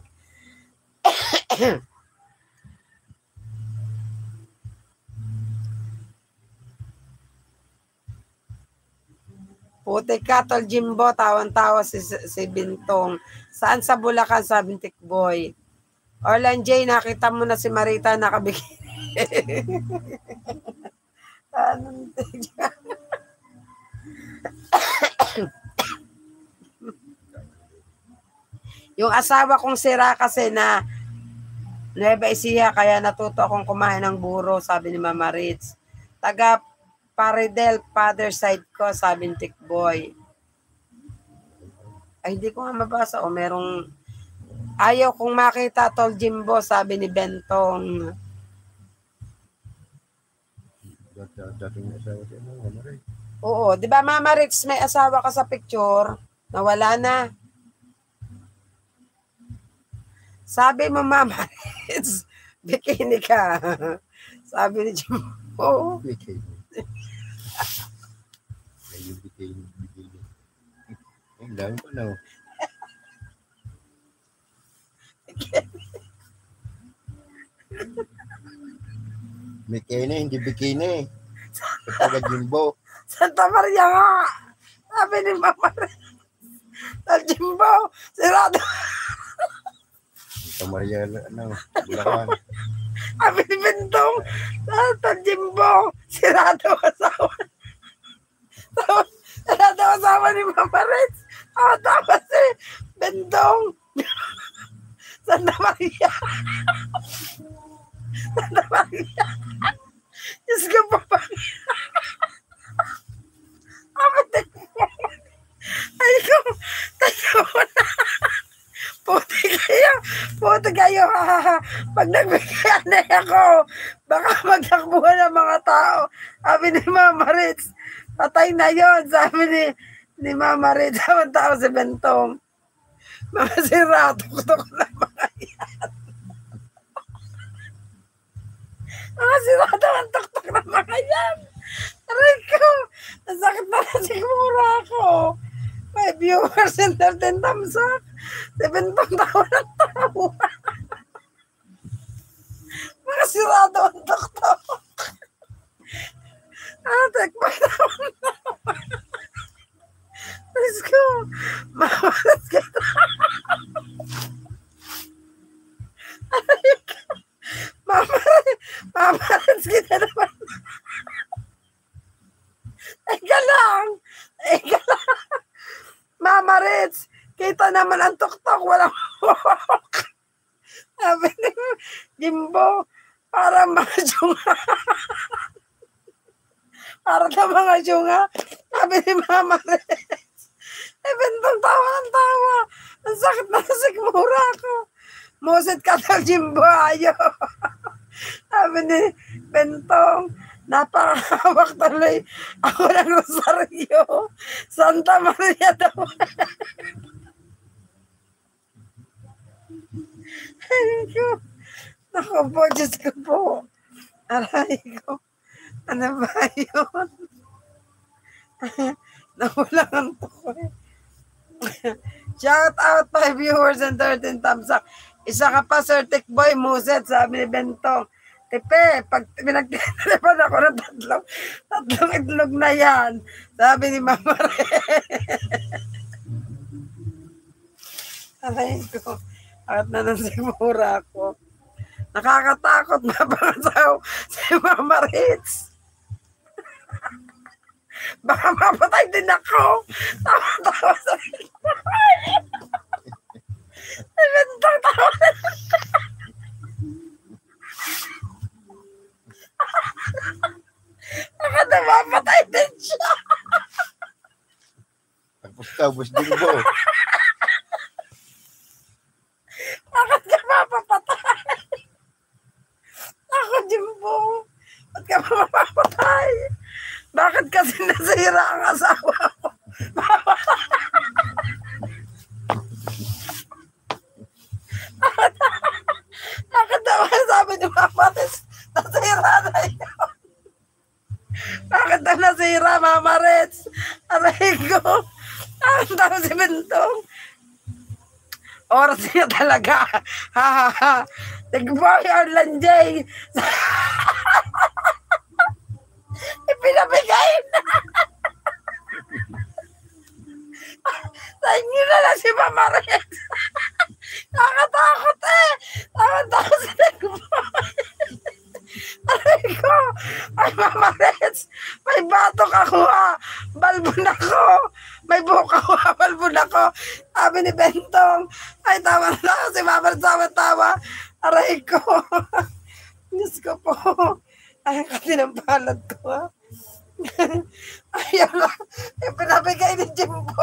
Puti ka, Tol Jimbo, tawan-tawa si, si Bintong. Saan sa Bulacan, sabi ni Tikboy? Orlan J, nakita mo na si Marita nakabikini. Anong yung asawa kong sira kasi na Nueva Ecija, kaya natuto akong kumain ng buro, sabi ni Mama Ritz. Taga Paridel, father side ko, sabi ni Tikboy. Ay, hindi ko nga mabasa. O, merong ayaw kong makita, Tol Jimbo, sabi ni Bentong. Oo, di ba Mama Ritz, may asawa ka sa picture? Nawala na. Sabi mo, Mama Ritz, bikini ka. Sabi ni Jimbo. Bikini. Bikini, bikini. Ang dami ko na. Bikini, hindi bikini. Taga Jimbo. Santa Maria nga. Sabi ni Mama Ritz. Sa Jimbo, sirado. Santa Maria, ano, Bulacan. Sabi ni Bentong, sa Jimbo, sirado asawa. Sirado asawa ni Mama Ritz. Oh, tapos si Bentong. Santa Maria. Santa Maria. Diyos ko pa pa. Ay ko, tayo na. Puti kayo, puti kayo. Pag nagbigyan na ako, baka magtakbuhan ng mga tao. Sabi ni Mama Ritz, patay na yon. Sabi ni, ni Mama Ritz, ang tao si Bentong. Mga sira, tuktok na mga yan. Mga sira, tuktok na mga yan. Aray ko, nasakit na na siguro ako. May viewers and thirteen thumbs up. Si Bentong tawa ng tawa. Mga sirado ang tuktok. Ah, tekpa tawa ng tawa. Let's go. Mama, let's go. Mama, Mama, let's go naman. Eka lang. Eka lang. Mama Ritz, kita naman ang tuktok. Walang walk. Sabi ni Jimbo, para masyong. Para na mga syunga. Sabi ni Mama Res. Eh, Bentong tawa ng tawa. Ang sakit na sigmura ko. Musit ka ng Jimbo, ayo. Sabi ni Bentong, napakahawak tuloy ako ng Rosario. Santa Maria daw. Ay ko. Naku po, Diyos ko po. Aray ko. Ano ba yun? Nakulangan po ko eh. Shout out my viewers and thirteen thumbs up. Isa ka pa, Sir Tick Boy Muset, sabi ni Bentong. Tepe, pag pinagtelepan ako ng tatlong, tatlong itlog na yan, sabi ni Mama Re. Aray ko, at na nang sigmura ko. Nakakatakot mapangasaw si Mama Ritz. Baka mapatay din ako. Tawa-tawa sa Bentong tawa. Baka na mapatay din siya. Tapos-tapos din po. Bakit ka mapapatay? Ako, Jimbo. Bakit ka mapapatay? Bakit kasi nasira ang asawa ko? Bakit naman sabi ni Mama Ritz, nasira na yun? Bakit na nasira, Mama Ritz? Aray ko. Ang tao si Bentong. Oras niya talaga. Ha ha ha. Tigboy Arlan J. Ipinabigay na. Sa inyo na lang si Mama Ritz. Nakatakot eh. Nakatakot si Tigboy. Aray ko. Ay, Mama Ritz. May batok ako ha. Balbon ako. May buhok ako ha. Balbon ako. Sabi ni Bentong. Ay, tawa na ako si Mama Ritz. Tawa-tawa. Aray ko. Diyos ko po. Ay, kasi ng palad ko ha. Ayaw lang. Yung pinabigay ni Jimbo.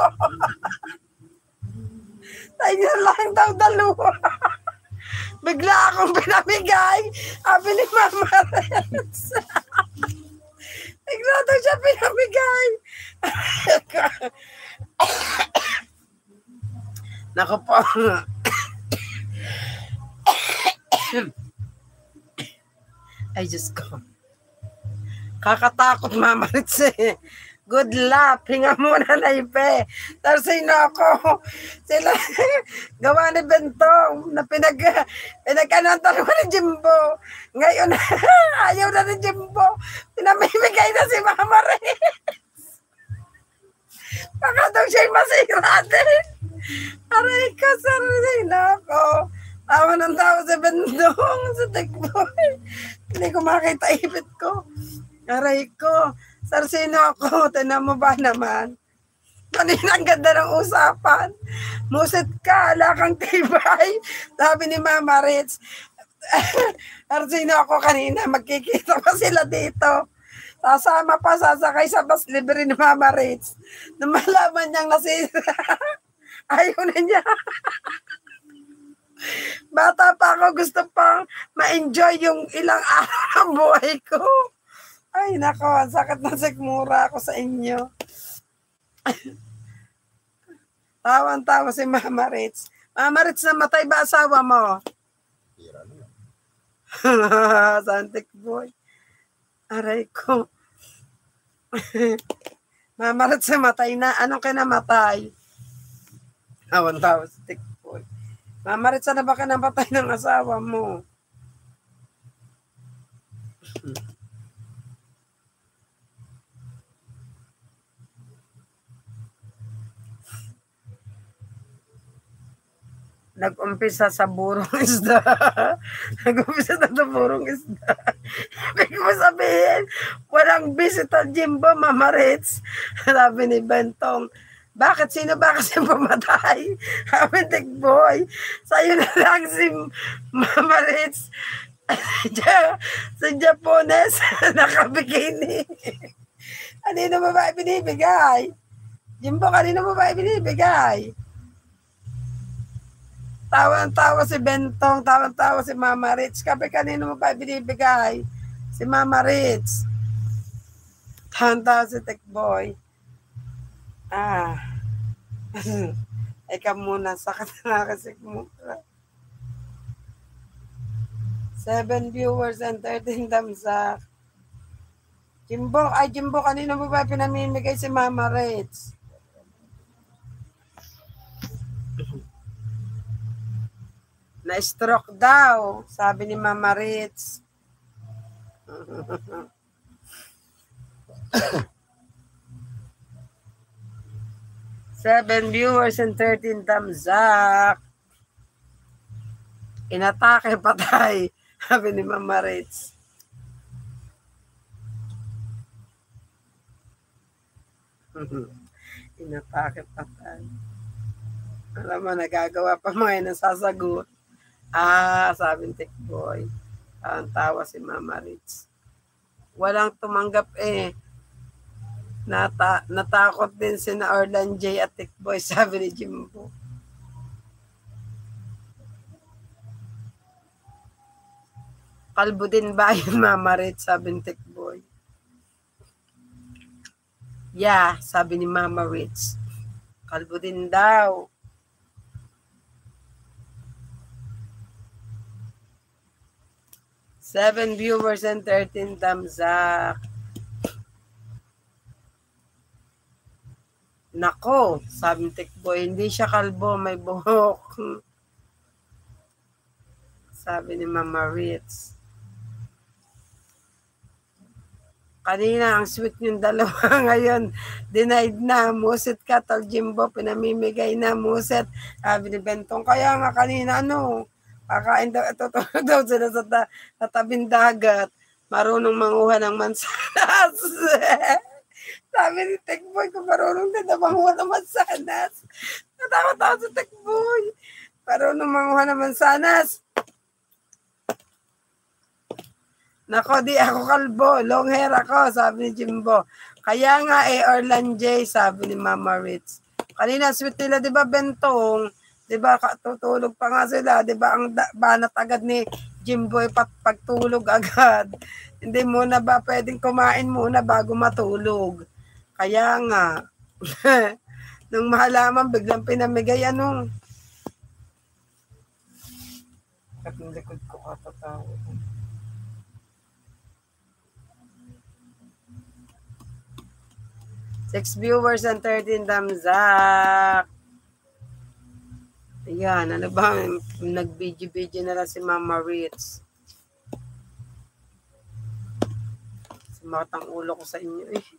Tayo lang daw dalawa. Bigla akong pinamigay. Sabi ni Mama Ritz. Bigla daw siya pinamigay. Naku po. Ay, Diyos ko. Kakatakot, Mama Ritz eh. Good luck. Hinga muna na ipe. Tarsino ako. Sila, gawa ni Bentong na pinag, pinagkananta naman ni Jimbo. Ngayon, ayaw na ni Jimbo. Pinamimigay na si Mama Ritz. Baka daw siya'y masira din. Aray ka, sarili ako. Tawa ng tawa si Bentong sa Tikboy. Hindi ko makita ipit ko. Aray ko. Sarsino ako, tinan mo ba naman? Kanina ang ganda ng usapan. Musit ka, ala kang tibay. Sabi ni Mama Ritz. Sarsino ako kanina, magkikita pa sila dito. Sasama pa, sasakay sa bus libre ni Mama Ritz. Nung malaman niyang nasira, ayaw na niya. Bata pa ako, gusto pang ma-enjoy yung ilang araw ng buhay ko. Ay, nako, sakit na sigmura ako sa inyo. Tawan-tawa si Mama Ritz. Mama Ritz, namatay ba asawa mo? Santik boy. Aray ko. Mama Ritz, namatay na. Anong kinamatay? Tawan-tawa si Tik boy. Mama Ritz, na ba kinamatay ng asawa mo? Nag-umpisa sa burong isda. Nag-umpisa na sa burong isda. Ibig mo sabihin, walang bisita Jimbo, Mama Ritz. Sabi ni Bentong, bakit? Sino ba kasi pumatay? Sabi ni Tikboy, sa'yo na lang si Mama Ritz. Si Japones, nakabikini. Kanino mo ba ibinibigay? Jimbo, kanino mo ba ibinibigay? Tawa-tawa si Bentong, tawa-tawa si Mama Rich. Kape, kanino mo ba ibinibigay? Si Mama Rich. Tawa-tawa si Tekboy. Ah. Ikaw muna, sakit na kasi muna. Seven viewers and thirteen thumbs up. Jimbo, ay Jimbo, kanino mo ba pinamimigay si Mama Rich? Na-stroke daw, sabi ni Mama Rich. Seven viewers and thirteen thumbs up. Inatake patay, sabi ni Mama Rich. Inatake patay. Alam mo, nagagawa pa mga nasasagot. Ah, sabi ni Tikboy. Ang tawa si Mama Rich. Walang tumanggap eh. Nata natakot din si na Orlan J at Tikboy, sabi ni Jimbo. Kalbo din ba yun, Mama Rich, sabi ni Tikboy. Yeah, sabi ni Mama Rich. Kalbo din daw. Seven viewers and thirteen thumbs up. Nako, sabi ni Tikboy, hindi siya kalbo, may buhok. Sabi ni Mama Rich. Kanina, ang sweet yung dalawa ngayon. Denied na, muset ka, Tol Jimbo, pinamimigay na, muset. Sabi ni Bentong, kaya nga kanina, ano, kakain daw, tutulog daw sila sa, ta sa tabing dagat. Marunong manguha ng mansanas. Sabi ni Tekboy, kung marunong din na manguha ng mansanas. Natawa-tawa sa Tekboy. Marunong manguha ng mansanas. Nako, di ako kalbo. Long hair ako, sabi ni Jimbo. Kaya nga eh, Orlan J, sabi ni Mama Rich. Kanina, sweet nila, di ba, Bentong? Di ba, tutulog pa nga sila. Di ba, ang banat agad ni Jimbo, pat pagtulog agad. Hindi muna ba pwedeng kumain muna bago matulog? Kaya nga, nung mahalaman, biglang pinamigay, anong? At yung likod ko katatawa. Six viewers and thirteen thumbs up. Ayan, ano ba? Nag-video-video na lang si Mama Rich. Sumakit ang ulo ko sa inyo eh.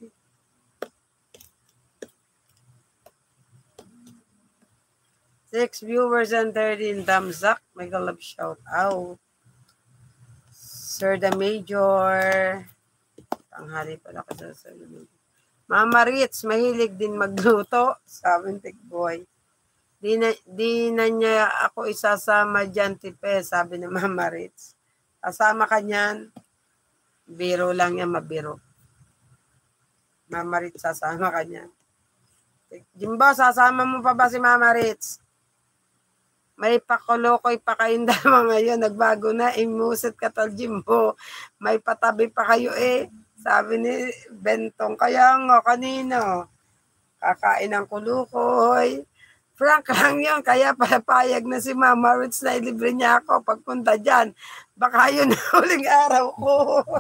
Six viewers and thirteen thumbs up. Mega love shout out. Sir the Major. Tanghali pala ka sa Sir the Major. Mama Rich, mahilig din magluto, sabi ni Tikboy. Di na, di na niya ako isasama dyan, tipe, sabi ni Mama Rich. Kasama ka niyan, biro lang yan, mabiro. Mama Rich, sasama ka niyan. Jimbo, sasama mo pa ba si Mama Rich? May pakulokoy pa kayong dalawa ngayon, nagbago na, imusit ka Tol Jimbo. May patabi pa kayo eh. Sabi ni Bentong, kaya nga kanina, kakain ng kulukoy. Frank lang yun, kaya papayag na si Mama Rich na ilibre niya ako pagpunta dyan. Baka yun na huling araw ko.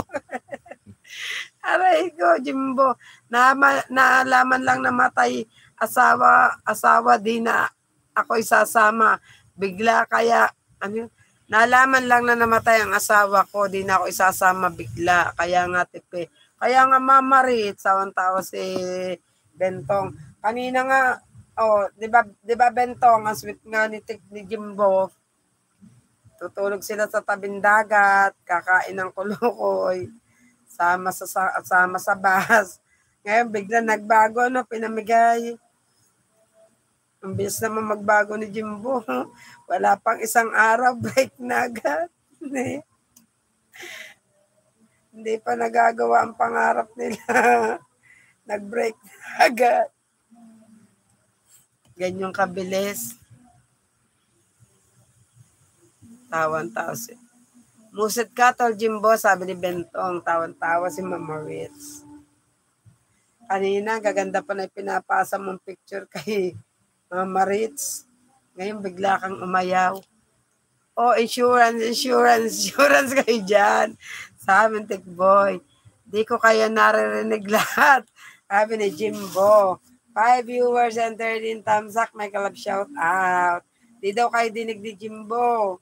Aray ko, Jimbo, na, naalaman lang namatay asawa, asawa di na ako isasama. Bigla kaya, ano yun? Nalaman lang na namatay ang asawa ko, di na ako isasama bigla. Kaya nga, tipe. Kaya nga, Mama Rich, sawan-tawa si Bentong. Kanina nga, oh, di ba, di ba Bentong, ang sweet nga ni, ni Jimbo. Tutulog sila sa tabing dagat, kakain ng kulukoy, sama sa, sama sa bus. Ngayon, bigla nagbago, no, pinamigay. Ang bilis naman magbago ni Jimbo. Wala pang isang araw, break na agad. Hindi pa nagagawa ang pangarap nila. Nag-break agad. Ganyong kabilis. Tawan-tawa si... Musit ka, Tol Jimbo, sabi ni Bentong. Tawan-tawa si Mama Ritz. Kanina, gaganda pa na pinapasa mong picture kay Mama Ritz. Ngayon, bigla kang umayaw. Oh, insurance, insurance, insurance kayo dyan. Sabi ng Tikboy. Di ko kaya naririnig lahat. Sabi ni Jimbo. Five viewers and thirteen thumbs up. May kalab shout out. Di daw kayo dinig ni Jimbo.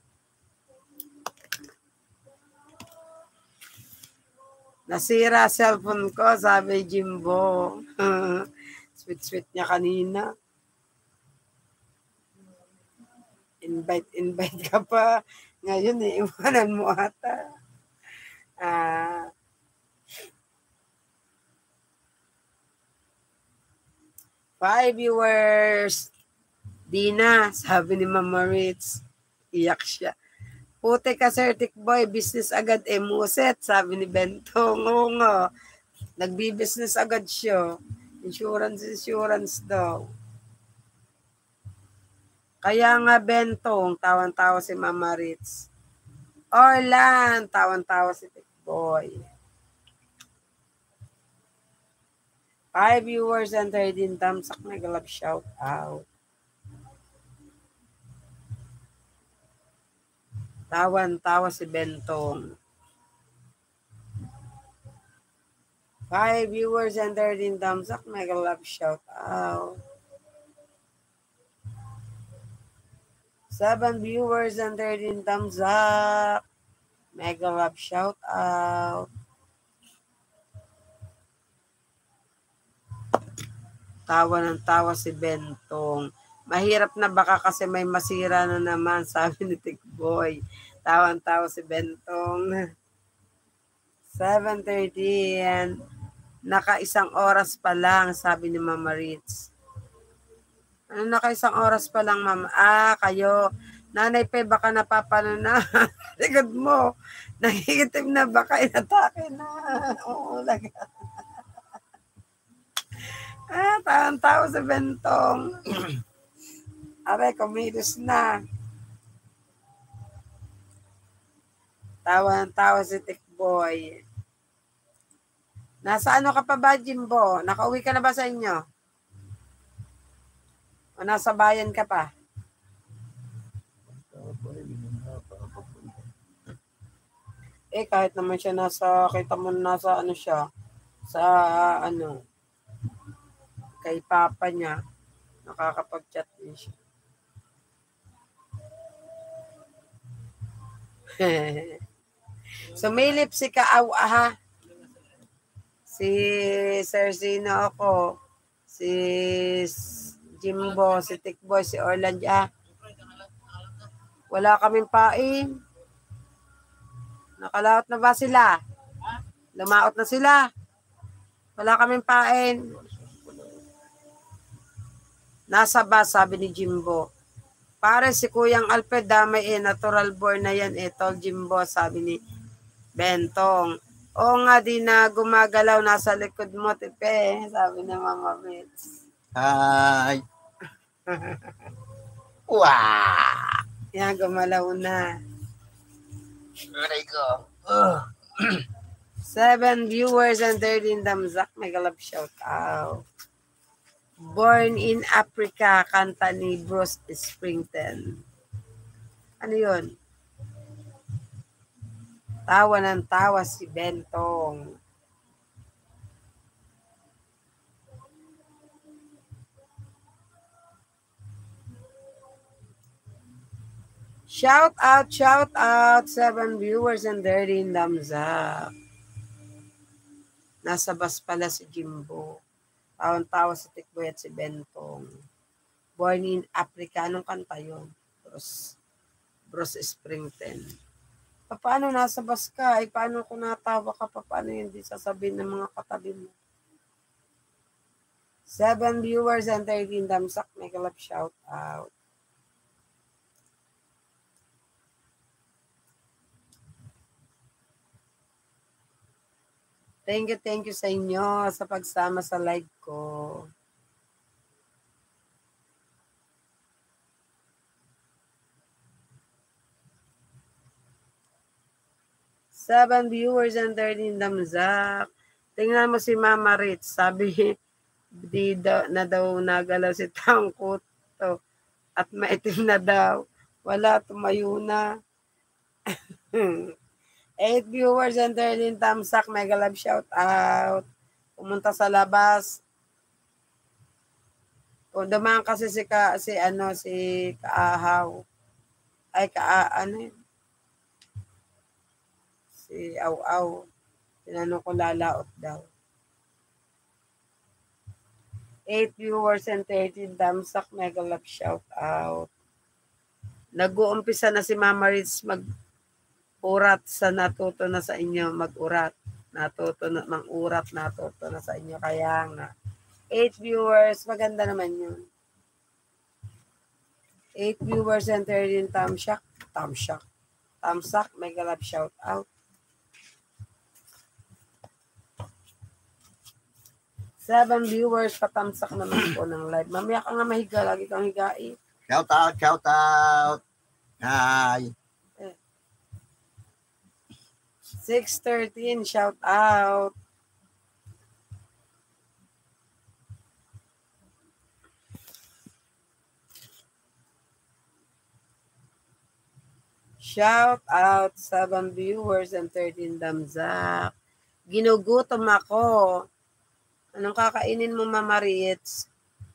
Nasira cellphone ko, sabi Jimbo. Sweet-sweet niya kanina. Invite, invite ka pa. Ngayon, iiwanan mo ata. Ah... Five viewers. Dina, sabi ni Mama Ritz. Iyak siya. Puti ka, Sir Tikboy. Business agad emuset, sabi ni Bentong. Oo nga. Nagbi-business agad siya. Insurance, insurance daw. Kaya nga, Bentong, tawan-tawa si Mama Ritz. Orlan, tawan-tawa si Tikboy. Five viewers and thirteen thumbs up. Nag-love shout out. Tawan-tawa si Bentong. Five viewers and thirteen thumbs up. Nag-love shout out. Seven viewers and thirteen thumbs up. Mega love shout out. Tawa ng tawa si Bentong. Mahirap na baka kasi may masira na naman, sabi ni Tikboy. Tawa-tawa si Bentong. seven thirteen. Naka-isang oras pa lang, sabi ni Mama Ritz. Ano naka-isang oras pa lang, Mama? Ah, kayo. Nanay Pe, baka napapano na. Likod mo. Nakikitim na, baka inatake na. Oo, laga. Ah, tawang-tawa sa Bentong. Aray, kumilos na. Tawa-tawa si Tikboy. Nasa ano ka pa ba, Jimbo? Nakauwi ka na ba sa inyo? O nasa bayan ka pa? Eh, kahit naman siya nasa, kita mo nasa ano siya, sa ano, kay papa niya, nakakapag-chat din siya. Sumilip si Kaaw, aha. Si Sir Zino ako, si Jimbo, si Tikboy, si Orlando, ah. Wala kaming pain. Nakalaot na ba sila? Lumaot na sila. Wala kaming pain. Nasa ba, sabi ni Jimbo. Pare si Kuyang Alfred, damay eh, natural born na yan eh, Tol Jimbo, sabi ni Bentong. Oo nga, di na gumagalaw, nasa likod mo, Tipe, sabi ni Mama Ritz. Hi! Wow! Yan, gumalaw na. Aray ko. Oh. Seven viewers and thirteen thumbs up. Mega love shout out. Born in Africa, kanta ni Bruce Springsteen. Ano yun? Tawa ng tawa si Bentong. Shout out, shout out. Seven viewers and thirteen thumbs up. Nasa bus pala si Jimbo. Tawang-tawa si Tikboy at si Bentong. Born in Africa. Anong kanta yun? Bruce, Bruce Springsteen. Paano nasa bus ka? Ay, paano kung natawa ka? Paano yun? Di sasabihin ng mga katabi mo? Seven viewers and thirteen thumbs up. Make a love shout out. Thank you, thank you sa inyo sa pagsama sa live ko. Seven viewers and thirteen thumbs up. Tingnan mo si Mama Rich. Sabi, di daw, na daw nagalaw si Tangkot at maitim na daw. Wala, tumayo na. eight viewers and thirteen thumbs up. Mega love shout out. Pumunta sa labas. O dumaan kasi si ka, si ano si Kaahaw. Ay ka ano yun? Si Aw Aw. Tinanong ko lalaot daw. eight viewers and thirteen thumbs up. Mega love shout out. Nag-uumpisa na si Mama Ritz mag-urat sa natuto na sa inyo. Mag-urat. Natuto na, mang-urat natuto na sa inyo. Kaya nga. eight viewers. Maganda naman yun. eight viewers and thirteen thumbs up. Thumbs up. Thumbs up. Mega love shout out. Seven viewers, patamsak naman po ng live. Mamaya ka nga mahiga, lagi kang higai. Shout out, shout out. Hi. six thirteen, shout out. Shout out, seven viewers and thirteen thumbs up. Ginugutom ako. Anong kakainin mo, Mama Ritz?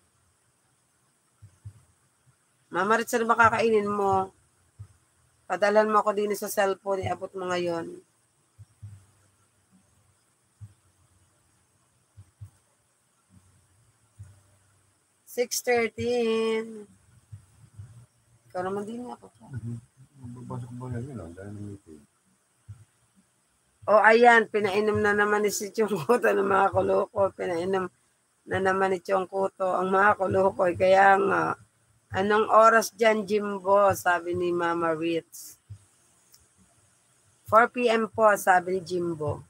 Mama Ritz, ano ba kakainin mo? Padalan mo ako din sa cellphone, iabot mo ngayon. six thirteen. Ikaw naman din ako. Babasok ba na yun? Dahil ng meeting. O ayan, pinainom na naman ni si Chong Kuto ng mga kuloko. Pinainom na naman ni Chong Kuto ang mga kuloko. Kaya nga, anong oras dyan, Jimbo? Sabi ni Mama Ritz. four p m po, sabi ni Jimbo.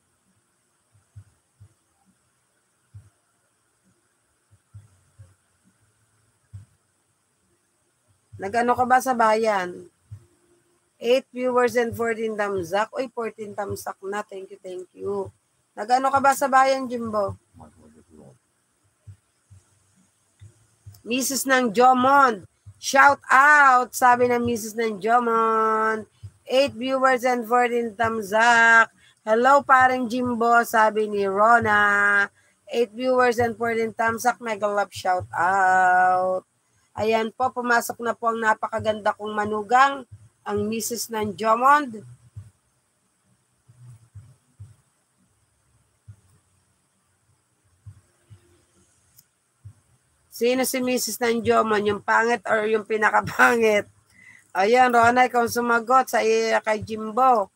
Nag-ano ka ba sa bayan? eight viewers and fourteen thumbs up. Uy, fourteen thumbs up na. Thank you, thank you. Nag-ano ka ba sa bayan, Jimbo? Missus ng Jomond. Shout out, sabi ng Missus ng Jomond. eight viewers and fourteen thumbs up. Hello, parang Jimbo, sabi ni Rona. eight viewers and fourteen thumbs up. Mega love shout out. Ayan po, pumasok na po ang napakaganda kong manugang, ang Missus ng Jomond. Sino si Missus ng Jomond? Yung pangit or yung pinakapangit? Ayan, Rona, ikaw sumagot sa iya kay Jimbo.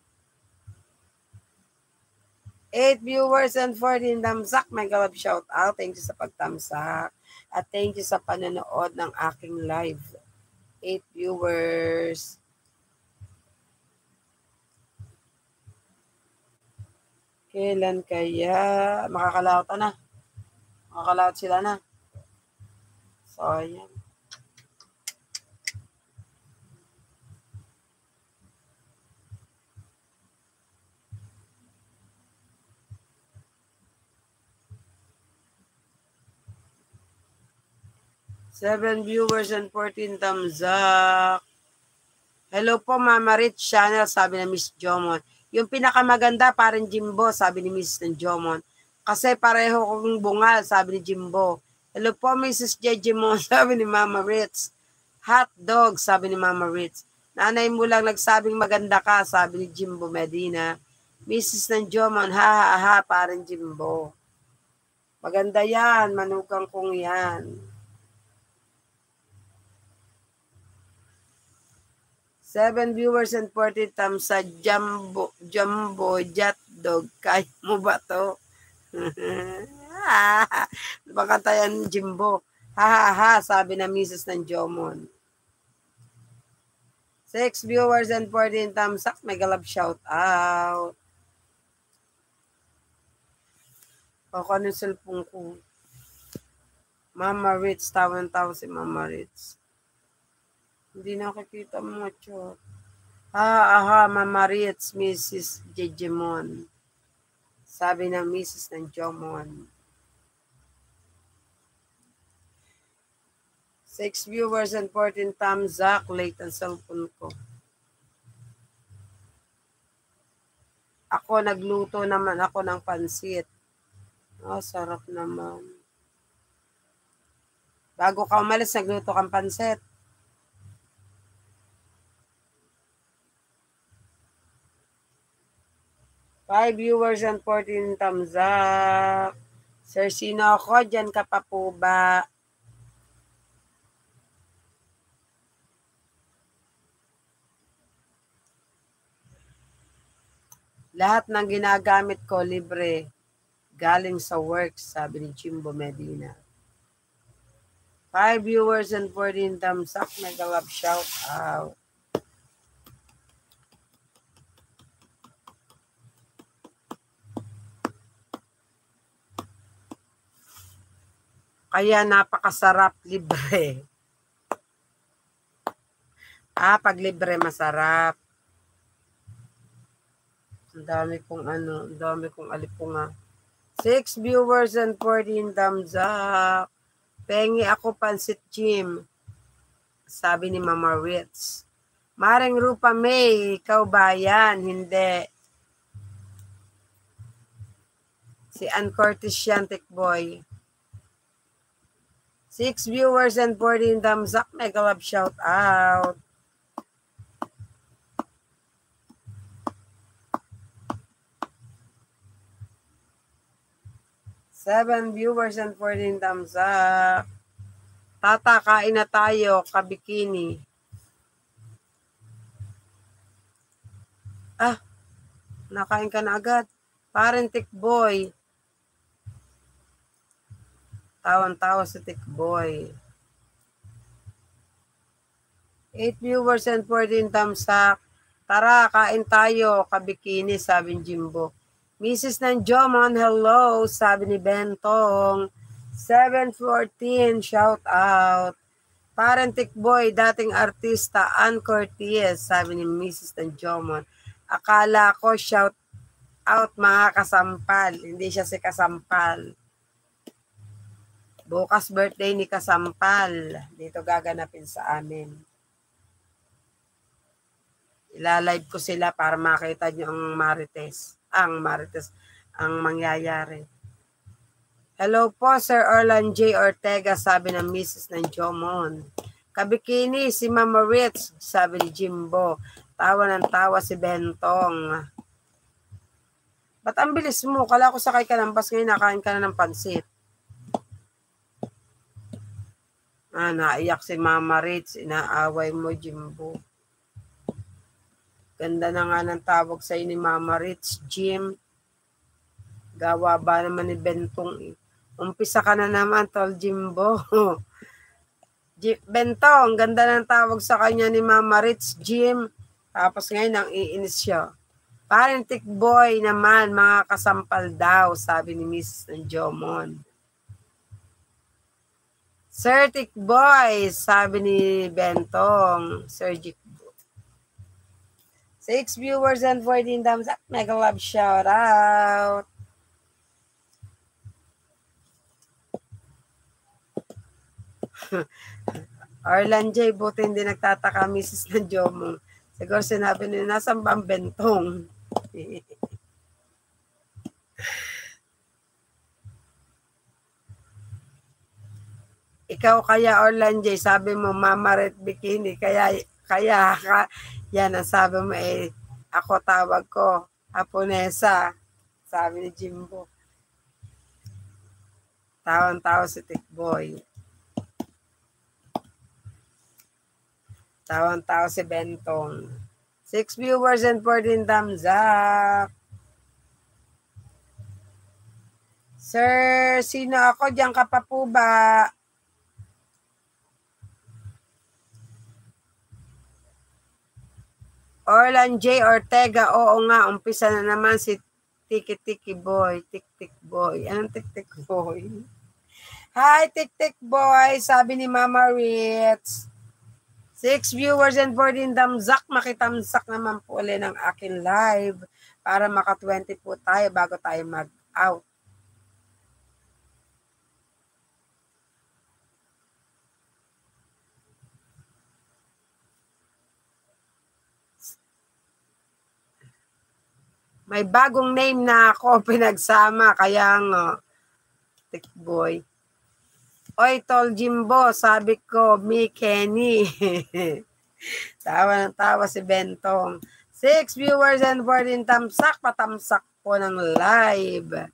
eight viewers and fourteen thumbs up. Mega love shout out. Thank you sa pagtamsak. At thank you sa panonood ng aking live. eight viewers. Kailan kaya makakalawat na? Makakalawat sila na. So, ayan. Seven viewers and fourteen thumbs up. Hello po, Mama Rich Channel, sabi na Miss Jomon. Yung pinakamaganda, parang Jimbo, sabi ni Missus ng Jomon. Kasi pareho kong bungal, sabi ni Jimbo. Hello po, Missus Jejimon, sabi ni Mama Ritz. Hot dog, sabi ni Mama Ritz. Nanay mo lang nagsabing maganda ka, sabi ni Jimbo Medina. Missus ng Jomon, ha ha ha, parang Jimbo. Maganda yan, manugang kong yan. Seven viewers and forty thumbs sa Jumbo, Jumbo Jet Dog. Kaya mo ba to? Baka tayan Jimbo. Ha ha ha, sabi na Missus ng Jomon. Six viewers and fourteen thumbs up. Mega love shout out. Ako ano yung cellphone ko. Mama Ritz, tawan-tawa si Mama Ritz. Hindi nakikita mga chat. Ah, aha, Mama Ritz, Missus Jejemon. Sabi ng Missus ng Jomon. Six viewers and fourteen thumbs up. Late ang cellphone ko. Ako, nagluto naman ako ng pansit. Oh, sarap naman. Bago ka umalis, nagluto kang pansit. Five viewers and fourteen thumbs up. Sir, sino ako? Diyan ka pa po ba? Lahat ng ginagamit ko, libre. Galing sa work, sabi ni Jimbo Medina. Five viewers and fourteen thumbs up. Mega love shout out. Kaya napakasarap libre. Ah, pag libre masarap. Ang dami kong ano, ang dami kong alipunga. Six viewers and fourteen thumbs up. Pengi ako pansit Jim. Sabi ni Mama Ritz. Maring Rupa May, ikaw ba yan? Hindi. Si Ann Curtis yan, Tikboy. Six viewers and fourteen thumbs up. Mega love shout out. Seven viewers and fourteen thumbs up. Tata, kain na tayo, kabikini. Ah, nakain ka na agad. Parang Tikboy. Tawan-tawa si Tikboy. Eight viewers and fourteen thumbs up. Tara, kain tayo, kabikini, sabi ni Jimbo. Missus ng Jomon, hello, sabi ni Bentong. seven fourteen, shout out. Parang Tikboy, dating artista, Ann Curtis, sabi ni Missus ng Jomon. Akala ko shout out mga kasampal. Hindi siya si Kasampal. Bukas birthday ni Kasampal. Dito gaganapin sa amin. Ilalive ko sila para makita nyo ang Marites. Ang Marites, ang mangyayari. Hello po, Sir Orlan J. Ortega, sabi ng Missus ng Jomon. Kabikini, si Mama Ritz, sabi ni Jimbo. Tawa ng tawa si Bentong. Ba't ang bilis mo? Kala ko sakay ka ng bus ngayon, nakain ka na ng pansit. Ah, naiyak si Mama Ritz. Inaaway mo, Jimbo. Ganda na nga ng tawag sa'yo ni Mama Ritz, Jim. Gawa ba naman ni Bentong eh. Umpisa ka na naman, tol Jimbo. Bentong, ganda ng tawag sa kanya ni Mama Ritz, Jim. Tapos ngayon, ang iinis siya. Parang Tikboy naman, mga kasampal daw, sabi ni Missus ng Jomon. Sir Tikboy, sabi ni Bentong. Sir Tikboy. Six viewers and fourteen thumbs up. Mega love shout out. Orlan J, buti hindi nagtataka Missus ng Jomon. Siguro sinabi nila, nasan ba ang Bentong? Ikaw kaya Orlan J, sabi mo Mama Red Bikini, kaya kaya ka, yan ang sabi mo eh, ako tawag ko, Aponesa, sabi ni Jimbo. Tawan-tawa si Tikboy. Tawan-tawa si Bentong. Six viewers and fourteen thumbs up. Sir, sino ako? Diyan ka pa po ba? Orlan J. Ortega, oo nga, umpisa na naman si Tiki-tiki boy, tik-tik boy. Anong tik-tik boy? Hi, tik-tik boy, sabi ni Mama Ritz. Six viewers and fourteen thumbs up. Makitamsak naman po ulit ng akin live para maka twenty po tayo bago tayo mag-out. May bagong name na ako pinagsama, kaya nga, tik boy. Oy, Tol Jimbo, sabi ko, me Kenny. Tawa ng tawa si Bentong. Six viewers and fourteen tamsak, patamsak po ng live.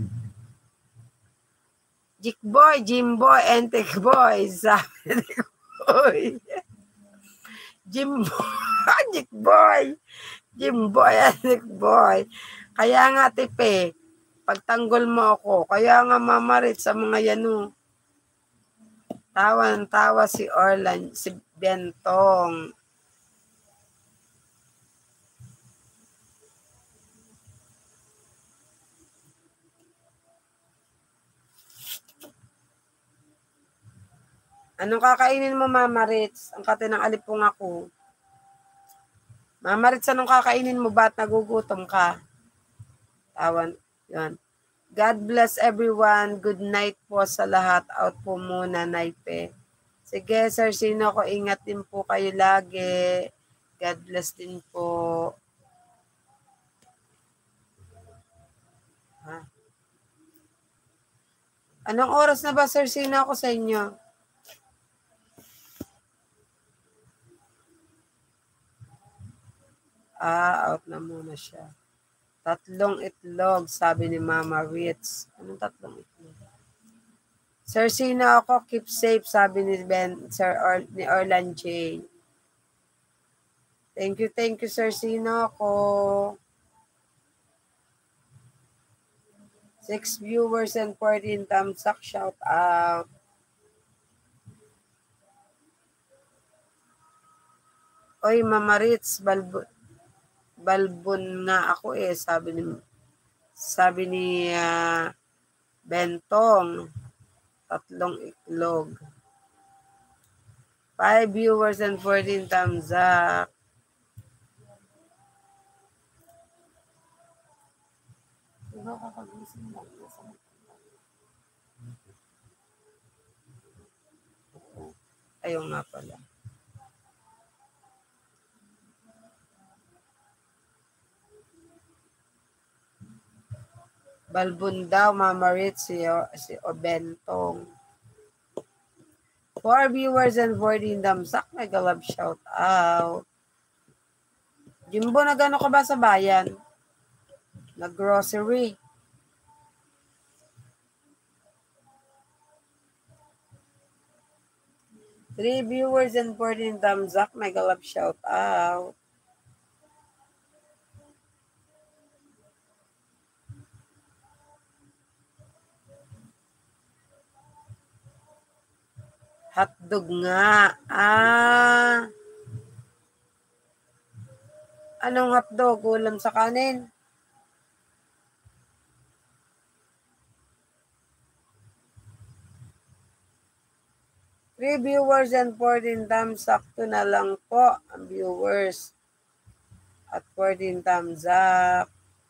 Jik boy, Jimbo, and tik boy, sabi ni boy. Jimbo, Jik boy. Jimboy, anik boy. Kaya nga, tipe, pagtanggol mo ako, kaya nga mamarit sa mga yano. Tawa ng tawa si Orlan, si Bentong. Anong kakainin mo, Mamarits? Ang kate ng alipong ako. Mamarits, anong kakainin mo? Ba't nagugutom ka? Tawan. Yun. God bless everyone. Good night po sa lahat. Out po muna, Naipe. Sige, Sir Sino ko. Ingat din po kayo lagi. God bless din po. Ha? Anong oras na ba, Sir Sino ako sa inyo? Ah, out na muna siya. Tatlong itlog, sabi ni Mama Ritz. Anong tatlong itlog? Sir, sino ako? Keep safe, sabi ni Ben, Sir Or, ni Orlan J. Thank you, thank you, Sir, sino ako? Six viewers and fourteen thumbs up, shout out. Oy, Mama Ritz, balbo. Balbon nga ako eh, sabi ni sabi ni uh, Bentong. Tatlong itlog. Five viewers and fourteen thumbs up. Ayun nga pala. Balbon daw, Mama Ritz, si, si Obentong. Four viewers and fourteen damsak. Mega love shout out. Jimbo, nagano ka ba sa bayan? Nag-grocery. Three viewers and fourteen thumbs up. Mega love shout out. Hotdog nga. Ah. Anong hotdog? Ulam sa kanin? Three viewers and fourteen thumbs. Sakto na lang po ang viewers. At fourteen thumbs up.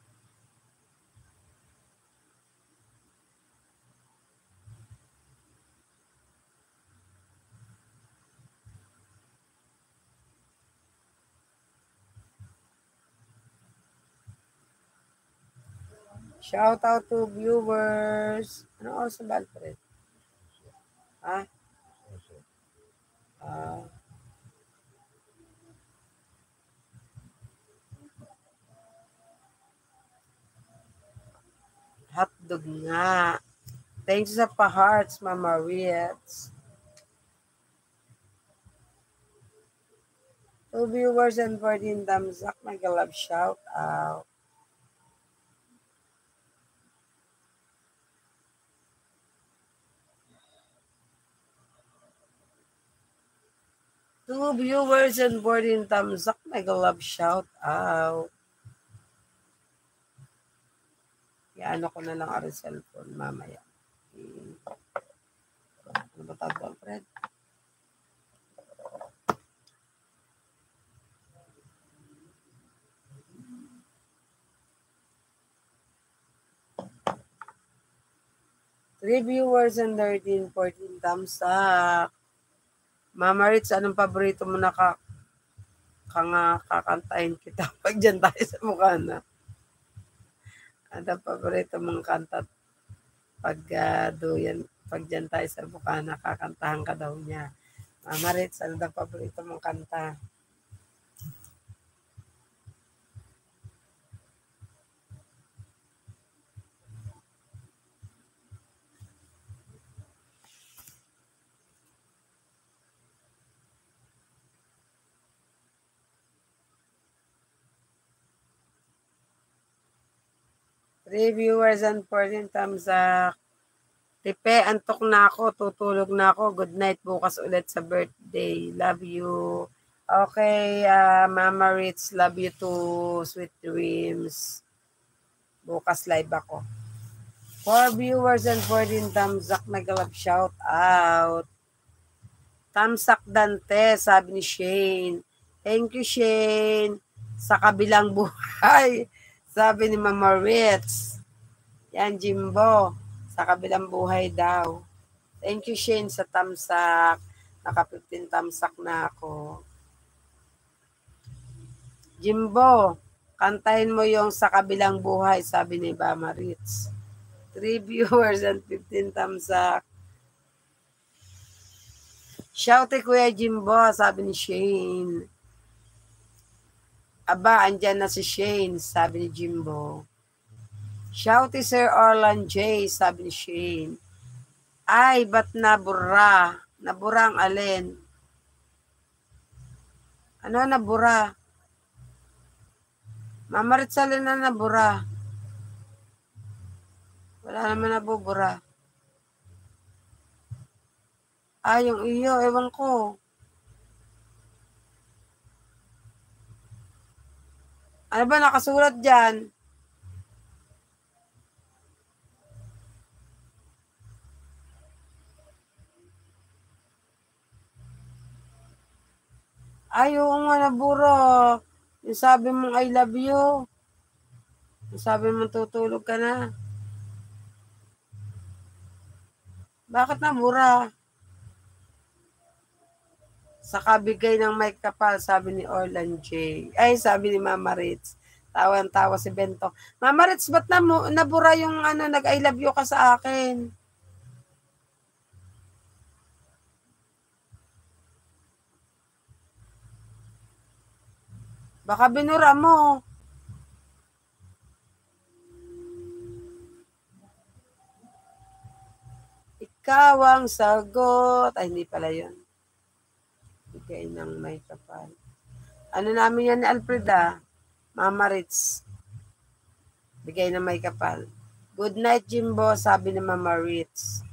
Shout out to viewers. Ano oras na ba, Alfred? Ha? Ah. Hotdog nga. Thanks sa pa-hearts, Mama Ritz. Two viewers and fourteen thumbs up. Mega love shout out. Two viewers and fourteen thumbs up. Mega love shout out. Iano ko na lang ang cellphone mamaya. Hmm. Ano ba tawag doon, Fred? Three viewers and thirteen, fourteen thumbs up. Mama Ritz, anong paborito mo na ka, ka nga kakantahin kita pag dyan tayo sa mukha na? Anong paborito mong kanta pag uh, doyan, pag dyan tayo sa mukha na kakantahan ka daw niya? Mama Ritz, ano daw paborito mong kanta? Three viewers and fourteen thumbs up. Tipe, antok na ako. Tutulog na ako. Good night. Bukas ulit sa birthday. Love you. Okay, uh, Mama Ritz. Love you too. Sweet dreams. Bukas live ako. Four viewers and fourteen thumbs up. Nag-love shout out. Thumbs up Dante. Sabi ni Shane. Thank you, Shane. Sa kabilang buhay. Sabi ni Mama Ritz. Yan, Jimbo. Sa kabilang buhay daw. Thank you, Shane, sa tamsak. Naka fifteen tamsak na ako. Jimbo, kantahin mo yung sa kabilang buhay, sabi ni Mama Ritz. Three viewers and fifteen tamsak. Shout eh, Kuya Jimbo, sabi ni Shane. Aba, andyan na si Shane, sabi ni Jimbo. Shouty Sir Orlan J, sabi ni Shane. Ay, ba't nabura? Nabura ang alin? Ano nabura? Mama Ritz, alin na nabura? Wala naman nabubura. Ah, yung iyo, ewan ko. Ano ba nakasulat dyan? Ay, oo nga, nabura. Yung sabi mong I love you. Yung sabi mong tutulog ka na. Bakit nabura? Sa kabigay ng may kapal, sabi ni Orlan J. Ay, sabi ni Mama Ritz. Tawan-tawa si Bento. Mama Ritz, ba't na, nabura yung ano, nag-I love you ka sa akin? Baka binura mo. Ikaw ang sagot. Ay, hindi pala yun. Bigay ng may kapal. Ano namin yan ni Alfreda? Mama Ritz. Bigay ng may kapal. Good night, Jimbo, sabi ni Mama Ritz.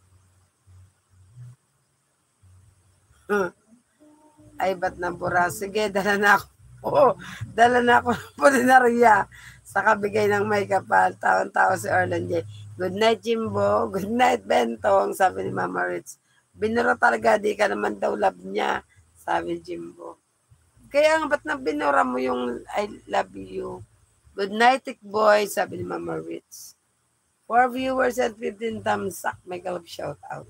Hmm. Ay, ba't nabura? Sige, dala na ako. Oo, dala na ako ng pulinarya. Sa kabigay ng may kapal. Taon-taon si Orlan J. Good night, Jimbo. Good night, Bentong, sabi ni Mama Ritz. Binura talaga, di ka naman daw love niya, sabi ni Jimbo. Kaya nga, ba't na binura mo yung I love you? Good night, Tikboy, sabi ni Mama Ritz. Four viewers and fifteen thumbs up. May kalab shout out.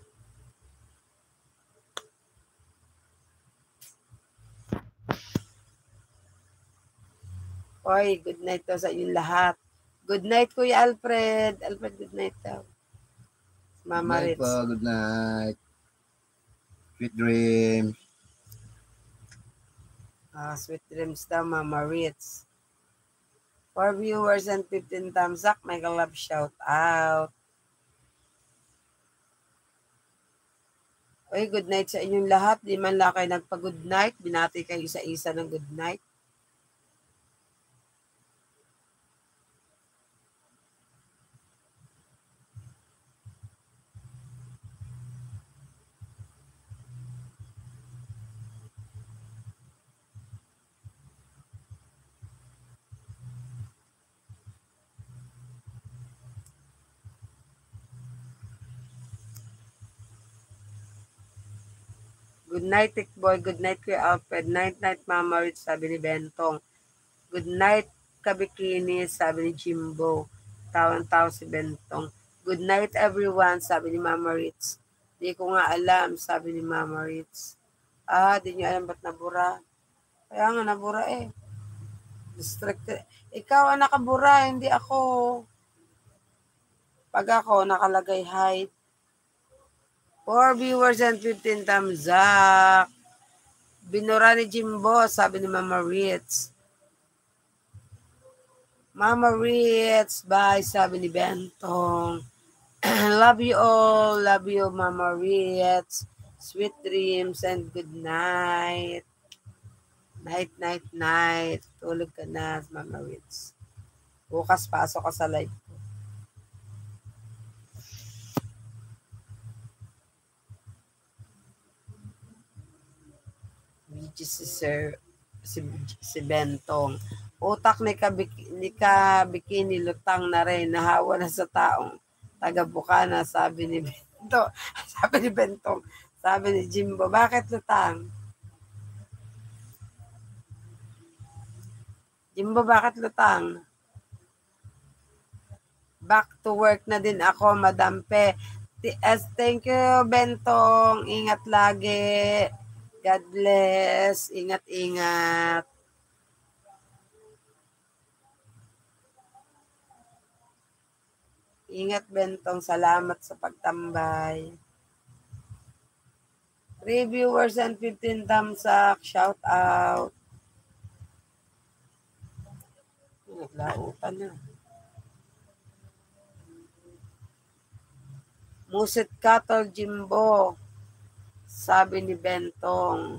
Oy, good night daw sa inyong lahat. Good night, Kuya Alfred. Alfred, good night daw. Mama Good night Ritz. po, good night. Sweet dreams. Ah, sweet dreams daw, Mama Ritz. For viewers and fifteen thumbs up, may kalab shout out. Oy, good night sa inyong lahat. Di man lang kayo nagpa-good night. Binati kayo isa-isa ng good night. Good night, Tikboy. Good night, Kuya Alfred. Night, night, Mama Rich, sabi ni Bentong. Good night, Kabikini, sabi ni Jimbo. Tawan-tawa si Bentong. Good night, everyone, sabi ni Mama Rich. Di ko nga alam, sabi ni Mama Rich. Ah, di niyo alam ba't nabura? Kaya nga, nabura eh. Distracted. Ikaw ang nakabura, hindi ako. Pag ako, nakalagay hide. Four viewers and fifteen thumbs up. Binura ni Jimbo, sabi ni Mama Ritz. Mama Ritz, bye, sabi ni Bentong. Love you all. Love you, Mama Ritz. Sweet dreams and good night. Night, night, night. Tulog ka na, Mama Ritz. Bukas pasok ka sa live. Si Sir, si, si Bentong. Utak ni Kabik, ni Kabikini lutang na rin. Nahawa na sa taong taga-Bukana, sabi ni Bentong. Sabi ni Bentong. Sabi ni Jimbo, bakit lutang? Jimbo, bakit lutang? Back to work na din ako, Madam Pe. Thank you, Bentong. Ingat lagi. God bless. Ingat, ingat. Ingat, Bentong. Salamat sa pagtambay. Three viewers and fifteen thumbs up. Shout out. Naglautan na. Musit Cattle Jimbo. Sabi ni Bentong.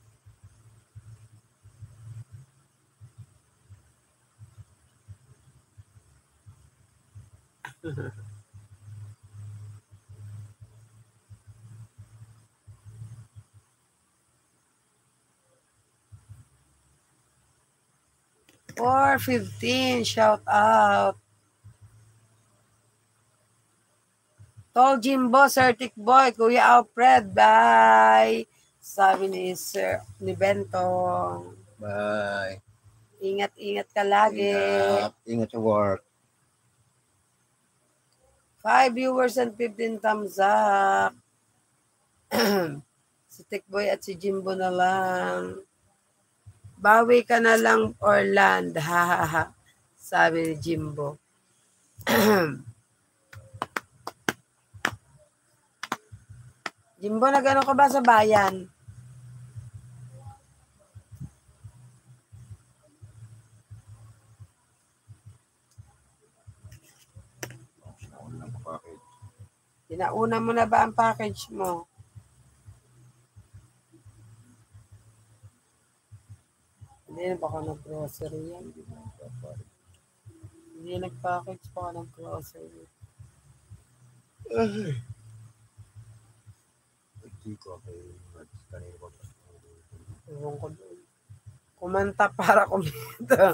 four fifteen, shout out. Tol Jimbo, Sir Tikboy, Kuya Alfred, bye. Sabi ni Sir, ni Bentong. Bye. Ingat-ingat ka lagi. Ingat, ingat sa work. Five viewers and fifteen thumbs up. Si Tikboy at si Jimbo na lang. Bawi ka na lang, Orland. Ha, ha, ha. Sabi ni Jimbo. Jimbo, nagano ka ba sa bayan? Tinauna mo na ba ang package mo? Hindi na baka nag-grocery yan. Hindi nag-package pa ka nag-grocery. Ay. Hindi ko kay kanina ko. Ewan ko doon. Kumanta para kumita.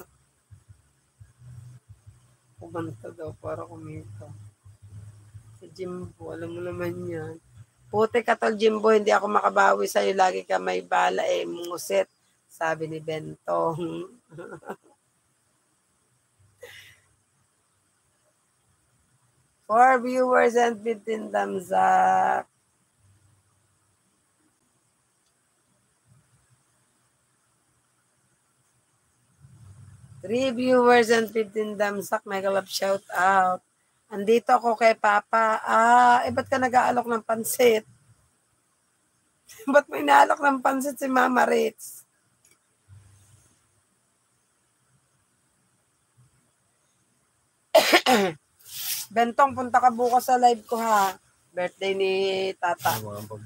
Kumanta daw para kumita. Si Jimbo, alam mo naman yan. Puti ka tol Jimbo, hindi ako makabawi sa'yo. Lagi ka may bala eh, muset. Sabi ni Bentong. Four viewers and fifteen thumbs up. Three viewers and fifteen thumbs up. Mega love shout out. Andito ako kay Papa. Ah, eh ba't ka nag-aalok ng pansit? Ba't may naalok ng pansit si Mama Ritz? Bentong, punta ka bukas sa live ko ha. Birthday ni Tata.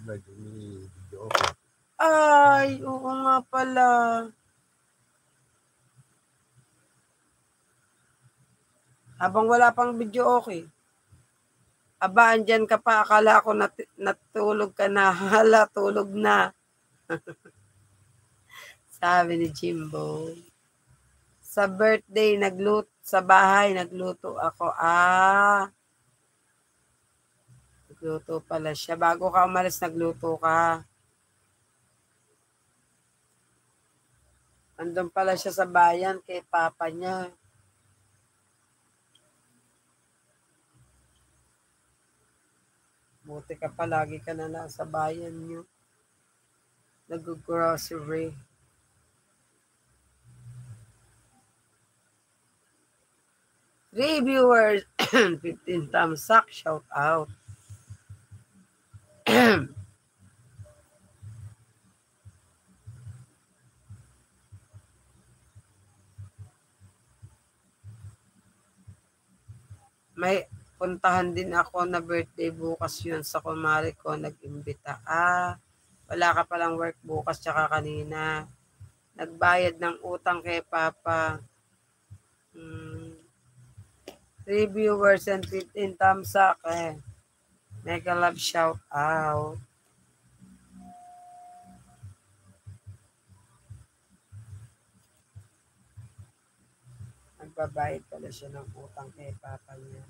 Ay, oo nga pala. Habang wala pang video, okay. Aba, andyan ka pa. Akala ko nat- natulog ka na. Hala, tulog na. Sabi ni Jimbo. Sa birthday, nagluto. Sa bahay, nagluto ako. Ah. Nagluto pala siya. Bago ka umalis, nagluto ka. Andun pala siya sa bayan kay papa niya. Buti ka pa, lagi ka na nasa bayan niyo. Nag-grocery. Three viewers, fifteen thumbs up, shout out. May puntahan din ako na birthday bukas yun sa kumari ko, nag-imbita. Ah, wala ka palang work bukas tsaka kanina. Nagbayad ng utang kay Papa. Hmm. Three viewers and fifteen thumbs up eh. Mega love shout out. Nagbabayad pala siya ng utang kay Papa niya.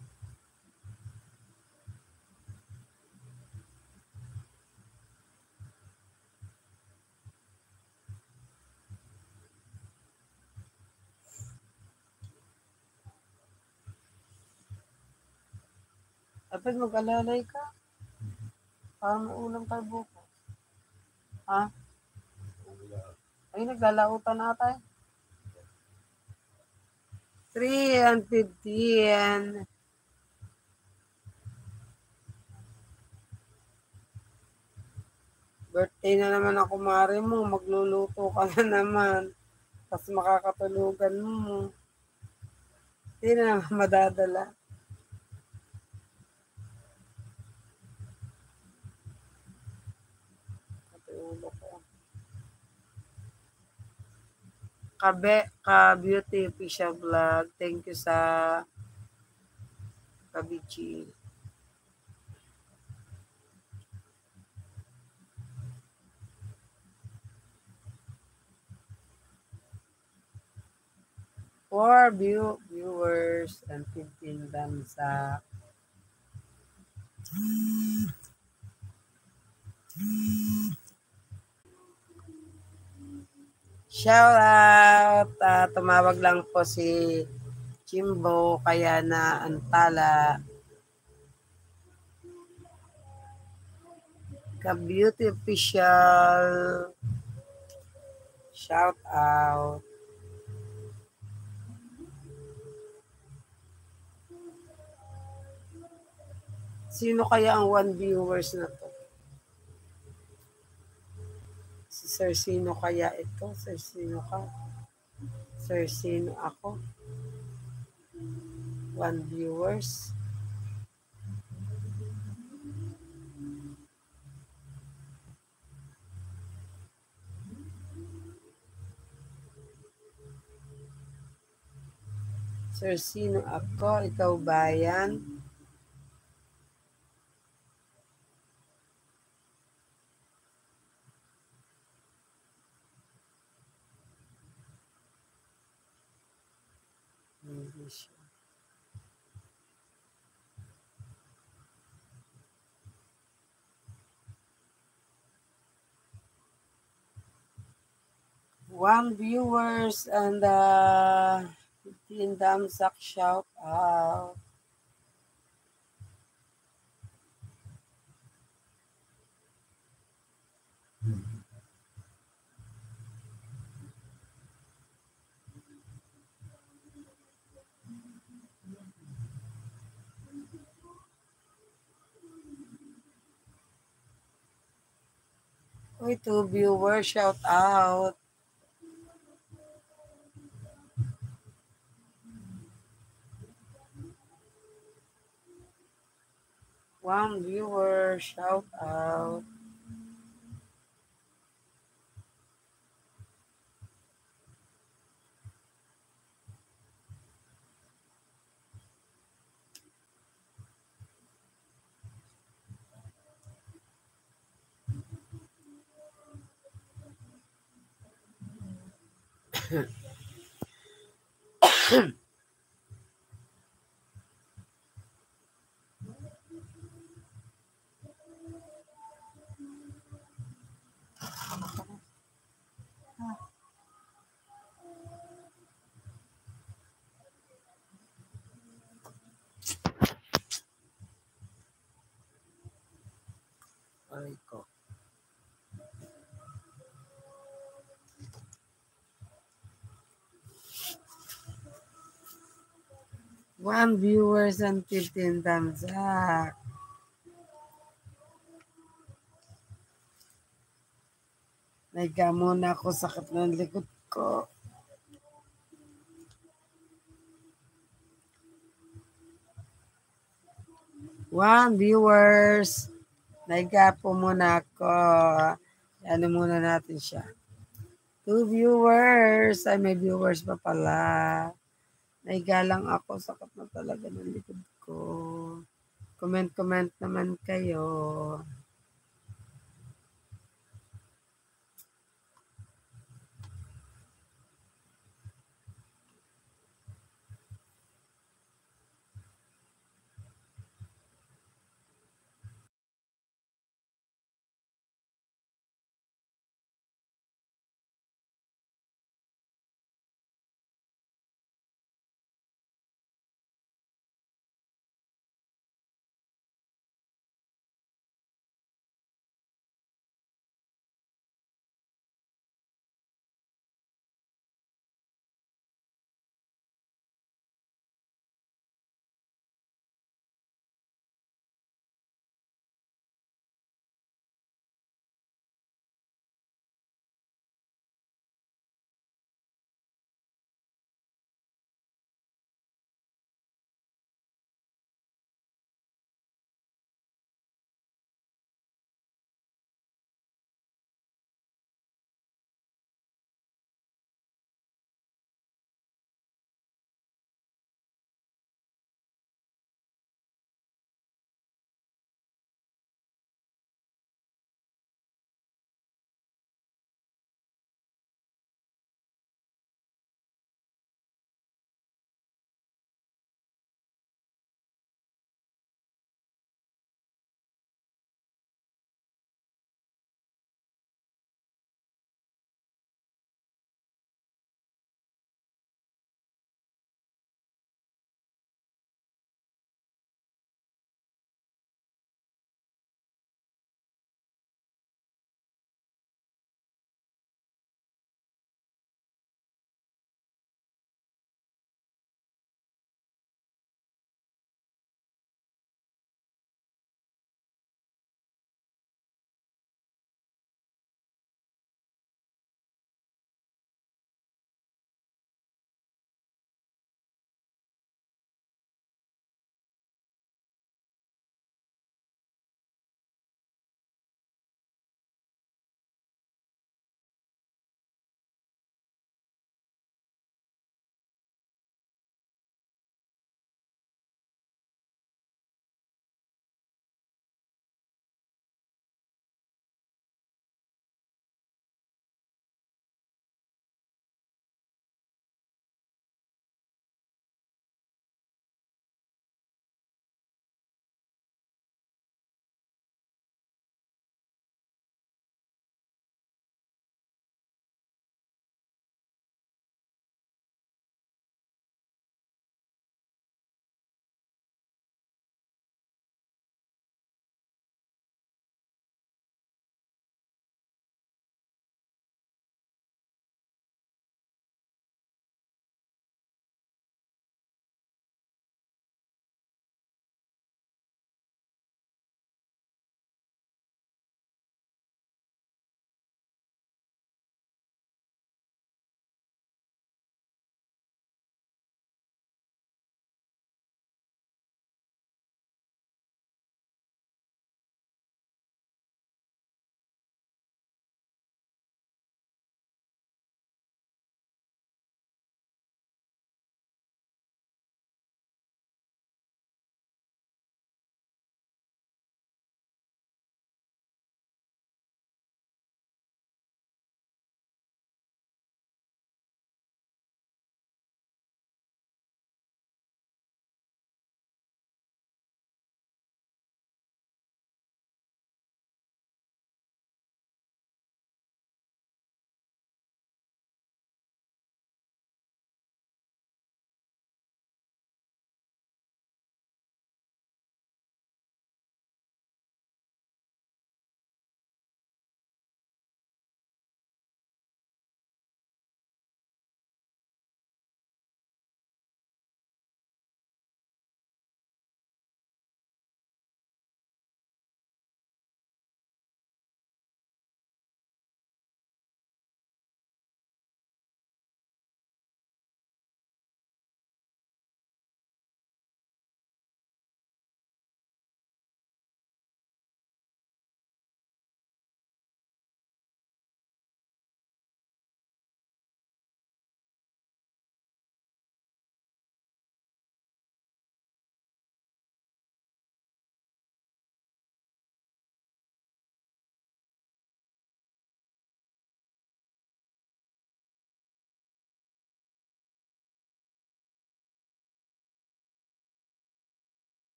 Dapat mag-alalay ka. Parang may ulam tayo bukas. Ha? Ay, naglalautan na tayo. three and fifteen. Birthday na naman ako, mare mo. Magluluto ka na naman. Tapos makakatulugan mo. Hindi na naman madadala. Katulog ko. Kabe, ka-beauty official vlog. Thank you sa Kabichi. Four view viewers and fifteen thumbs up. Shout out! Uh, tumawag lang po si Jimbo kaya na antala. Ka-beauty official. Shout out. Sino kaya ang one viewers na to? Si Sir Sino kaya ito? Sir Sino ka? Sir Sino ako? One viewers. Sir Sino ako? Ikaw ba yan? English. One viewers and uh, fifteen thumbs up, shout out. Uy, two viewers, shout out. One viewer, shout out. One viewers and fifteen thumbs up. Naiga muna ako, sakit ng likod ko. One viewers. Naiga po muna ako. Ano muna natin siya. Two viewers. Ay, may viewers pa pala. Naiga lang ako. Sakit na talaga ng likod ko. Comment-comment naman kayo.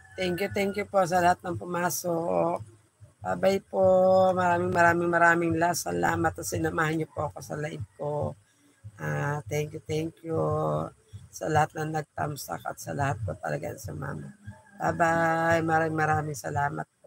Thank you, thank you po sa lahat ng pumasok. Bye-bye po. Maraming maraming maraming la salamat at sinamahan niyo po ako sa live ko. Ah, thank you, thank you sa lahat na nag-thumbs up at sa lahat po talaga sa mama. Bye-bye. Maraming maraming salamat